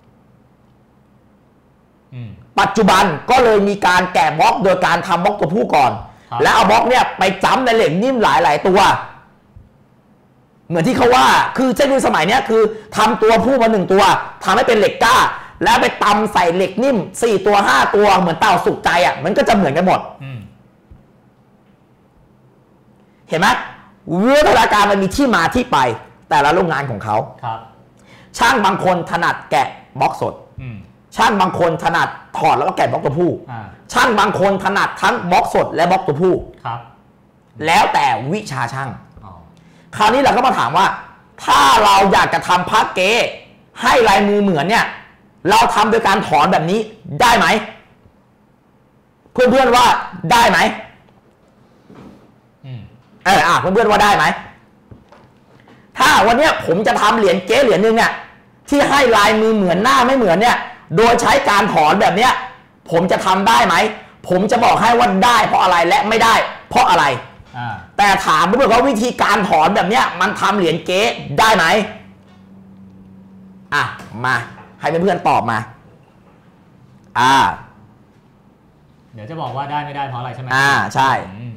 ปัจจุบันก็เลยมีการแกะบล็อกโดยการทำบล็อกตัวผู้ก่อนแล้วเอาบล็อกเนี่ยไปจ้ำในเหล็กนิ่มหลายตัวเหมือนที่เขาว่าคือเทคโนโลยีสมัยนี้คือทำตัวผู้มา1ตัวทำให้เป็นเหล็กก้าแล้วไปตำใส่เหล็กนิ่ม4ตัว5ตัวเหมือนเต่าสุกใจอ่ะมันก็จะเหมือนกันหมดเห็นไหมวิวัฒนาการมันมีที่มาที่ไปแต่ละโรงงานของเขาช่างบางคนถนัดแกะบล็อกสดช่างบางคนถนัดถอดแล้วก็แกะบล็อกตัวผู้ช่างบางคนถนัดทั้งบล็อกสดและบล็อกตัวผู้แล้วแต่วิชาช่างคราวนี้เราก็มาถามว่าถ้าเราอยากจะทำพระเก๊ให้ลายมือเหมือนเนี่ยเราทำโดยการถอนแบบนี้ได้ไหมเพื่อนๆว่าได้ไหมเพื่อนๆว่าได้ไหมถ้าวันนี้ผมจะทำเหรียญเก๊เหรียญนึงเนี่ยที่ให้ลายมือเหมือนหน้าไม่เหมือนเนี่ยโดยใช้การถอนแบบเนี้ยผมจะทำได้ไหมผมจะบอกให้ว่าได้เพราะอะไรและไม่ได้เพราะอะไรแต่ถามเพื่อนๆว่าวิธีการถอนแบบเนี้ยมันทำเหรียญเก๊ได้ไหมมาให้เพื่อนๆตอบมาเดี๋ยวจะบอกว่าได้ไม่ได้เพราะอะไรใช่ไหมใช่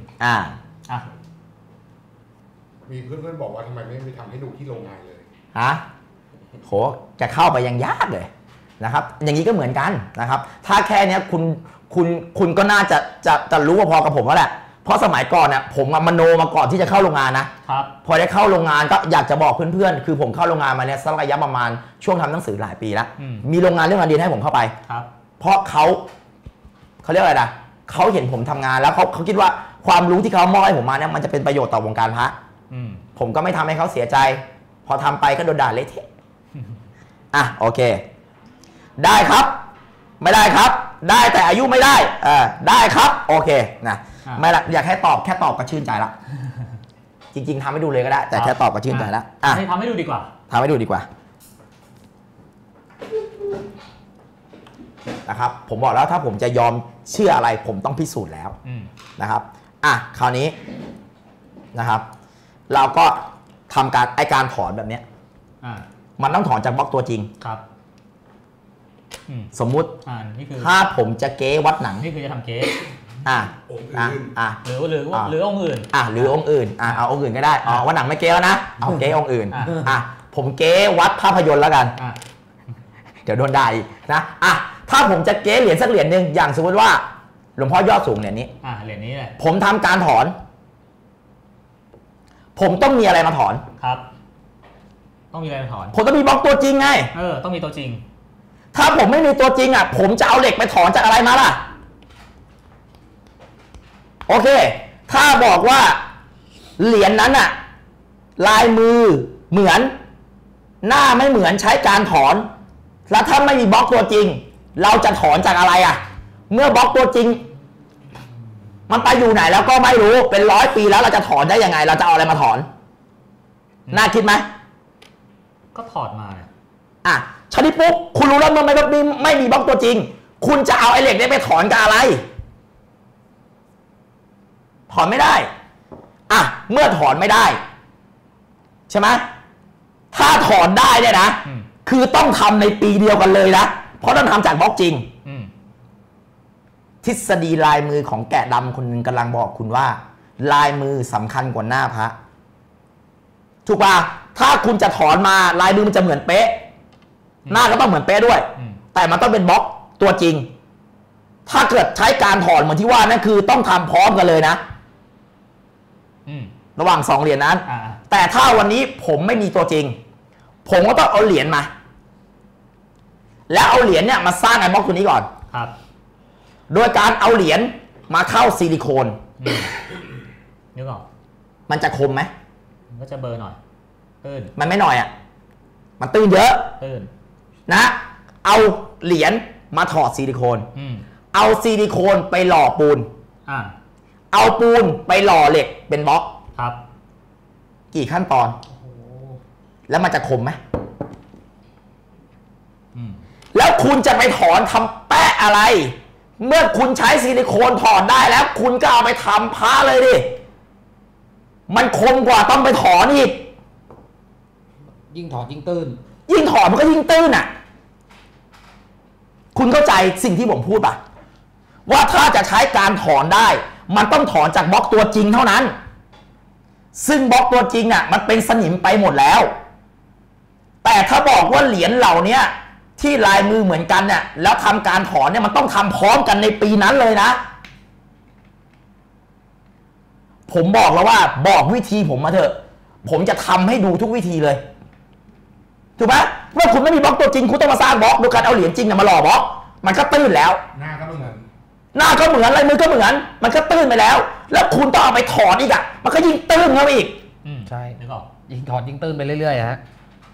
มีเพื่อนๆบอกว่าทำไมไม่ไปทำให้ดูที่โรงงานเลยโหจะเข้าไปยังยากเลยนะครับอย่างนี้ก็เหมือนกันนะครับถ้าแค่นี้คุณก็น่าจะรู้พอกับผมแล้วแหละเพราะสมัยก่อนเนี่ยผมมโนมาก่อนที่จะเข้าโรงงานนะครับพอได้เข้าโรงงานก็อยากจะบอกเพื่อนๆคือผมเข้าโรงงานมาเนี่ยสักระยะประมาณช่วงทำหนังสือหลายปีแล้วมีโรงงานเรื่องงานดีให้ผมเข้าไปเพราะเขาเรียกอะไรนะเขาเห็นผมทำงานแล้วเขาคิดว่าความรู้ที่เขามอบให้ผมมาเนี่ยมันจะเป็นประโยชน์ต่อวงการพระผมก็ไม่ทำให้เขาเสียใจพอทำไปก็โดนด่าเละเทะโอเคได้ครับไม่ได้ครับได้แต่อายุไม่ได้ได้ครับโอเคนะไม่ละอยากให้ตอบแค่ตอบก็ชื่นใจละจริงๆทำให้ดูเลยก็ได้แต่แค่ตอบก็ชื่นใจละทำให้ดูดีกว่านะครับผมบอกแล้วถ้าผมจะยอมเชื่ออะไรผมต้องพิสูจน์แล้วนะครับคราวนี้นะครับเราก็ทำการถอนแบบนี้มันต้องถอนจากบล็อกตัวจริงครับสมมุติถ้าผมจะเก๊วัดหนังนี่คือจะทำเก๊หรือองค์อื่นหรือองค์อื่นเอาองค์อื่นก็ได้วัดหนังไม่เก๊แล้วนะเอาเก๊องค์อื่นผมเก๊วัดภาพยนตร์แล้วกันเดี๋ยวโดนด่าอีกนะถ้าผมจะเก๊เหรียญสักเหรียญนึงอย่างสมมติว่าหลวงพ่อยอดสูงเหรียญนี้เหรียญนี้เลยผมทำการถอนผมต้องมีอะไรมาถอนครับต้องมีอะไรมาถอนผมต้องมีบล็อกตัวจริงไงต้องมีตัวจริงถ้าผมไม่มีตัวจริงผมจะเอาเหล็กไปถอนจากอะไรมาล่ะโอเคถ้าบอกว่าเหรียญนั้นลายมือเหมือนหน้าไม่เหมือนใช้การถอนแล้วถ้าไม่มีบล็อกตัวจริงเราจะถอนจากอะไรเมื่อบล็อกตัวจริงมันไปอยู่ไหนแล้วก็ไม่รู้เป็น100 ปีแล้วเราจะถอนได้ยังไงเราจะเอาอะไรมาถอนน่าคิดไหมก็ถอดมาชนิดปุ๊บคุณรู้แล้วเมื่อไม่มีบล็อกตัวจริงคุณจะเอาไอ้เหล็กนี้ไปถอนกับอะไรถอนไม่ได้เมื่อถอนไม่ได้ใช่ไหมถ้าถอนได้เนี่ยนะคือต้องทำในปีเดียวกันเลยนะเพราะต้องทำจากบล็อกจริงทฤษฎีลายมือของแกะดำคนหนึ่งกำลังบอกคุณว่าลายมือสำคัญกว่าหน้าพระถูกป่ะถ้าคุณจะถอนมาลายมือมันจะเหมือนเป๊ะหน้าก็ต้องเหมือนเป๊ะด้วยแต่มันต้องเป็นบล็อกตัวจริงถ้าเกิดใช้การถอนเหมือนที่ว่านั่นคือต้องทำพร้อมกันเลยนะระหว่าง2เหรียญนั้นแต่ถ้าวันนี้ผมไม่มีตัวจริงผมก็ต้องเอาเหรียญมาแล้วเอาเหรียญเนี่ยมาสร้างไอ้บล็อกตัวนี้ก่อนครับโดยการเอาเหรียญมาเข้าซิลิโคนนึกออกมันจะคมไหมมันก็จะเบอร์หน่อยตื้นมันไม่หน่อยมันตื้นเยอะตื้นนะเอาเหรียญมาถอดซิลิโคน เอาซิลิโคนไปหล่อปูนเอาปูนไปหล่อเหล็กเป็นบล็อกครับกี่ขั้นตอนแล้วมันจะคมไหมแล้วคุณจะไปถอนทำแปะอะไรเมื่อคุณใช้ซิลิโคนถอดได้แล้วคุณก็เอาไปทำผ้าเลยดิมันคมกว่าต้องไปถอนอีกยิ่งถอนยิ่งตื้นยิ่งถอนมันก็ยิ่งตื้นอ่ะคุณเข้าใจสิ่งที่ผมพูดป่ะว่าถ้าจะใช้การถอนได้มันต้องถอนจากบล็อกตัวจริงเท่านั้นซึ่งบล็อกตัวจริงอ่ะมันเป็นสนิมไปหมดแล้วแต่ถ้าบอกว่าเหรียญเหล่านี้ที่ลายมือเหมือนกันเนี่ยแล้วทำการถอนเนี่ยมันต้องทำพร้อมกันในปีนั้นเลยนะผมบอกแล้วว่าบอกวิธีผมมาเถอะผมจะทำให้ดูทุกวิธีเลยถูกไหมเมื่อคุณไม่มีบล็อกตัวจริงคุณต้องมาสร้างบล็อกโดยการเอาเหรียญจริงมาหล่อบล็อกมันก็ตื้นแล้วหน้าก็เหมือนลายมือก็เหมือนมันก็ตื้นไปแล้วแล้วคุณต้องเอาไปถอนอีกอ่ะมันก็ยิ่งตื้นเข้าไปอีกใช่นึกออกยิ่งถอนยิ่งตื้นไปเรื่อยๆฮะ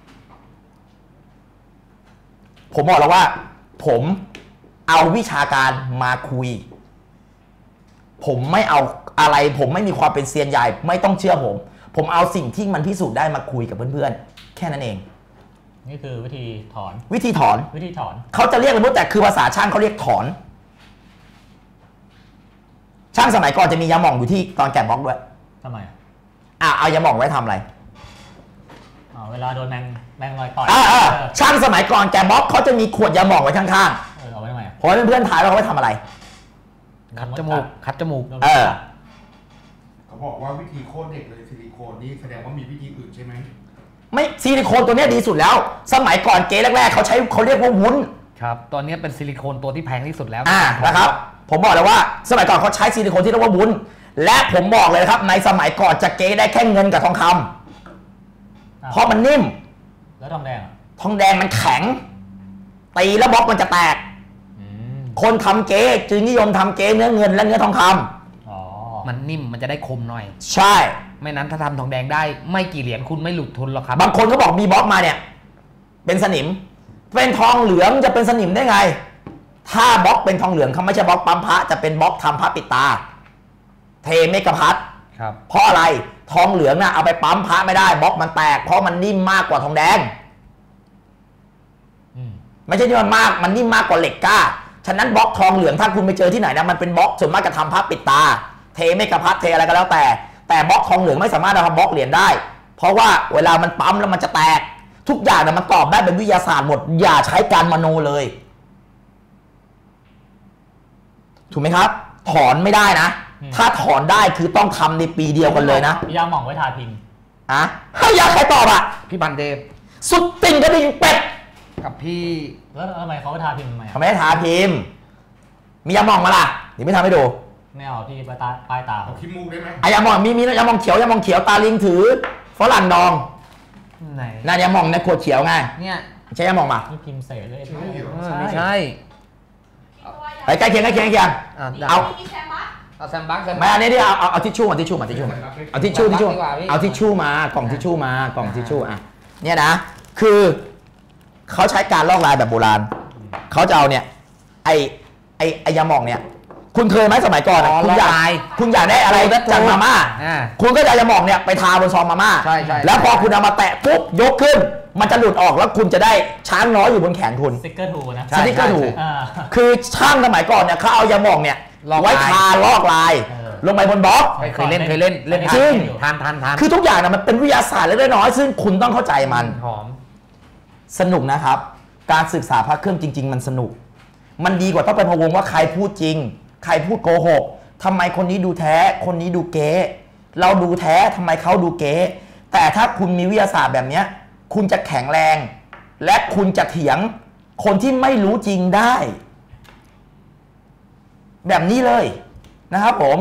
ผมบอกแล้วว่าผมเอาวิชาการมาคุยผมไม่เอาอะไรผมไม่มีความเป็นเซียนใหญ่ไม่ต้องเชื่อผมเอาสิ่งที่มันพิสูจน์ได้มาคุยกับเพื่อนๆแค่นั้นเองนี่คือวิธีถอนเขาจะเรียกแต่คือภาษาช่างเขาเรียกถอนช่างสมัยก่อนจะมียาหม่องอยู่ที่ตอนแกะบล็อกด้วยทำไมเอายาหม่องไว้ทำอะไรเวลาโดนแมงลอยต่อยช่างสมัยก่อนแกะบล็อกเขาจะมีขวดยาหม่องไว้ข้างๆเอาไว้ทำไมเพราะเพื่อนๆถ่ายว่าเขาไว้ทำอะไรคัดจมูกเขาบอกว่าวิธีโค่นเด็กเลยซิลิโคนนี่แสดงว่ามีวิธีอื่นใช่ไหมไม่ซิลิโคนตัวนี้ดีสุดแล้วสมัยก่อนเก๊แรกๆเขาเรียกว่าวุ้นครับตอนนี้เป็นซิลิโคนตัวที่แพงที่สุดแล้วนะครับผมบอกเลยว่าสมัยก่อนเขาใช้ซิลิโคนที่เรียกว่าวุ้นและผมบอกเลยครับในสมัยก่อนจะเก๊ได้แค่เงินกับทองคำเพราะมันนิ่มแล้วทองแดงมันแข็งตีแล้วบล็อกมันจะแตกคนทำเก๊จึงนิยมทำเก๊เนื้อเงินและเนื้อทองคำมันนิ่มมันจะได้คมหน่อยใช่ไม่นั้นถ้าทำทองแดงได้ไม่กี่เหรียญคุณไม่หลุดทุนหรอกครับบางคนก็บอกมีบล็อกมาเนี่ยเป็นสนิมเป็นทองเหลืองจะเป็นสนิมได้ไงถ้าบล็อกเป็นทองเหลืองเขาไม่ใช่บล็อกปั๊มพระจะเป็นบล็อกทำพระปิดตาเทเมกะพัทเพราะอะไรทองเหลืองน่ะเอาไปปั๊มพระไม่ได้บล็อกมันแตกเพราะมันนิ่มมากกว่าทองแดงไม่ใช่ที่มันนิ่มมากกว่าเหล็กกล้าฉะนั้นบล็อกทองเหลืองถ้าคุณไปเจอที่ไหนนะมันเป็นบล็อกส่วนมากจะทำพระปิดตาเทเมกะพัทเทอะไรก็แล้วแต่บล็อกทองเหลืองไม่สามารถทำบล็อกเหรียญได้เพราะว่าเวลามันปั๊มแล้วมันจะแตกทุกอย่างมันตอบได้เป็นวิทยาศาสตร์หมดอย่าใช้การมโนเลยถูกไหมครับถอนไม่ได้นะถ้าถอนได้คือต้องทำในปีเดียวกันเลยนะยาหม่องไว้ทาพิมพ์ให้ยาใครตอบพี่บันเดฟสุดติ่งกระดิ่งเป็ดกับพี่แล้วทำไมเขาไม่ทาพิมพ์ทำไมเขาไม่ได้ทาพิมพ์มียาหม่องมาล่ะเดี๋ยวไม่ทำให้ดูไม่เอาพี่ปลายตาเอาขี้มูกได้ไหมยาหม่องมียาหม่องเขียวตาลิงถือฝรั่งดองไหนน่ายาหม่องในขวดเขียวไงเนี่ยใช่ยาหม่องป่ะนี่พิมพ์เสร็จเลยไม่ใช่ใกล้เคียงเอาแซมบักไม่อันนี้ดิเอาทิชชู่เอาทิชชู่มากล่องทิชชู่มากล่องทิชชู่เนี่ยนะคือเขาใช้การลอกลายแบบโบราณเขาจะเอาเนี่ยไอยาหม่องเนี่ยคุณเคยไหมสมัยก่อนคุณอยากได้อะไรจากมาม่าคุณก็จะยาหม่องเนี่ยไปทาบนซองมาม่าแล้วพอคุณเอามาแตะปุ๊บยกขึ้นมันจะหลุดออกแล้วคุณจะได้ช้างน้อยอยู่บนแขนคุณสติ๊กเกอร์ทูนะสติ๊กเกอร์ทูคือช่างสมัยก่อนเนี่ยเขาเอายาหม่องเนี่ยไว้ทาลอกลายลงไปบนบล็อกเคยเล่นจริงทานคือทุกอย่างนะมันเป็นวิทยาศาสตร์เล็กน้อยซึ่งคุณต้องเข้าใจมันหอมสนุกนะครับการศึกษาพระเครื่องจริงๆมันสนุกมันดีกว่าต้องไปพะวงว่าใครพูดจริงใครพูดโกหกทำไมคนนี้ดูแท้คนนี้ดูเก๊เราดูแท้ทำไมเขาดูเก๊แต่ถ้าคุณมีวิทยาศาสตร์แบบนี้คุณจะแข็งแรงและคุณจะเถียงคนที่ไม่รู้จริงได้แบบนี้เลยนะครับผม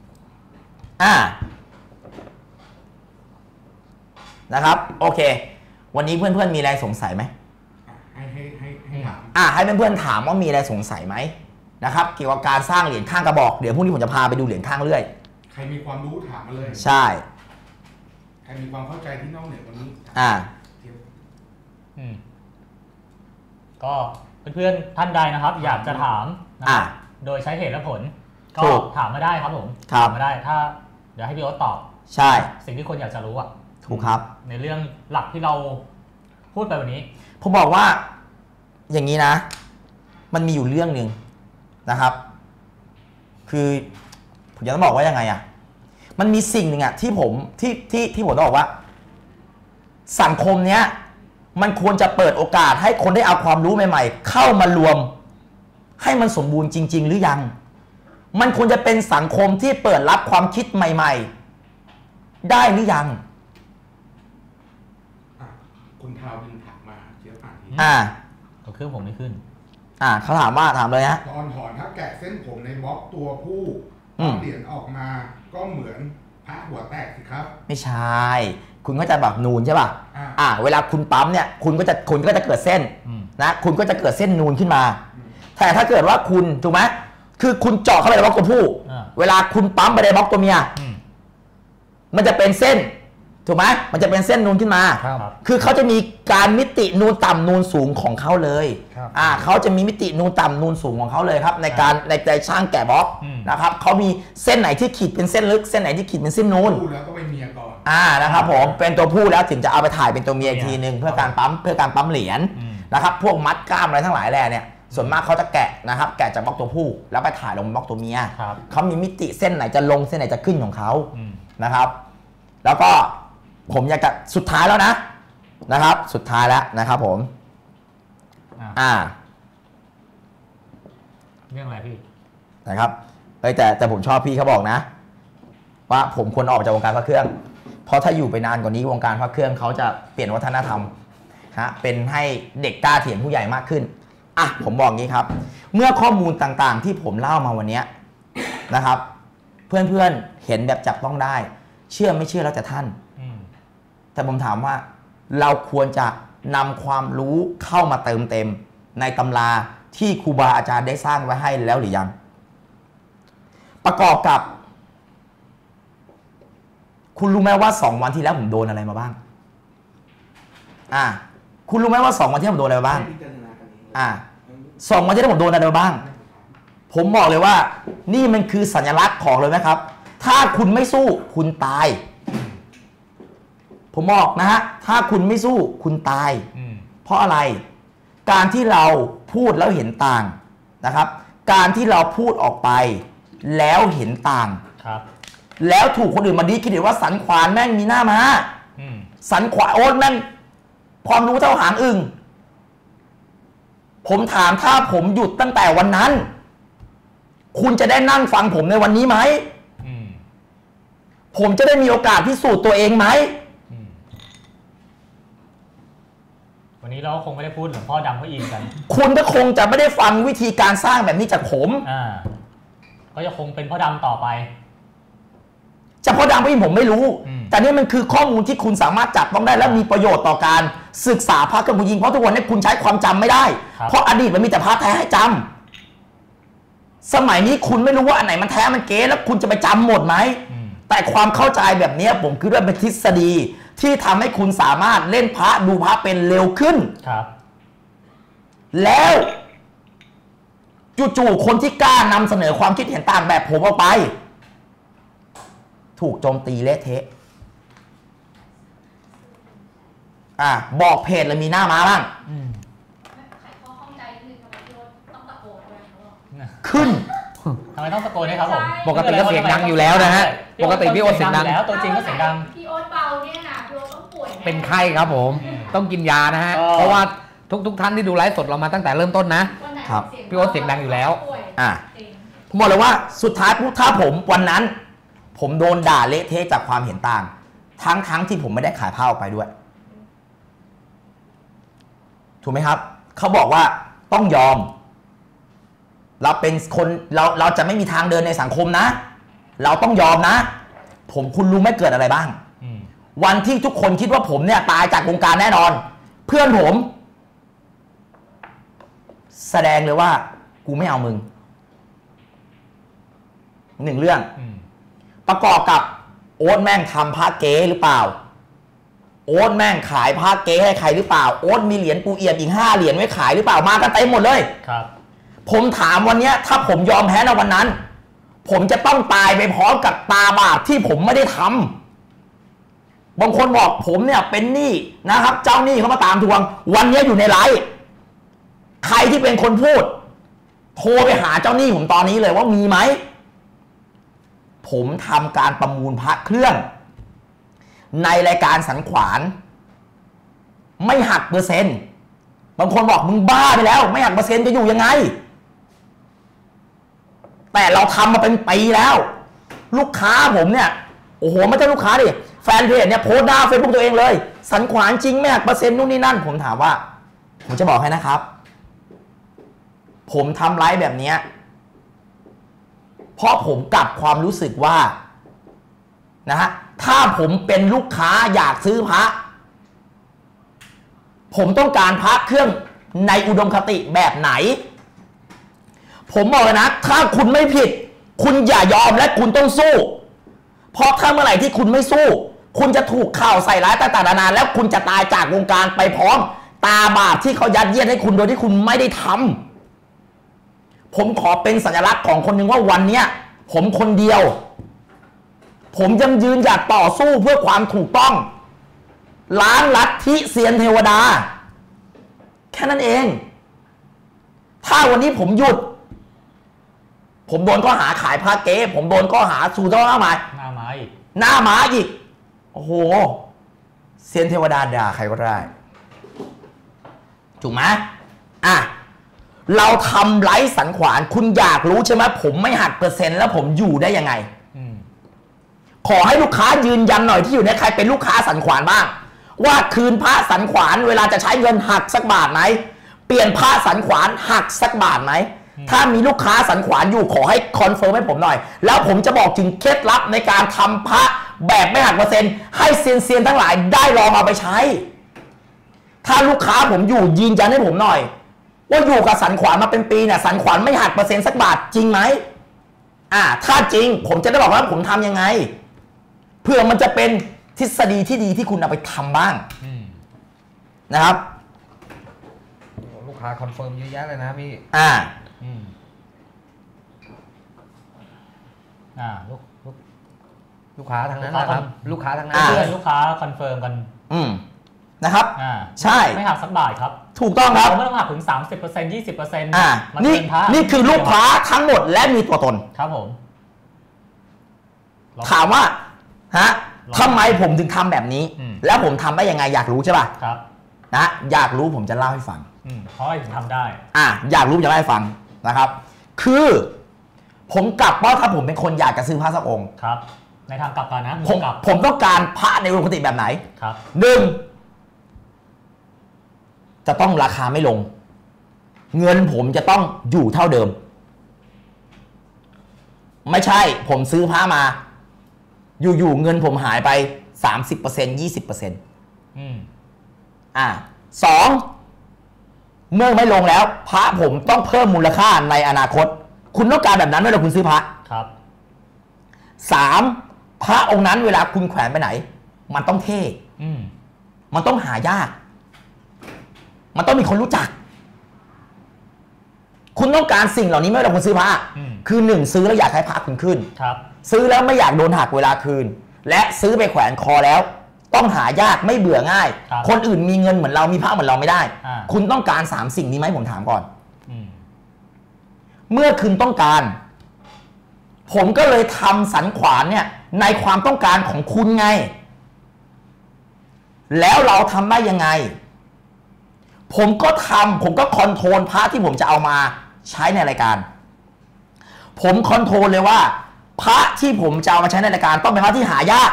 นะครับโอเควันนี้เพื่อนๆมีอะไรสงสัยไหมให้ถามให้เพื่อนๆถามว่ามีอะไรสงสัยไหมนะครับเกี่ยวกับการสร้างเหรียญข้างกระบอกเดี๋ยวพรุ่งนี้ผมจะพาไปดูเหรียญข้างเลื่อยใครมีความรู้ถามมาเลยใช่ใครมีความเข้าใจที่นอกเหนือตรงนี้ก็เพื่อนๆท่านใดนะครับ อยากจะถามนะครับโดยใช้เหตุและผลก็ถามมาได้ครับผมถามมาได้ถ้าเดี๋ยวให้พี่โอ๊ตตอบใช่สิ่งที่คนอยากจะรู้อ่ะถูกครับในเรื่องหลักที่เราพูดไปวันนี้ผมบอกว่าอย่างนี้นะมันมีอยู่เรื่องหนึ่งนะครับคือผมจะต้องบอกว่ายังไงอ่ะมันมีสิ่งหนึ่งอ่ะที่ผมต้องบอกว่าสังคมเนี้ยมันควรจะเปิดโอกาสให้คนได้เอาความรู้ใหม่ๆเข้ามารวมให้มันสมบูรณ์จริงๆหรือยังมันควรจะเป็นสังคมที่เปิดรับความคิดใหม่ๆได้หรือยังคุณทาวดึงถามมาเชียร์อ่านก็เครื่องผมไม่ขึ้นเขาถามเลยฮะตอนถอนถ้าแกะเส้นผมในบล็อกตัวผู้เหรียญออกมาก็เหมือนพระหัวแตกสิครับไม่ใช่คุณก็จะแบบนูนใช่ป่ะเวลาคุณปั๊มเนี่ยคุณก็จะเกิดเส้นนะคุณก็จะเกิดเส้นนูนขึ้นมาแต่ถ้าเกิดว่าคุณถูกไหมคือคุณเจาะเข้าไปในบล็อกตัวผู้เวลาคุณปั๊มไปในบล็อกตัวเมียมันจะเป็นเส้นถูกไหมมันจะเป็นเส้นนูนขึ้นมาคือเขาจะมีการมิตินูนต่ำนูนสูงของเขาเลยเขาจะมีมิตินูนต่ำนูนสูงของเขาเลยครับในช่างแกะบล็อกนะครับเขามีเส้นไหนที่ขีดเป็นเส้นลึกเส้นไหนที่ขีดเป็นเส้นนูนแล้วก็เป็นเมียก่อนนะครับผมเป็นตัวผู้แล้วถึงจะเอาไปถ่ายเป็นตัวเมียอีกทีนึงเพื่อการปั๊มเหรียญนะครับพวกมัดกล้ามอะไรทั้งหลายแหล่เนี่ยส่วนมากเขาจะแกะนะครับแกะจากบล็อกตัวผู้แล้วไปถ่ายลงบล็อกตัวเมียเขามีมิติเส้นไหนจะลงเส้นไหนจะขึ้นของเขานะครับแล้วก็ผมอยากจะสุดท้ายแล้วนะครับสุดท้ายแล้วนะครับผมเรื่องอะไรพี่นะครับแต่ผมชอบพี่เขาบอกนะว่าผมควรออกจากวงการพระเครื่องเพราะถ้าอยู่ไปนานกว่านี้วงการพระเครื่องเขาจะเปลี่ยนวัฒนธรรมเป็นให้เด็กกล้าเถียงผู้ใหญ่มากขึ้นผมบอกงี้ครับเมื่อข้อมูลต่างๆที่ผมเล่ามาวันนี้นะครับเพื่อนๆเห็นแบบจับต้องได้เชื่อไม่เชื่อแล้วแต่ท่านแต่ผมถามว่าเราควรจะนำความรู้เข้ามาเติมเต็มในตำราที่ครูบาอาจารย์ได้สร้างไว้ให้แล้วหรือยังประกอบกับคุณรู้ไหมว่า2 วันที่แล้วผมโดนอะไรมาบ้างคุณรู้ไหมว่า2 วันที่ผมโดนอะไรมาบ้าง2 วันที่แล้วผมโดนอะไรมาบ้างผมบอกเลยว่านี่มันคือสัญลักษณ์ของเลยนะครับถ้าคุณไม่สู้คุณตายผมบอกนะฮะถ้าคุณไม่สู้คุณตายเพราะอะไรการที่เราพูดแล้วเห็นต่างนะครับการที่เราพูดออกไปแล้วเห็นต่างแล้วถูกคนอื่นมาดีคิดว่าสันขวานแม่งมีหน้ามาสันขวานโอ๊ตแม่งความรู้เท่าหางอึ่งผมถามถ้าผมหยุดตั้งแต่วันนั้นคุณจะได้นั่งฟังผมในวันนี้ไหมผมจะได้มีโอกาสพิสูจน์ตัวเองไหมวันนี้เราคงไม่ได้พูดหลวงพ่อดำพ่ออินกันคุณก็คงจะไม่ได้ฟังวิธีการสร้างแบบนี้จากผมก็จะคงเป็นพ่อดำต่อไปจะพ่อดำพ่ออินผมไม่รู้แต่นี่มันคือข้อมูลที่คุณสามารถจับต้องได้และมีประโยชน์ต่อการศึกษาพระเครื่องผู้หญิงเพราะทุกวันนี้คุณใช้ความจำไม่ได้เพราะอดีตมันมีแต่พระแท้ให้จำสมัยนี้คุณไม่รู้ว่าอันไหนมันแท้มันเก๊แล้วคุณจะไปจำหมดไหมแต่ความเข้าใจแบบนี้ผมคิดว่าเป็นทฤษฎีที่ทำให้คุณสามารถเล่นพระดูพระเป็นเร็วขึ้นแล้วจู่ๆคนที่กล้านำเสนอความคิดเห็นต่างแบบผมออกไปถูกโจมตีเละเทะบอกเพจแล้วมีหน้ามาบ้างขึ้นทำไมต้องตะโกนให้ครับผมปกติก็เสียงดังอยู่แล้วนะฮะปกติพี่โอ๊ตเสียงดังแล้วตัวจริงก็เสียงดังพี่โอ๊ตเบาเนี่ยนะพี่โอ๊ตต้องป่วยเป็นไข้ครับผมต้องกินยานะฮะเพราะว่าทุกท่านที่ดูไลฟ์สดเรามาตั้งแต่เริ่มต้นนะครับพี่โอ๊ตเสียงดังอยู่แล้วผมบอกเลยว่าสุดท้ายถ้าผมวันนั้นผมโดนด่าเละเทะจากความเห็นต่างทั้งที่ผมไม่ได้ขายผ้าออกไปด้วยถูกไหมครับเขาบอกว่าต้องยอมเราเป็นคนเราจะไม่มีทางเดินในสังคมนะเราต้องยอมนะคุณรู้ไม่เกิดอะไรบ้างวันที่ทุกคนคิดว่าผมเนี่ยตายจากวงการแน่นอนเพื่อนผมแสดงเลยว่ากูไม่เอามึง1 เรื่องประกอบกับโอ๊ตแม่งทำพระเก๋หรือเปล่าโโอ๊ตแม่งขายพระเก๊ให้ใครหรือเปล่าโอ๊ตมีเหรียญปูเอี่ยมอีก5 เหรียญไว้ขายหรือเปล่ามากันเต็มหมดเลยครับผมถามวันนี้ถ้าผมยอมแพ้ในวันนั้นผมจะต้องตายไปพร้อมกับตาบาปที่ผมไม่ได้ทำบางคนบอกผมเนี่ยเป็นหนี้นะครับเจ้าหนี้เขามาตามทวงวันนี้อยู่ในไลฟ์ใครที่เป็นคนพูดโทรไปหาเจ้าหนี้ผมตอนนี้เลยว่ามีไหมผมทำการประมูลพระเครื่องในรายการสันขวานไม่หักเปอร์เซ็นต์บางคนบอกมึงบ้าไปแล้วไม่หักเปอร์เซ็นต์จะอยู่ยังไงแต่เราทำมาเป็นปีแล้วลูกค้าผมเนี่ยโอ้โหไม่ใช่ลูกค้าดิแฟนเพจเนี่ยโพสต์หน้าเฟซบุ๊กตัวเองเลยสันขวานจริงไม่หักเปอร์เซ็นต์นู่นนี่นั่นผมถามว่าผมจะบอกให้นะครับผมทำไลฟ์แบบนี้เพราะผมกลับความรู้สึกว่านะฮะถ้าผมเป็นลูกค้าอยากซื้อพระผมต้องการพระเครื่องในอุดมคติแบบไหนผมบอกเลยนะถ้าคุณไม่ผิดคุณอย่ายอมและคุณต้องสู้เพราะถ้าเมื่อไหร่ที่คุณไม่สู้คุณจะถูกข่าวใส่ร้ายต่างๆนานาแล้วคุณจะตายจากวงการไปพร้อมตาบาปที่เขายัดเยียดให้คุณโดยที่คุณไม่ได้ทำผมขอเป็นสัญลักษณ์ของคนหนึ่งว่าวันนี้ผมคนเดียวผมยังยืนหยัดต่อสู้เพื่อความถูกต้องล้างลัทธิเซียนเทวดาแค่นั้นเองถ้าวันนี้ผมหยุดผมโดนข้อหาขายพระเก๊ผมโดนข้อหาสู่เจ้าหน้าไม้หน้าม้าอีกโอ้โหเซียนเทวดาด่าใครก็ได้ถูกไหมอ่ะเราทำไร้สันขวานคุณอยากรู้ใช่ไหมผมไม่หักเปอร์เซ็นต์แล้วผมอยู่ได้ยังไงขอให้ลูกค้ายืนยันหน่อยที่อยู่ในใครเป็นลูกค้าสันขวานบ้างว่าคืนพระสันขวานเวลาจะใช้เงินหักสักบาทไหมเปลี่ยนพระสันขวานหักสักบาทไหมถ้ามีลูกค้าสันขวานอยู่ขอให้คอนเฟิร์มให้ผมหน่อยแล้วผมจะบอกถึงเคล็ดลับในการทำพระแบบไม่หักเปอร์เซ็นต์ให้เซียนทั้งหลายได้ลองเอาไปใช้ถ้าลูกค้าผมอยู่ยืนยันให้ผมหน่อยว่าอยู่กับสันขวานมาเป็นปีเนี่ยสันขวานไม่หักเปอร์เซ็นต์สักบาทจริงไหมถ้าจริงผมจะได้บอกว่าผมทำยังไงเพื่อมันจะเป็นทฤษฎีที่ดีที่คุณเอาไปทำบ้างนะครับลูกค้าคอนเฟิร์มเยอะแยะเลยนะพี่ลูกค้าทางนั้นนะครับลูกค้าทางนั้นลูกค้าคอนเฟิร์มกันนะครับใช่ไม่หักสักบาทครับถูกต้องครับไม่ต้องหักถึง 30% 20% นี่คือลูกค้าทั้งหมดและมีตัวตนครับผมถามว่าทำไมผมถึงทำแบบนี้แล้วผมทำได้ยังไงอยากรู้ใช่ป่ะครับนะอยากรู้ผมจะเล่าให้ฟังเพราะอะไรถึงทำได้อยากรู้จะเล่าให้ฟังนะครับคือผมกลับว่าถ้าผมเป็นคนอยากจะซื้อพระสักองค์ครับในทางกลับกันนะผมต้องการพระในอุดมคติแบบไหนครับ 1จะต้องราคาไม่ลงเงินผมจะต้องอยู่เท่าเดิมไม่ใช่ผมซื้อพระมาอยู่เงินผมหายไป 30% 20% 2เมื่อไม่ลงแล้วพระผมต้องเพิ่มมูลค่าในอนาคตคุณต้องการแบบนั้นเวลาคุณซื้อพระครับ 3พระองค์นั้นเวลาคุณแขวนไปไหนมันต้องเท่มันต้องหายากมันต้องมีคนรู้จักคุณต้องการสิ่งเหล่านี้ไม่เวลาคุณซื้อพระคือ1ซื้อแล้วอยากให้พระคุณขึ้นซื้อแล้วไม่อยากโดนหักเวลาคืนและซื้อไปแขวนคอแล้วต้องหายากไม่เบื่อง่ายคนอื่นมีเงินเหมือนเรามีพระเหมือนเราไม่ได้คุณต้องการ3สิ่งนี้ไหมผมถามก่อนเมื่อคุณต้องการผมก็เลยทำสันขวานเนี่ยในความต้องการของคุณไงแล้วเราทำได้ยังไงผมก็คอนโทรลพระที่ผมจะเอามาใช้ในรายการผมคอนโทรลเลยว่าพระที่ผมจะเอามาใช้ในรายการต้องเป็นพระที่หายาก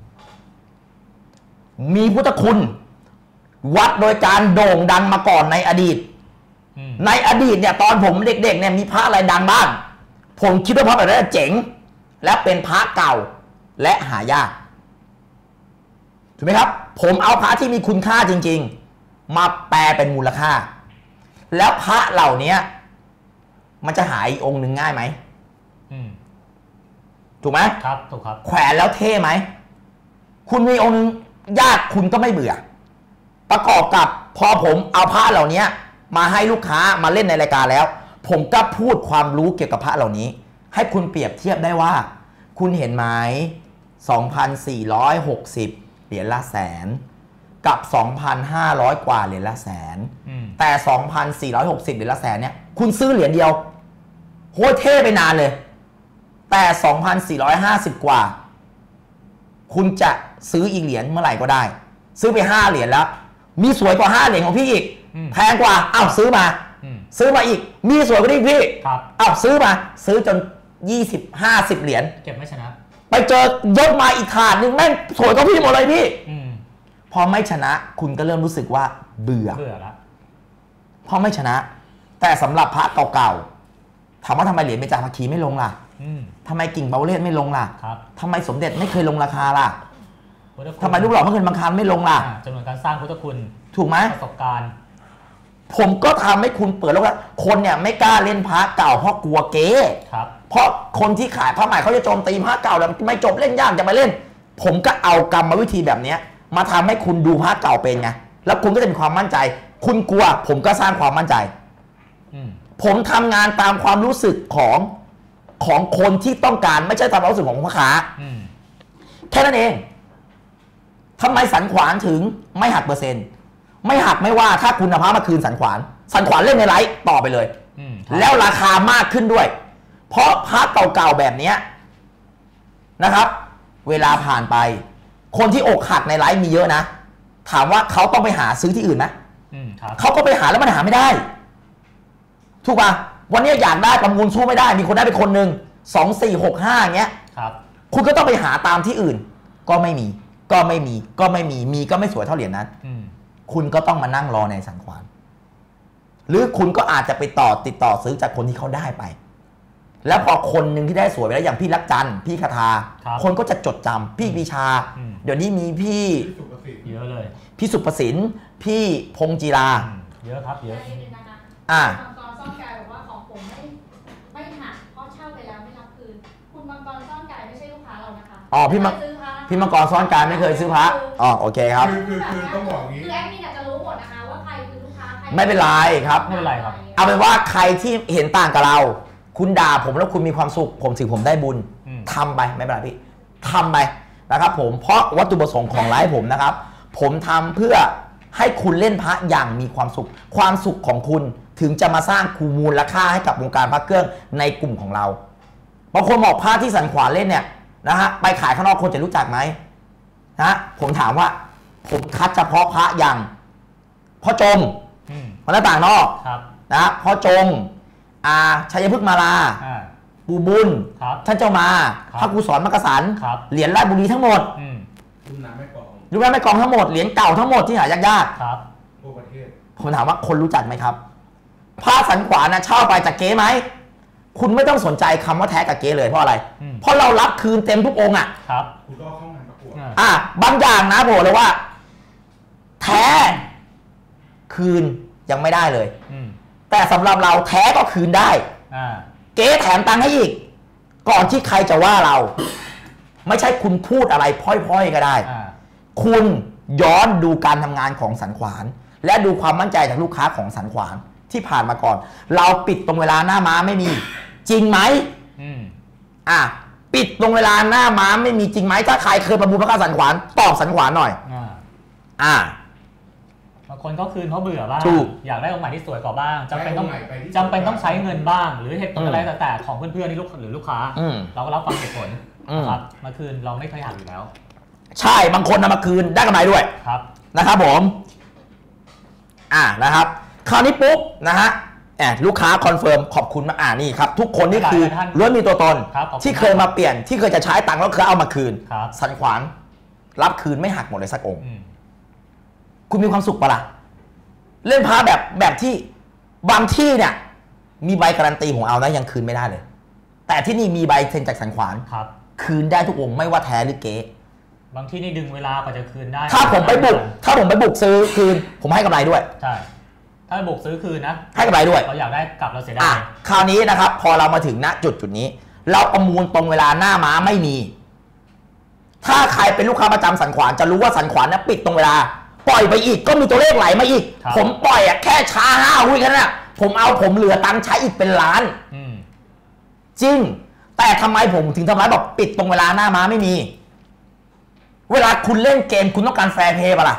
มีพุทธคุณวัดโดยการโด่งดังมาก่อนในอดีตในอดีตเนี่ยตอนผมเด็กๆเนี่ยมีพระอะไรดังบ้างผมคิดว่าพระแบบนั้นเจ๋งและเป็นพระเก่าและหายากถูกไหมครับผมเอาพระที่มีคุณค่าจริงๆมาแปลเป็นมูลค่าแล้วพระเหล่านี้มันจะหายองค์หนึ่งง่ายไหมถูกไหมครับถูกครับแขวนแล้วเท่ไหมคุณมีองค์นึงญาติคุณก็ไม่เบื่อประกอบกับพอผมเอาพระเหล่านี้มาให้ลูกค้ามาเล่นในรายการแล้วผมก็พูดความรู้เกี่ยวกับพระเหล่านี้ให้คุณเปรียบเทียบได้ว่าคุณเห็นไหม 2,460 เหรียญละแสนกับ 2,500 กว่าเหรียญละแสนแต่ 2,460 เหรียญละแสนเนี่ยคุณซื้อเหรียญเดียวโหเท่ไปนานเลยแต่ 2,450 กว่าคุณจะซื้ออีกเหรียญเมื่อไหร่ก็ได้ซื้อไป5เหรียญแล้วมีสวยกว่า5เหรียญของพี่อีกแพงกว่าอ้าวซื้อมาอีกมีสวยกว่านี้พี่อ้าวซื้อจน20-50 เหรียญเก็บไม่ชนะไปเจอยกมาอีกถาดนึงแม่งสวยกว่าพี่หมดเลยพี่พอไม่ชนะคุณก็เริ่มรู้สึกว่าเบื่อแล้วพอไม่ชนะแต่สำหรับพระเก่าๆถามว่าทำไมเหรียญเบญจภคีไม่ลงล่ะทำไมกิ่งเบาเลศไม่ลงล่ะทำไมสมเด็จไม่เคยลงราคาล่ะทำไมลูกหล่อพระเงินบางคารไม่ลงล่ะจำนวนการสร้างพุทธคุณถูกไหมประสบการณ์ผมก็ทำให้คุณเปิดแล้วว่าคนเนี่ยไม่กล้าเล่นพระเก่าเพราะกลัวเก๊เพราะคนที่ขายพระใหม่เขาจะโจมตีพระเก่าแล้วไม่จบเล่นยากจะมาเล่นผมก็เอากรรมวิธีแบบนี้มาทำให้คุณดูพระเก่าเป็นไงแล้วคุณก็จะมีความมั่นใจคุณกลัวผมก็สร้างความมั่นใจผมทำงานตามความรู้สึกของคนที่ต้องการไม่ใช่ตามความรู้สึกของพ่อค้าแค่นั้นเองทำไมสันขวานถึงไม่หักเปอร์เซ็นต์ไม่หักไม่ว่าถ้าคุณเอาพระมาคืนสันขวานเล่นในไลฟ์ต่อไปเลยแล้วราคามากขึ้นด้วยเพราะพระเก่าๆแบบนี้นะครับเวลาผ่านไปคนที่อกหักในไลฟ์มีเยอะนะถามว่าเขาต้องไปหาซื้อที่อื่นไหมเขาก็ไปหาแล้วมันหาไม่ได้ถูกป่ะวันนี้อยากได้ประมูลสู้ไม่ได้มีคนได้ไปคนหนึ่ง2465อย่างเงี้ยคุณก็ต้องไปหาตามที่อื่นก็ไม่มีก็ไม่สวยเท่าเหรียญนั้นคุณก็ต้องมานั่งรอในสันขวานหรือคุณก็อาจจะไปติดต่อซื้อจากคนที่เขาได้ไปแล้วพอคนหนึ่งที่ได้สวยไปแล้วอย่างพี่ลักจันทร์พี่คาทาคนก็จะจดจำพี่ปีชาเดี๋ยวนี้มีพี่เยอะเลยพี่สุประสิทธิ์พี่พงจีราเยอะครับเยอะตอนซ่อนกายบอกว่าของผมไม่หักเพราะเช่าไปแล้วไม่รับคืนคุณมังกรซ่อนกายไม่ใช่ลูกค้าเรานะคะอ๋อพี่มังกรซ่อนกายไม่เคยซื้อพระอ๋อโอเคครับคือต้องบอกอย่างนี้คือแอดมินจะรู้หมดนะคะว่าใครคือลูกค้าใครไม่เป็นไรครับเอาเป็นว่าใครที่เห็นต่างกับเราคุณด่าผมแล้วคุณมีความสุขผมถือผมได้บุญทำไปไม่เป็นไรพี่ทำไปนะครับผมเพราะวัตถุประสงค์ของไลฟ์ผมนะครับผมทำเพื่อให้คุณเล่นพระอย่างมีความสุขความสุขของคุณถึงจะมาสร้างมูลค่าให้กับวงการพระเครื่องในกลุ่มของเราบางคนบอกพระที่สันขวานเล่นเนี่ยนะฮะไปขายข้างนอกคนจะรู้จักไหมนะผมถามว่าผมคัดเฉพาะพระอย่างพ่อจงหน้าต่างนอกนะพ่อจงชัยพฤกษ์มาลาปูบุญท่านเจ้ามาพระกุศลมักกะสันเหรียญราชบุรีทั้งหมดรุ่นน้ำแม่กลองทั้งหมดเหรียญเก่าทั้งหมดที่หายากๆทั่วประเทศผมถามว่าคนรู้จักไหมครับพระสันขวานนะเช่าไปจากเก๊ไหมคุณไม่ต้องสนใจคำว่าแท้กับเก๊เลยเพราะอะไรเพราะเรารับคืนเต็มทุกองค์อ่ะคุณก็เข้างานประกวดบางอย่างนะบอกเลยว่าแท้คืนยังไม่ได้เลยแต่สำหรับเราแท้ก็คืนได้เก๊แถมตังค์ให้อีกก่อนที่ใครจะว่าเราไม่ใช่คุณพูดอะไรพร่อยๆก็ได้คุณย้อนดูการทำงานของสันขวานและดูความมั่นใจจากลูกค้าของสันขวานที่ผ่านมาก่อนเราปิดตรงเวลาหน้าม้าไม่มีจริงไหมปิดตรงเวลาหน้าม้าไม่มีจริงไหมถ้าใครเคยประมูลพระสันขวานตอบสันขวานหน่อยบางคนก็คืนเพราะเบื่อบ้างอยากได้องค์ใหม่ที่สวยกว่าบ้างจำเป็นต้องใช้เงินบ้างหรือเหตุผลอะไรแต่ของเพื่อนๆที่หรือลูกค้าเราก็รับฟังเหตุผลครับมาคืนเราไม่เคยหักอยู่แล้วใช่บางคนนำมาคืนได้กำไรด้วยนะครับผมนะครับคราวนี้ปุ๊บนะฮะลูกค้าคอนเฟิร์มขอบคุณมากนี่ครับทุกคนนี่คือล้วนมีตัวตนที่เคยมาเปลี่ยนที่เคยจะใช้ตังค์แล้วเคยเอามาคืนสันขวานรับคืนไม่หักหมดเลยสักองค์คุณมีความสุขปะล่ะเล่นพระแบบที่บางที่เนี่ยมีใบการันตีของเอานะยังคืนไม่ได้เลยแต่ที่นี่มีใบเซ็นจากสันขวานคืนได้ทุกองค์ไม่ว่าแท้หรือเก๊บางที่นี่ดึงเวลากว่าจะคืนได้ถ้าผมไปบุกซื้อคืนผมให้กำไรด้วยใช่ถ้าบุกซื้อคืนนะให้กำไรด้วยเราอยากได้กลับเราเสียดายคราวนี้นะครับพอเรามาถึงณจุดนี้เราประมูลตรงเวลาหน้าม้าไม่มีถ้าใครเป็นลูกค้าประจำสันขวานจะรู้ว่าสันขวานเนี่ยปิดตรงเวลาปล่อยไปอีกก็มีตัวเลขไหลมาอีกผมปล่อยแค่ช้า5 วิแค่นั้นผมเหลือตังค์ใช้อีกเป็นล้านจริงแต่ทำไมผมถึงทำร้ายบอกปิดตรงเวลาหน้าม้าไม่มีเวลาคุณเล่นเกมคุณต้องการแฟร์เพย์ป่ะล่ะ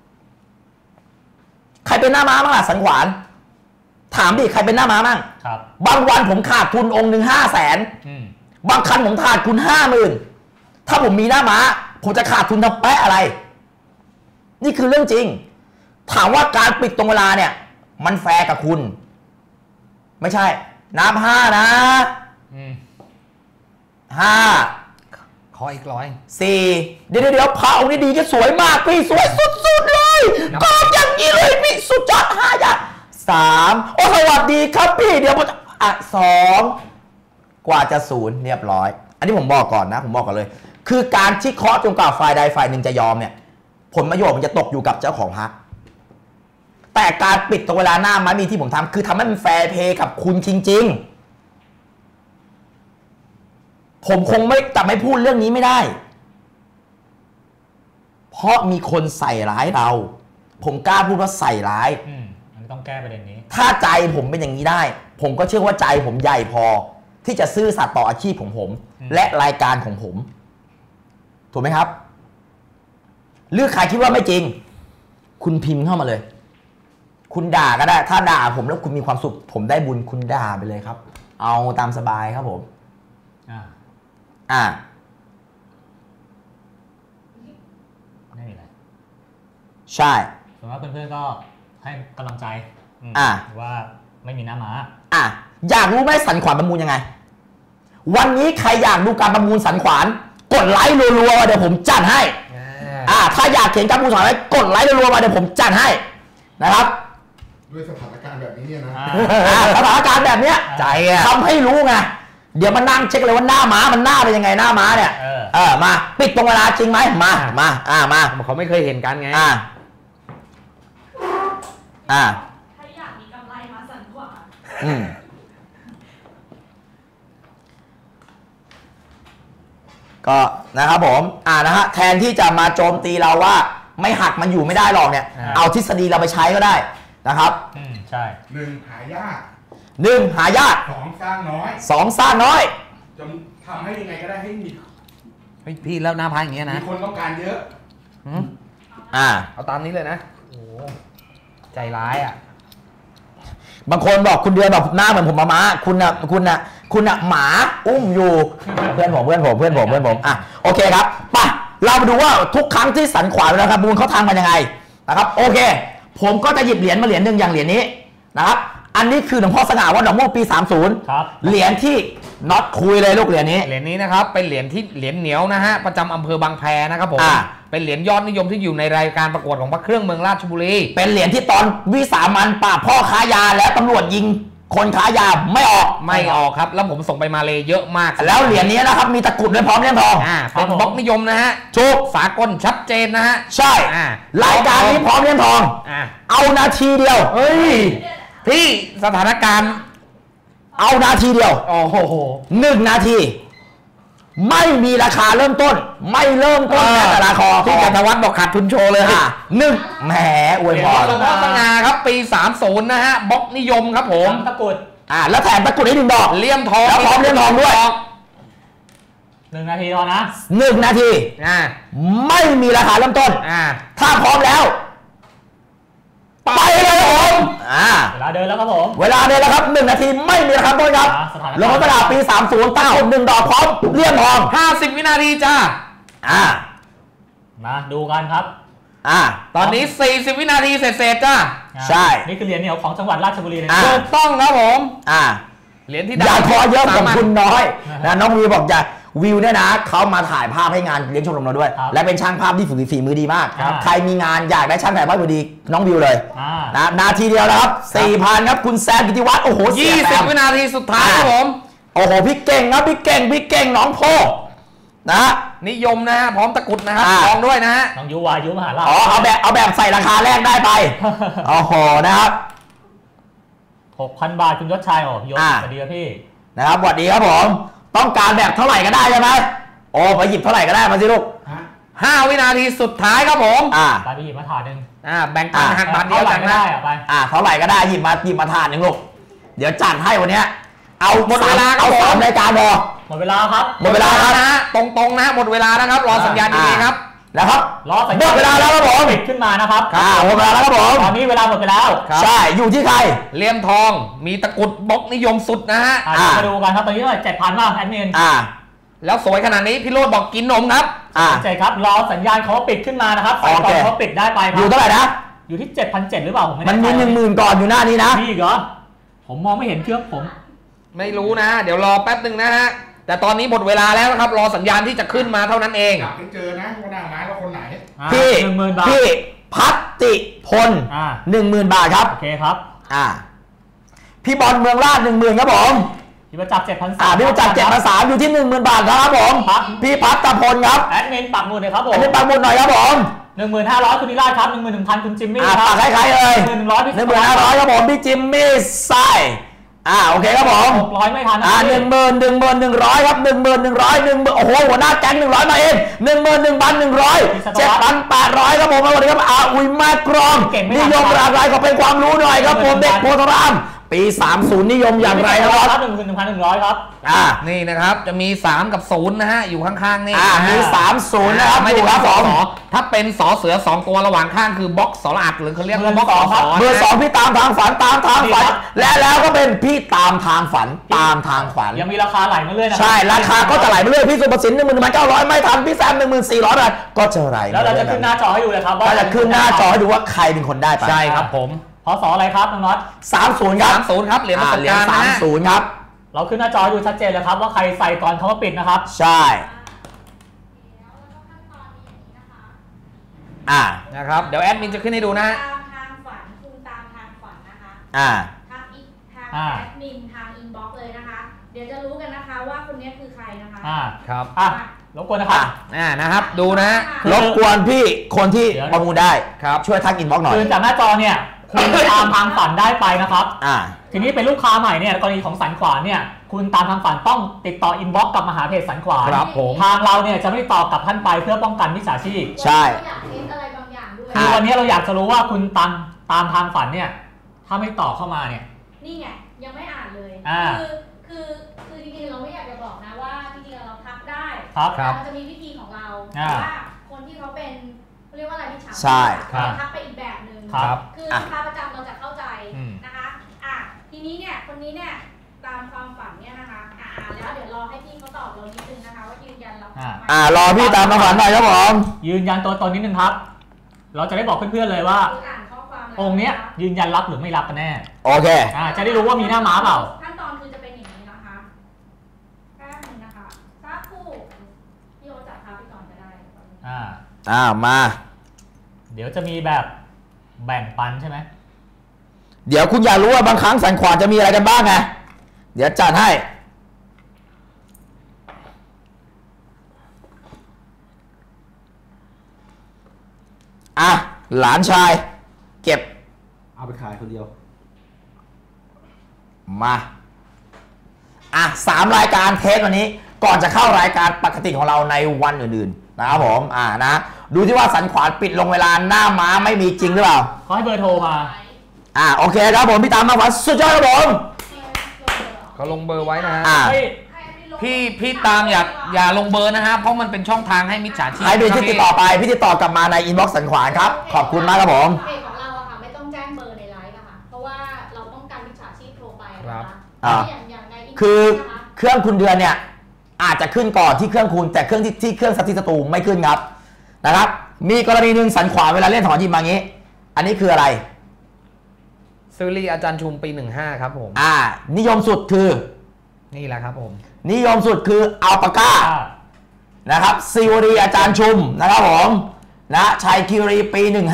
ใครเป็นหน้าม้าบ้างล่ะสันขวานถามดิใครเป็นหน้าม้าบ้างบางวันผมขาดทุนองค์หนึ่ง500,000บางคันผมขาดทุน50,000ถ้าผมมีหน้าม้าผมจะขาดทุนทำแปะอะไรนี่คือเรื่องจริงถามว่าการปิดตรงเวลาเนี่ยมันแฟร์กับคุณไม่ใช่นับ5นะ5 ขออีก 4เดี๋ยวพระองค์นี้ดีจะสวยมากพี่สวยสุดๆเลยก็อย่างนี้เลยพี่สุดยอด5อย่าง3โอ้สวัสดีครับพี่เดี๋ยว2กว่าจะ0เรียบร้อยอันนี้ผมบอกก่อนนะผมบอกก่อนเลยคือการที่เคาะจนกว่าฝ่ายใดฝ่ายหนึ่งจะยอมเนี่ยผลประโยชน์มันจะตกอยู่กับเจ้าของพระแต่การปิดตรงเวลาหน้าม้ามีที่ผมทำคือทำให้มันแฟร์เพย์กับคุณจริงๆผมคงไม่พูดเรื่องนี้ไม่ได้เพราะมีคนใส่ร้ายเราผมกล้าพูดว่าใส่ร้ายมันต้องแก้ประเด็นนี้ถ้าใจผมเป็นอย่างนี้ได้ผมก็เชื่อว่าใจผมใหญ่พอที่จะซื่อสัตย์ต่ออาชีพของผมและรายการของผมถูกไหมครับหรือใครคิดว่าไม่จริงคุณพิมพ์เข้ามาเลยคุณด่าก็ได้ถ้าด่าผมแล้วคุณมีความสุขผมได้บุญคุณด่าไปเลยครับเอาตามสบายครับผมไม่มีอะไรใช่ส่วนมากเพื่อนๆก็ให้กำลังใจว่าไม่มีหน้าม้าอยากรู้ไหมสันขวานประมูลยังไงวันนี้ใครอยากดูการประมูลสันขวานกดไลค์รัวๆเดี๋ยวผมจัดให้ถ้าอยากเห็นการประมูลสันขวานกดไลค์รัวๆมาเดี๋ยวผมจัดให้นะครับด้วยสถานการณ์แบบนี้เนี่ยนะสถานการณ์แบบเนี้ยใจทำให้รู้ไงเดี๋ยวมานั่งเช็คเลยว่าหน้าม้ามันหน้าเป็นยังไงหน้าม้าเนี่ยมาปิดตรงเวลาจริงไหมมาเขาไม่เคยเห็นกันไงถ้าอยากมีกำไรมาสั่นกว่าก็นะครับผมนะฮะแทนที่จะมาโจมตีเราว่าไม่หักมันอยู่ไม่ได้หรอกเนี่ยเอาทฤษฎีเราไปใช้ก็ได้นะครับใช่ 1หายาก 1หายาก 2สร้างน้อย 2สร้างน้อยจะทำให้ยังไงก็ได้ให้มีพี่แล้วหน้าพายอย่างเงี้ยนะมีคนต้องการเยอะเอาตามนี้เลยนะโอ้ใจร้ายบางคนบอกคุณเดือนบอกหน้าเหมือนผมมาคุณน่ะหมาอุ้มอยู่เพื่อนผมโอเคครับป่ะเรามาดูว่าทุกครั้งที่สันขวานนะครับมูลเขาทางมันยังไงนะครับโอเคผมก็จะหยิบเหรียญมาเหรียญหนึ่งอย่างเหรียญนี้นะครับอันนี้คือหลวงพ่อสง่าวัดหนองม่วงปี30เหรียญที่น็อตคุยเลยลูกเหรียญนี้นะครับเป็นเหรียญที่เหรียญเหนียวนะฮะประจำอำเภอบางแพนะครับผมเป็นเหรียญยอดนิยมที่อยู่ในรายการประกวดของพระเครื่องเมืองราชบุรีเป็นเหรียญที่ตอนวิสามันปราบพ่อค้ายาและตำรวจยิงคนค้ายาไม่ออกครับแล้วผมส่งไปมาเลยเยอะมากแล้วเหรียญนี้นะครับมีตะกรุดด้วยพร้อมเลี่ยมทองเป็นบล็อกนิยมนะฮะถูกสากลชัดเจนนะฮะใช่รายการนี้พร้อมเลี่ยมทองเอานาทีเดียวเฮ้ยที่สถานการณ์เอานาทีเดียวโอ้โห 1 นาทีไม่มีราคาเริ่มต้นไม่เริ่มต้นแต่ราคาที่จันทวัฒน์บอกขาดทุนโชว์เลย 1แหมอวยพรหลวงพ่อสง่าครับปี30นะฮะบล็อกนิยมครับผมตะกรุดแล้วแถมตะกรุดให้1 ดอกเลี่ยมทองแล้วพร้อมเลี่ยมทองด้วย 1 นาทีพอนะ 1 นาทีไม่มีราคาเริ่มต้นถ้าพร้อมแล้วไปเลยผมเวลาเดินแล้วครับผมเวลาเดินแล้วครับ1 นาทีไม่มีราคาต้นครับหลวงพ่อสง่าปี30ตั้ง1 ดอกพร้อมเลี่ยมทอง 50 วินาทีจ้ามาดูกันครับตอนนี้40 วินาทีเสร็จจ้าใช่นี่คือเหรียญเหนียวของจังหวัดราชบุรีเลยถูกต้องครับผมเหรียญที่อย่าคอเยอะของคุณน้อยนะน้องวิวบอกอย่าวิวเนี่ยนะเขามาถ่ายภาพให้งานเลี้ยงชมรมเราด้วยและเป็นช่างภาพที่ฝีมือดีมากใครมีงานอยากได้ช่างถ่ายภาพดีน้องวิวเลยนาทีเดียวแล้วครับ 4,000 ครับคุณแซมกิติวัฒน์โอ้โห 20 วินาทีสุดท้ายครับผมโอ้โหพี่เก่งครับพี่เก่งน้องโพนะนิยมนะฮะพร้อมตะกุดนะครับทองด้วยนะฮะน้องยุวายุมหาลาภเอาแบบใส่ราคาแรกได้ไปโอ้โหนะครับ 6,000 บาทคุณยศชัยยศสวัสดีครับพี่นะครับสวัสดีครับผมต้องการแบบเท่าไหร่ก็ได้ใช่ไหมโอ้ไปหยิบเท่าไหร่ก็ได้มาสิลูก 5 วินาทีสุดท้ายครับผมไปหยิบมาถาดหนึ่งแบ่งกันหักบาทเดียวกันได้ไปเท่าไหร่ก็ได้หยิบมาถาดหนึ่งลูกเดี๋ยวจัดให้วันนี้เอาหมดเวลาเอา3 รายการพอหมดเวลาครับหมดเวลาแล้วนะตรงๆนะหมดเวลานะครับรอสัญญาณดีๆครับแล้วครับรอสัญญาณหมดเวลาแล้วครับผมปิดขึ้นมานะครับหมดเวลาแล้วครับผมตอนนี้เวลาหมดไปแล้วใช่อยู่ที่ใครเหลี่ยมทองมีตะกุดบล็อกนิยมสุดนะฮะมาดูกันครับตอนนี้เท่าไหร่7,000 บ้างแอดมินแล้วสวยขนาดนี้พี่โรจน์บอกกินนมครับใช่ครับรอสัญญาณเขาปิดขึ้นมานะครับก่อนเขาปิดได้ไปครับอยู่เท่าไหร่นะอยู่ที่ 7,700 หรือเปล่าผมไม่แน่ใจมันมี10,000ก่อนอยู่หน้านี้นะนี่เหรอผมมองไม่เห็นเครื่องผมไม่รู้นะเดี๋ยวรอแป๊บนึงนะฮะแต่ตอนนี้หมดเวลาแล้วนะครับรอสัญญาณที่จะขึ้นมาเท่านั้นเองอยากไปเจอนะว่าดังมาแล้วคนไหนพี่พัตติพล10,000 บาทครับโอเคครับพี่บอลเมืองราช10,000ครับผมพี่ประจักษ์7,300 พี่ประจักษ์7,300อยู่ที่ 10,000 บาทครับผมพี่พัตตพลครับแอดมินปักหมุดเลยครับผมแอดมินปักหมุดหน่อยครับผม 1,500 คุณนิราศครับ 11,000 คุณจิมมี่ครับปักใครๆเลย 1,500 ครับผมพี่จิมมี่ไซโอเคครับผม 600ไม่ทัน 1,100ครับ1,100โอ้โหหัวหน้าแก๊ง100มาเอง11,100 7,800ครับผมวันนี้ครับอุ้ยมากรองนิยมรายขอเป็นความรู้หน่อยครับผมเด็กโพธารามปี30นิยมอย่างไรครับ 1,100 ครับนี่นะครับจะมี3กับ0นะฮะอยู่ข้างๆนี่มี30นะครับไม่ใช่ครับ2ถ้าเป็นสอเสือ2ตัวระหว่างข้างคือบล็อกสระอัดหรือเขาเรียกว่าบล็อก 2ครับเบอร์2พี่ตามทางฝันแล้วก็เป็นพี่ตามทางฝันยังมีราคาไหลมาเรื่อยนะใช่ราคาก็จะไหลมาเรื่อยพี่สุภสิน 11,900 ไม่ทันพี่แซม 1,400 บาทก็จะไหลแล้วเราจะขึ้นหน้าจอให้ดูเลยครับว่าจะขึ้นหน้าจอให้ดูว่าใครเป็นคนได้ไปใช่ครับผมพศอะไรครับน้องน็อต 30ครับ 30ครับเหรียญประสบการณ์ 30ครับเราขึ้นหน้าจอดูชัดเจนเลยครับว่าใครใส่ก่อนเขามาปิดนะครับใช่นะครับเดี๋ยวแอดมินจะขึ้นให้ดูนะตามทางฝันคุณตามทางฝันนะคะทางแอดมินทางอินบ็อกซ์เลยนะคะเดี๋ยวจะรู้กันนะคะว่าคนนี้คือใครนะคะครับรบกวนนะครับนะครับดูนะรบกวนพี่คนที่ประมูลได้ครับช่วยทักอินบ็อกซ์หน่อยคือจากหน้าจอเนี่ยคุณตามทางฝันได้ไปนะครับทีนี้เป็นลูกค้าใหม่เนี่ยกรณีของสันขวานเนี่ยคุณตามทางฝันต้องติดต่ออินบ็อกซ์กับมหาเพจสันขวานครับผมทางเราเนี่ยจะไม่ติดต่อกับท่านไปเพื่อป้องกันมิจฉาชีพใช่อยากเทสอะไรบางอย่างด้วยคือวันนี้เราอยากจะรู้ว่าคุณตามทางฝันเนี่ยถ้าไม่ต่อเข้ามาเนี่ยนี่ไงยังไม่อ่านเลยคือจริงๆเราไม่อยากจะบอกนะว่าจริงๆเราทักได้เราจะมีวิธีของเราว่าคนที่เขาเป็นเรียกว่าอะไรมิจฉาชีพทักไปอีกแบบนึงคือลูกค้าประจำเราจะเข้าใจนะคะทีนี้เนี่ยคนนี้เนี่ยตามความฝันเนี่ยนะคะแล้วเดี๋ยวรอให้พี่เขาตอบเรานิดนึงนะคะว่ายืนยันรับรอพี่ตามความฝันหน่อยครับผมยืนยันตัวตนนิดนึงครับเราจะได้บอกเพื่อนๆเลยว่าองค์เนี้ยยืนยันรับหรือไม่รับกันแน่โอเคจะได้รู้ว่ามีหน้าม้าเปล่าขั้นตอนคือจะเป็นอย่างนี้นะคะแป๊บนึงนะคะสักครู่พี่โอจัดภาพไปก่อนก็ได้มาเดี๋ยวจะมีแบบแบ่งปันใช่ไหมเดี๋ยวคุณอยากรู้ว่าบางครั้งสันขวานจะมีอะไรกันบ้างไงเดี๋ยวจัดให้หลานชายเก็บเอาไปขายคนเดียวมา3 รายการเทสวันนี้ก่อนจะเข้ารายการปกติของเราในวันอื่นๆนะครับผมนะดูที่ว่าสันขวานปิดลงเวลาหน้าม้าไม่มีจริงหรือเปล่าขอให้เบอร์โทรมาโอเคครับผมพี่ตามมาวันสุดยอดครับผมเขาลงเบอร์ไว้นะฮะพี่ตามอย่าลงเบอร์นะฮะเพราะมันเป็นช่องทางให้มิจฉาชีพให้พี่ติดต่อไปพี่ติดต่อกลับมาในอินบ็อกซ์สันขวานครับขอบคุณมากครับผมเพจของเราค่ะไม่ต้องแจ้งเบอร์ในไลฟ์ค่ะเพราะว่าเราต้องการมิจฉาชีพโทรไปนะคะอย่างในคือเครื่องคุณเดือนเนี่ยอาจจะขึ้นก่อนที่เครื่องคุณแต่เครื่องที่เครื่องซัตติสตูไม่ขึ้นครับนะครับมีกรณีหนึ่งสันขวานเวลาเล่นถอนยิมมางี้อันนี้คืออะไรซิลลี่อาจารย์ชุมปี15ครับผมนิยมสุดคือนี่แหละครับผมนิยมสุดคืออัลปาก้านะครับซิลลี่อาจารย์ชุมนะครับผมนะชัยคิรีปี15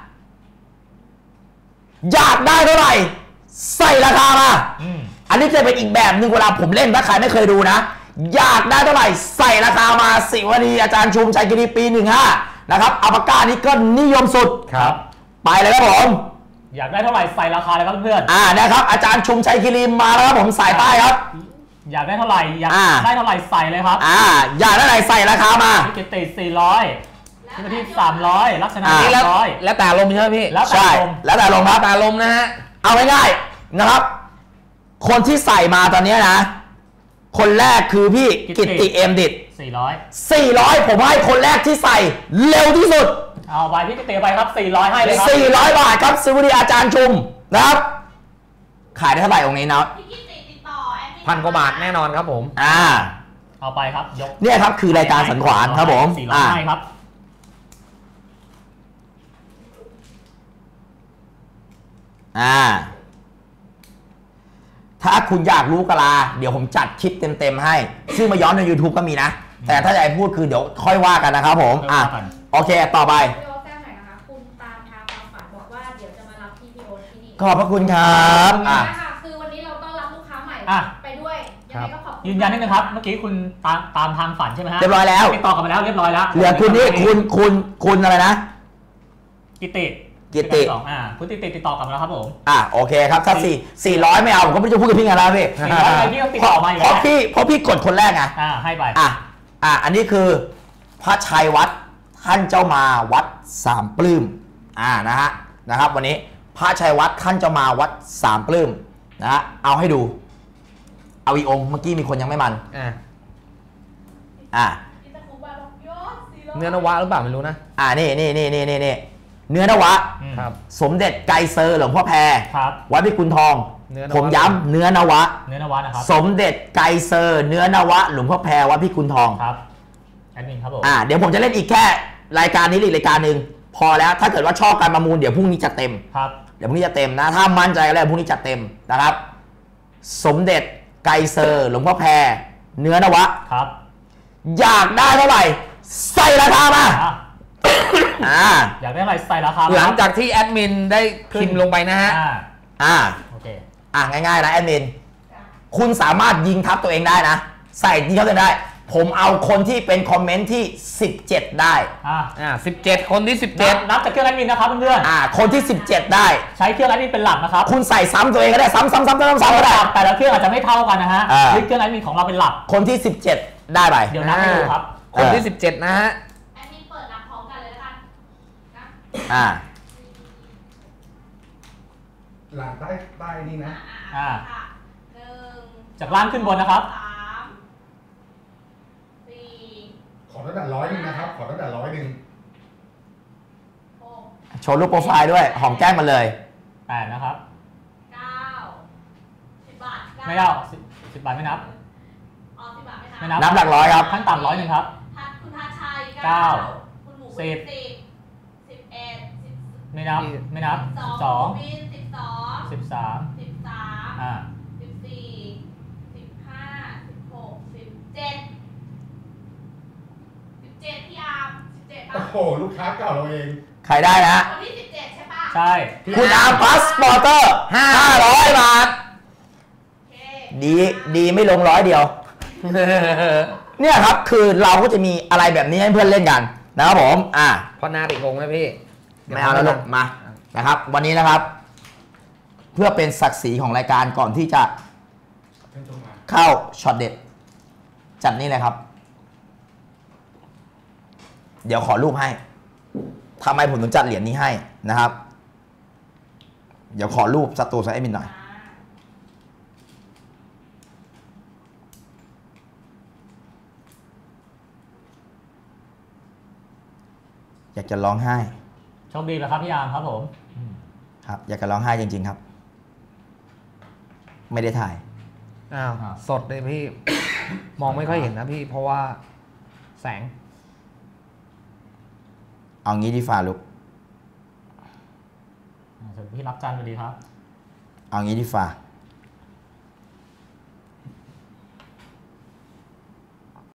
อยากได้เท่าไหร่ใส่ราคามาอันนี้จะเป็นอีกแบบหนึ่งเวลาผมเล่นถ้าใครไม่เคยดูนะอยากได้เท่าไหร่ใส่ราคามาสิวลีอาจารย์ชุมชัยคิรีปี15นะครับอัลปาก้านี้ก็นิยมสุดครับไปเลยครับผมอยากได้เท่าไหร่ใส่ราคาเลยครับเพื่อนนะครับอาจารย์ชุมชัยคิรีมาแล้วครับผมสายใต้ครับอยากได้เท่าไหร่อยากได้เท่าไหร่ใส่เลยครับอยากได้เท่าไหร่ใส่ราคามาพี่กิติ400พี่ประทีป300ลักษณะ400 แล้วแต่ลมใช่ไหมพี่ใช่แล้วแต่ลมครับแต่ลมนะฮะเอาง่ายๆนะครับคนที่ใส่มาตอนนี้นะคนแรกคือพี่กิติเอ็มดิด400ผมให้คนแรกที่ใส่เร็วที่สุดเอาไปพี่กิติไปครับ400ให้เลยครับ 400 บาทครับซื้อดีอาจารย์ชุมนะครับขายได้เท่าไหร่องค์นี้นะ 1,000 กว่าบาทแน่นอนครับผมเอาไปครับยกเนี่ยครับคือรายการสันขวานครับผม 400ให้ครับถ้าคุณอยากรู้กะลาเดี๋ยวผมจัดคลิปเต็มๆให้ซึ่งมาย้อนใน YouTube ก็มีนะแต่ถ้าจะพูดคือเดี๋ยวค่อยว่ากันนะครับผมโอเคต่อไปคุณตามทางความฝันบอกว่าเดี๋ยวจะมารับพี่โอ๊ตที่นี่ขอบพระคุณครับคือวันนี้เราต้อนรับลูกค้าใหม่ไปด้วยยังไงก็ขอบคุณยืนยันนิดนึงครับเมื่อกี้คุณตามทางฝันใช่ไหมฮะเรียบร้อยแล้วติดต่อกันไปแล้วเรียบร้อยแล้วเหลือคุณนี่คุณอะไรนะกิติคุณติดต่อกลับมาแล้วครับผมโอเคครับถ้า400ไม่เอาผมก็ไม่จะพูดกับพี่ไงล่ะพี่ 400พี่ก็ติดต่อมาอยู่เพราะพี่กดคนแรกไงให้ไปอันนี้คือพระชัยวัดท่านเจ้ามาวัดสามปลื้มนะครับวันนี้พระชัยวัดท่านเจ้ามาวัดสามปลื้มนะเอาให้ดูเอาอีองค์เมื่อกี้มีคนยังไม่มันเนื้อนวะหรือเปล่าไม่รู้นะนี่เนื้อนวะสมเด็จไกเซอร์หลวงพ่อแพรวัดพิกุลทองผมย้ำเนื้อนวะนะครับสมเด็จไกเซอร์เนื้อนวะหลวงพ่อแพรวัดพิกุลทองครับแอดมินครับผมเดี๋ยวผมจะเล่นอีกแค่รายการนี้อีกรายการหนึ่งพอแล้วถ้าเกิดว่าชอบการประมูลเดี๋ยวพรุ่งนี้จะเต็มครับเดี๋ยวพรุ่งนี้จะเต็มนะถ้ามั่นใจแล้วพรุ่งนี้จะเต็มนะครับสมเด็จไกเซอร์หลวงพ่อแพรเนื้อนวะครับอยากได้เท่าไหร่ใส่ราคามาอยากได้อะไรใส่ราคาหลังจากที่แอดมินได้พิมพ์ลงไปนะฮะโอเคง่ายๆนะแอดมินคุณสามารถยิงทับตัวเองได้นะใส่ยิงทับตัวเองได้ผมเอาคนที่เป็นคอมเมนต์ที่17ได้ 17คนที่17 นับจากเครื่องแอดมินนะครับเพื่อนคนที่17ได้ใช้เครื่องแอดมินเป็นหลักนะครับคุณใส่ซ้ำตัวเองก็ได้ซ้ำก็ได้แต่ละเครื่องอาจจะไม่เท่ากันนะฮะเครื่องแอดมินของเราเป็นหลักคนที่17ได้ไปเดี๋ยวนับให้ดูครับคนที่17นะฮะหลังใต้นี่นะจากล่างขึ้นบนนะครับขอตั้งแต่100นะครับขอตั้งแต่100 โชว์รูปโปรไฟล์ด้วยหอมแก้มมาเลย 8นะครับ 10 บาทไม่เอา10 บาทไม่นับ 10 บาทไม่นับหลักร้อยครับขั้นต่ำ100ครับคุณทัชชัย 9 คุณหมู 10 11 ไม่นับ 12 13 14 15 16 17พี่อาร์ม17 โอ้โหลูกค้าเก่าเราเองใครได้นะคนที่17ใช่ปะใช่คุณอาร์มพาสปอร์เตอร์500 บาทดีไม่ลง100เดียวเนี่ยครับคือเราก็จะมีอะไรแบบนี้ให้เพื่อนเล่นกันนะครับผมพอนาติดงงนะพี่ไม่เอาแล้วลูกมานะครับวันนี้นะครับเพื่อเป็นศักดิ์ศรีของรายการก่อนที่จะเข้าช็อตเด็ดจัดนี่เลยครับเดี๋ยวขอรูปให้ทำไมผมถึงจัดเหรียญนี้ให้นะครับเดี๋ยวขอรูปสตูไซมินหน่อยอยากจะร้องไห้โชคดีไหมครับพี่อาร์มครับผมครับอยากจะร้องไห้จริงๆครับไม่ได้ถ่ายสดเลยพี่ มองไม่ค่อยเห็นนะพี่เพราะว่าแสงเอางี้ดีฟ้าลูกพี่รับจันทร์สวัสดีครับเอางี้ดีฟ้า